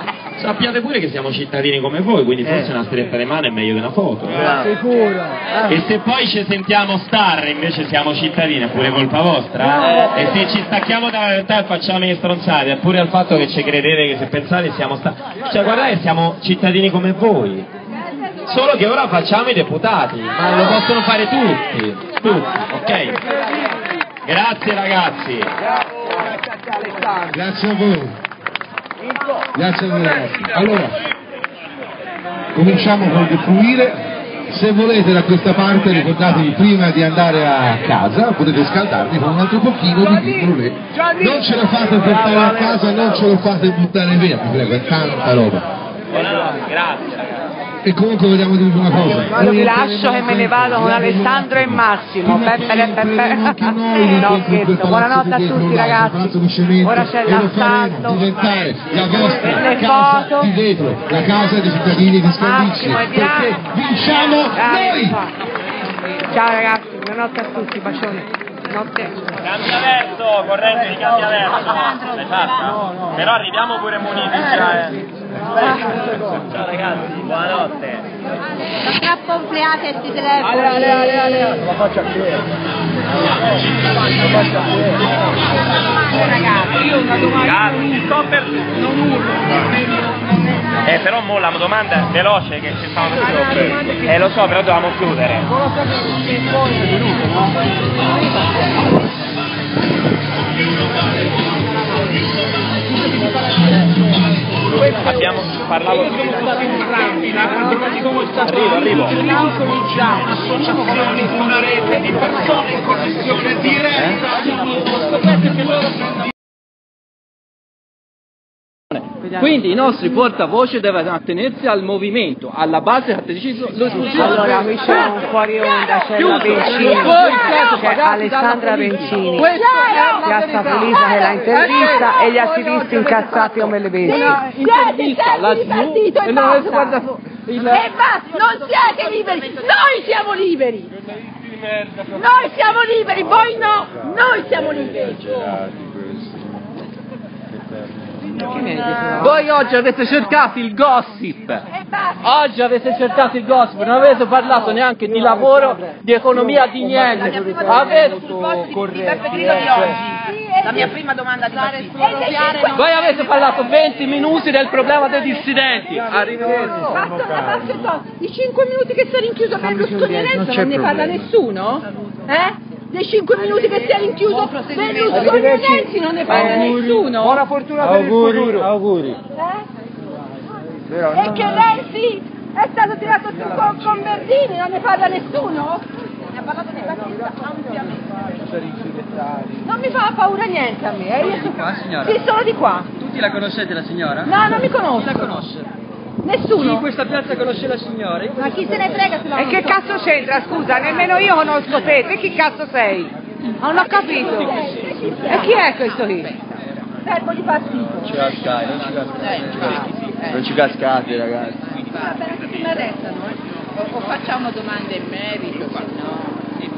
sappiate pure che siamo cittadini come voi, quindi forse una stretta di mano è meglio di una foto. Sicuro. E se poi ci sentiamo star e invece siamo cittadini, è pure colpa vostra? E se ci stacchiamo dalla realtà e facciamo le stronzate, è pure al fatto che ci credete che se pensate siamo star. Cioè guardate, siamo cittadini come voi. Solo che ora facciamo i deputati, ma lo possono fare tutti, ok? Grazie ragazzi. Grazie a voi. Grazie a voi ragazzi. Allora, cominciamo col defluire. Se volete da questa parte ricordatevi prima di andare a casa, potete scaldarvi con un altro pochino di vino lì. Non ce lo fate portare a casa, non ce lo fate buttare via, vi prego, è tanta roba. Grazie. E comunque vogliamo dirvi una cosa. Quando vi lascio che me ne vado con Alessandro e Massimo. No, scherzo. Buonanotte a tutti ragazzi. Ora c'è l'assalto. Diventare la vostra le casa foto di vetro, la casa dei cittadini di Scandicci. Perché vinciamo noi! Ciao ragazzi, buonanotte a tutti, bacioni. Notte. Cambia verso, corrente di cambia verso. L'hai fatta? No. Però arriviamo pure muniti già, Ciao ragazzi, buonanotte. Sono troppo ampliate questi telefoni. Ale. La faccia qui. Ragazzi, io una domanda. Non urlo. Però mo la domanda è veloce che ci stanno facendo. Lo so, però dovevamo chiudere. Abbiamo parlato arrivo. Associazioni, una rete di persone in connessione diretta. Quindi i nostri portavoce devono attenersi al movimento, alla base che ha deciso l'esclusione. Allora qui c'è un fuori onda, c'è la Bencini, c'è Alessandra Bencini, Piazza Pulita che la intervista e gli attivisti incazzati come le bestie. Una intervista, la TV, e non avete guardato il... E basta, non siete liberi, noi siamo liberi! Noi siamo liberi, voi no! Noi siamo liberi! Voi oggi avete cercato il gossip, oggi avete cercato il gossip, non avete parlato neanche di lavoro, di economia, di niente. Avete... La mia prima domanda di Voi avete parlato 20 minuti del problema dei dissidenti. Arrivederci. I 5 minuti che sei rinchiuso per Berlusconi non ne parla nessuno? Dei 5 minuti che sei rinchiuso Berlusconi non ne parla nessuno? Buona fortuna per il futuro. Auguri. E che Renzi è stato tirato su con Verdini, non ne parla nessuno? Ne ha parlato di Battista ampiamente. Non mi fa paura niente a me. Io qua, signora? Sì, sono di qua. Tutti la conoscete la signora? No, non mi conosco. Chi la conosce? Nessuno. Chi in questa piazza conosce la signora? Ma chi se ne frega se la E che cazzo c'entra, scusa? Nemmeno io conosco te, te chi cazzo sei? Non ho capito. E chi è questo qui? Servo di partito. Non ci cascate, non ci cascate ragazzi. Va bene che mi arrestano, o facciamo domande in merito, se no.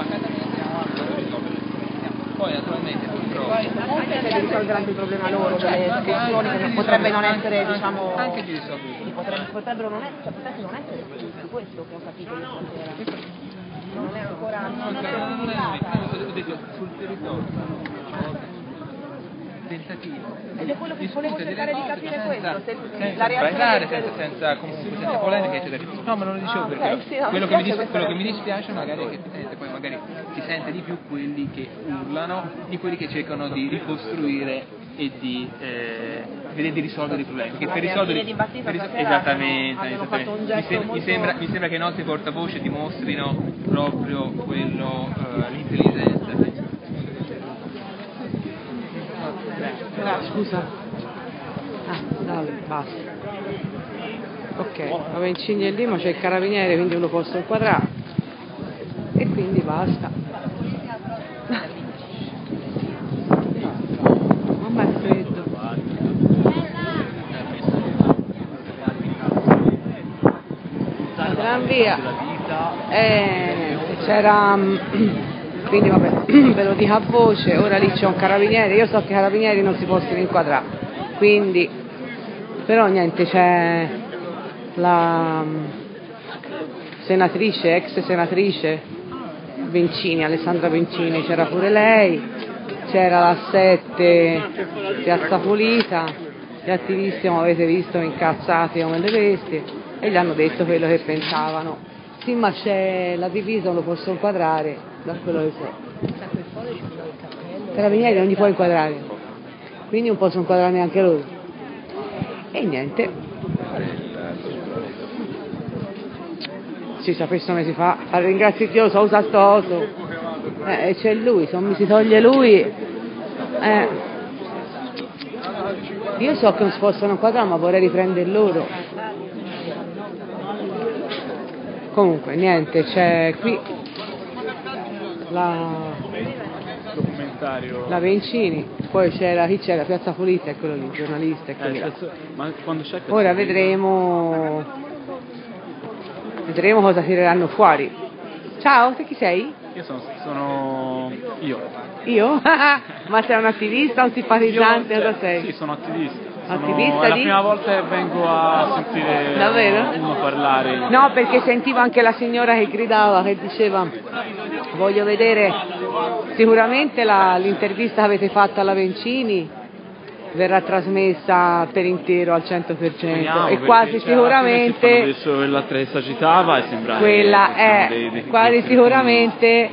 Poi naturalmente Deve risolvere anche il problema loro, delle questioni che potrebbe non essere, diciamo... Anche di risolvere. Potrebbero non essere, potrebbe non essere su questo che ho capito io stasera. Non è ancora... Ho detto sul territorio. Tentativo. Ed è quello che volevo cercare di capire questo, se la senza polemiche eccetera. No, ma non lo dicevo perché quello che mi dispiace magari è che poi magari si sente di più quelli che urlano di quelli che cercano di ricostruire e di vedere di risolvere i problemi, perché per risolvere esattamente mi sembra che i nostri portavoce dimostrino proprio quello l'intelligenza. Scusa. Dai, basta. Ok, la Bencini è lì, ma c'è il carabiniere, quindi io lo posso inquadrare. E quindi basta. Mamma è freddo. La tranvia. C'era... Quindi vabbè, ve lo dico a voce, ora lì c'è un carabiniere, io so che i carabinieri non si possono inquadrare, quindi Però niente, c'è la senatrice, ex senatrice Bencini, Alessandra Bencini, c'era pure lei, c'era la 7 Piazza Pulita, gli attivisti, come avete visto, incazzati come le bestie, e gli hanno detto quello che pensavano. Sì, ma c'è la divisa, non lo posso inquadrare, da quello che so. Carabinieri non li può inquadrare, quindi non posso inquadrare neanche loro. E niente. Si sapesse come si fa, ringrazi Dio, so usa sto oso. C'è lui, se non mi si toglie lui. Io so che non si possono inquadrare, ma vorrei riprendere loro. Comunque, niente, c'è qui la Bencini, poi c'era, chi c'era? Piazza Pulita, è quello lì, il giornalista, è quello là. Ma quando c'è Ora vedremo cosa tireranno fuori. Ciao, te chi sei? Io sono io. Io? Ma sei un attivista, un simpatizzante, cosa sei? Sì, sono attivista. Attivista è la prima volta che vengo a sentire uno parlare. No, perché sentivo anche la signora che gridava, che diceva voglio vedere sicuramente l'intervista che avete fatto alla Bencini verrà trasmessa per intero al 100%, e quasi sicuramente adesso quell'attrezza citava e sembrava quella è quasi sicuramente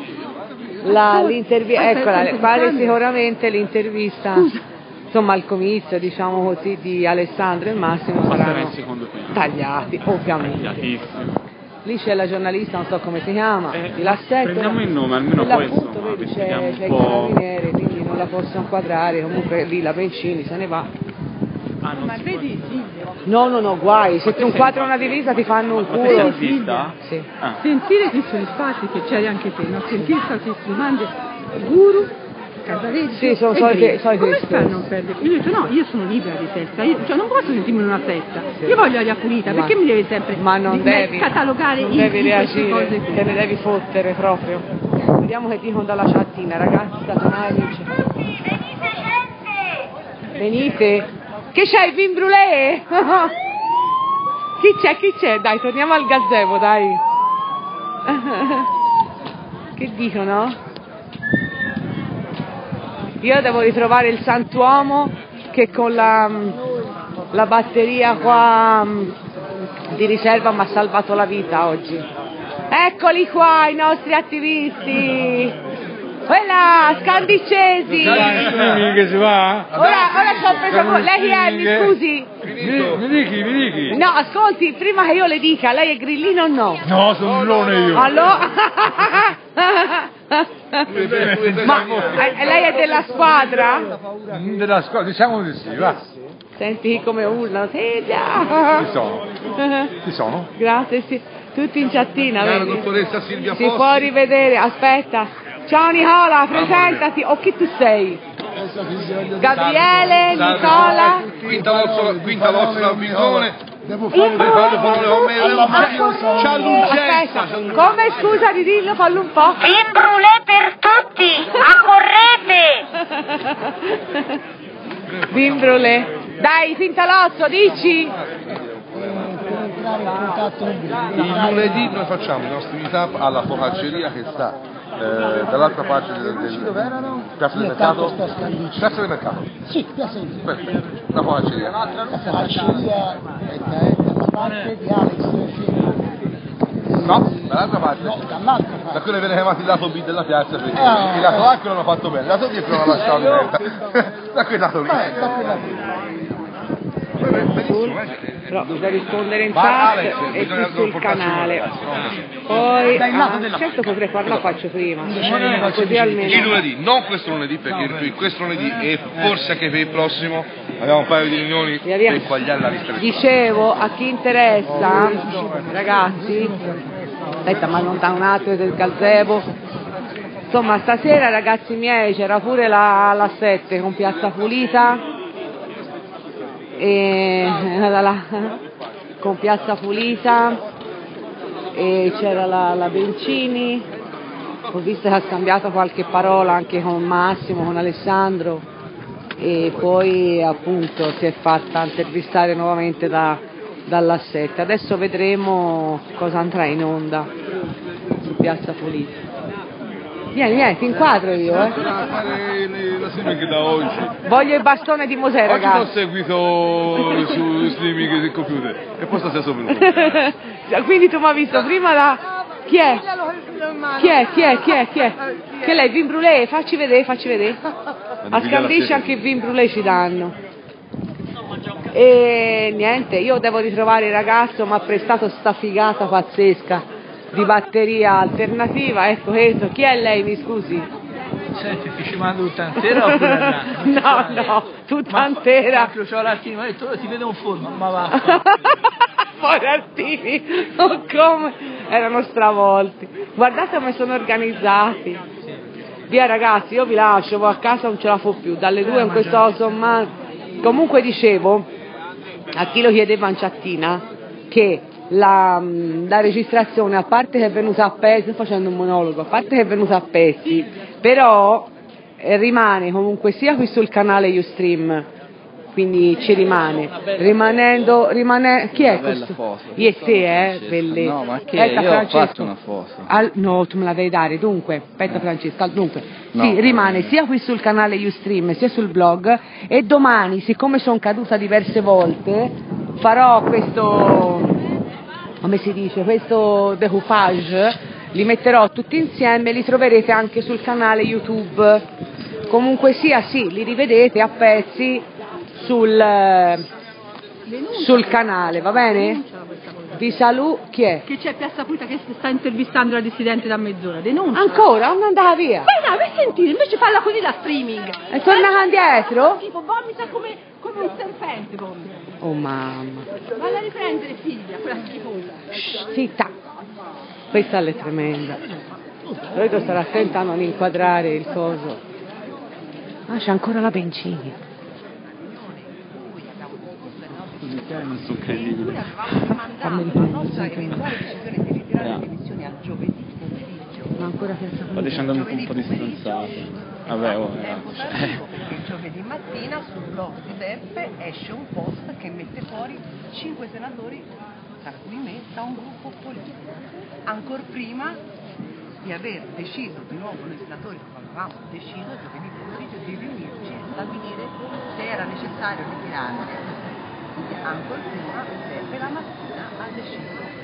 quasi sicuramente l'intervista, insomma al comizio, diciamo così, di Alessandro e Massimo saranno tagliati, ovviamente. Lì c'è la giornalista, non so come si chiama, di La 7. Prendiamo il nome, almeno poi appunto, insomma, vedi, c'è il carabiniere, quindi non la posso inquadrare, comunque lì la Bencini se ne va. Ma vedi No, guai, se tu inquadri una divisa ti fanno un culo. Sì. Sentire chi sono stati, che c'eri anche te, no? Sentire stati Slimande, Guru, Casaleggio. Sì, sono soliti. Come fanno a non perdere? Io ho detto no, io sono libera di testa, cioè non posso sentirmi in una setta, io voglio aria pulita, perché mi deve sempre catalogare non devi queste reagire, cose qui? te ne devi fottere proprio. Vediamo che dicono dalla chattina, ragazzi, venite. Che c'hai, vin brûlé? Chi c'è? Dai, torniamo al gazebo, dai. Che dicono? Io devo ritrovare il santuomo che con la batteria qua di riserva mi ha salvato la vita oggi. Eccoli qua i nostri attivisti. Quella, Scandicesi! Che si va? Ora ci ho preso con lei chi è? Mi scusi? Mi dichi? No, ascolti, prima che io le dica, lei è grillino o no? No, sono Brulone io. Allora? Ma lei è della squadra? Della squadra, diciamo di sì, va. Senti come urlano, Silvia! Chi sono? Grazie, sì. Tutti in chattina, vedi? Dottoressa Silvia Si può rivedere, aspetta. Ciao Nicola, presentati, o chi tu sei? Gabriele, Nicola. Quinta Lozzola Bisone. Devo farlo con me. C'ha l'urgenza. Come, scusa di dirlo, fallo un po'. Vin brûlé per tutti, accorrete! Vin brûlé. Dai, Fintalozzo, dici. Il lunedì noi facciamo i nostri meetup alla focacceria che sta dall'altra parte del Piazza del Mercato. Piazza del Mercato? Sì, Piazza del Mercato. Perfetto, la focacceria. La focacceria è dalla parte di Alex Fini. No, dall'altra parte. No, dall'altra parte. Da quello che viene chiamato il lato B della piazza, perché il lato A che non l'hanno fatto bene, il lato B che non l'hanno lasciato diretta. Da quel lato lì. Da quel lato lì. Però bisogna rispondere in chat e qui sul canale. Poi certo potrei farlo, faccio prima, così almeno. Il lunedì, non questo lunedì, perché questo lunedì e forse anche per il prossimo abbiamo un paio di riunioni per quagliare la lista. Dicevo, a chi interessa, ragazzi, aspetta, ma allontano un attimo del gazebo. Insomma, stasera, ragazzi miei, c'era pure la 7 con Piazza Pulita. Con Piazza Pulita e c'era la Bencini, ho visto che ha scambiato qualche parola anche con Massimo, con Alessandro, e poi appunto si è fatta intervistare nuovamente dalla 7. Adesso vedremo cosa andrà in onda su Piazza Pulita. Vieni, ti inquadro io, a fare la streaming da oggi. Voglio il bastone di Mosè, ragazzi. Oggi l'ho seguito su streaming del computer e poi stasera sono venuto. Quindi tu mi hai visto prima la... Chi è? Che lei, vin brûlé? Facci vedere. A Scandisci anche il vin brûlé ci danno. E niente, io devo ritrovare il ragazzo, mi ha prestato sta figata pazzesca di batteria alternativa, ecco questo. Chi è lei, mi scusi? Senti, ti ci mando tutta intera oppure no, tutta intera. C'ho l'artino, mi ha detto, ti vedo un forno, ma va. Fuori artini, come erano stravolti. Guardate come sono organizzati. Via ragazzi, io vi lascio, vado a casa, non ce la fo più. Dalle 2 in questo Osman. Comunque dicevo, a chi lo chiedeva in chattina, che la registrazione, a parte che è venuta a pezzi, sto facendo un monologo, a parte che è venuta a pezzi, però rimane comunque sia qui sul canale Ustream, quindi ci rimane, chi è questo? Io e te, bellezza. No, ma che io ho fatto una foto. No, tu me la devi dare, dunque, aspetta Francesca, dunque, no, sì, rimane sia qui sul canale Ustream sia sul blog, e domani, siccome sono caduta diverse volte, farò questo, come si dice, questo decoupage, li metterò tutti insieme, li troverete anche sul canale YouTube. Comunque sia, sì, li rivedete a pezzi sul canale, va bene? Vi saluto. Chi è? Che c'è Piazza Pulita che sta intervistando la dissidente da mezz'ora. Denuncia. Ancora? Non andava via? Ma no, per sentire, invece parla così da streaming. È tornata indietro? Tipo vomita come un serpente, vomita. Oh mamma. Valla a riprendere, figlia, quella schifosa. Zitta. Questa è tremenda. Dovete stare attenta a non inquadrare il coso. Ah, c'è ancora la benzina. Non sono credibile. Ma ancora sto dicendo un po' distanziato. Vabbè, Il giovedì mattina sul blog di Beppe esce un post che mette fuori 5 senatori, tra cui me, da un gruppo politico. Ancora prima di aver deciso di nuovo noi senatori, come avevamo deciso giovedì pomeriggio, di riunirci e stabilire se era necessario ritirare. Ancora prima Beppe la mattina ha deciso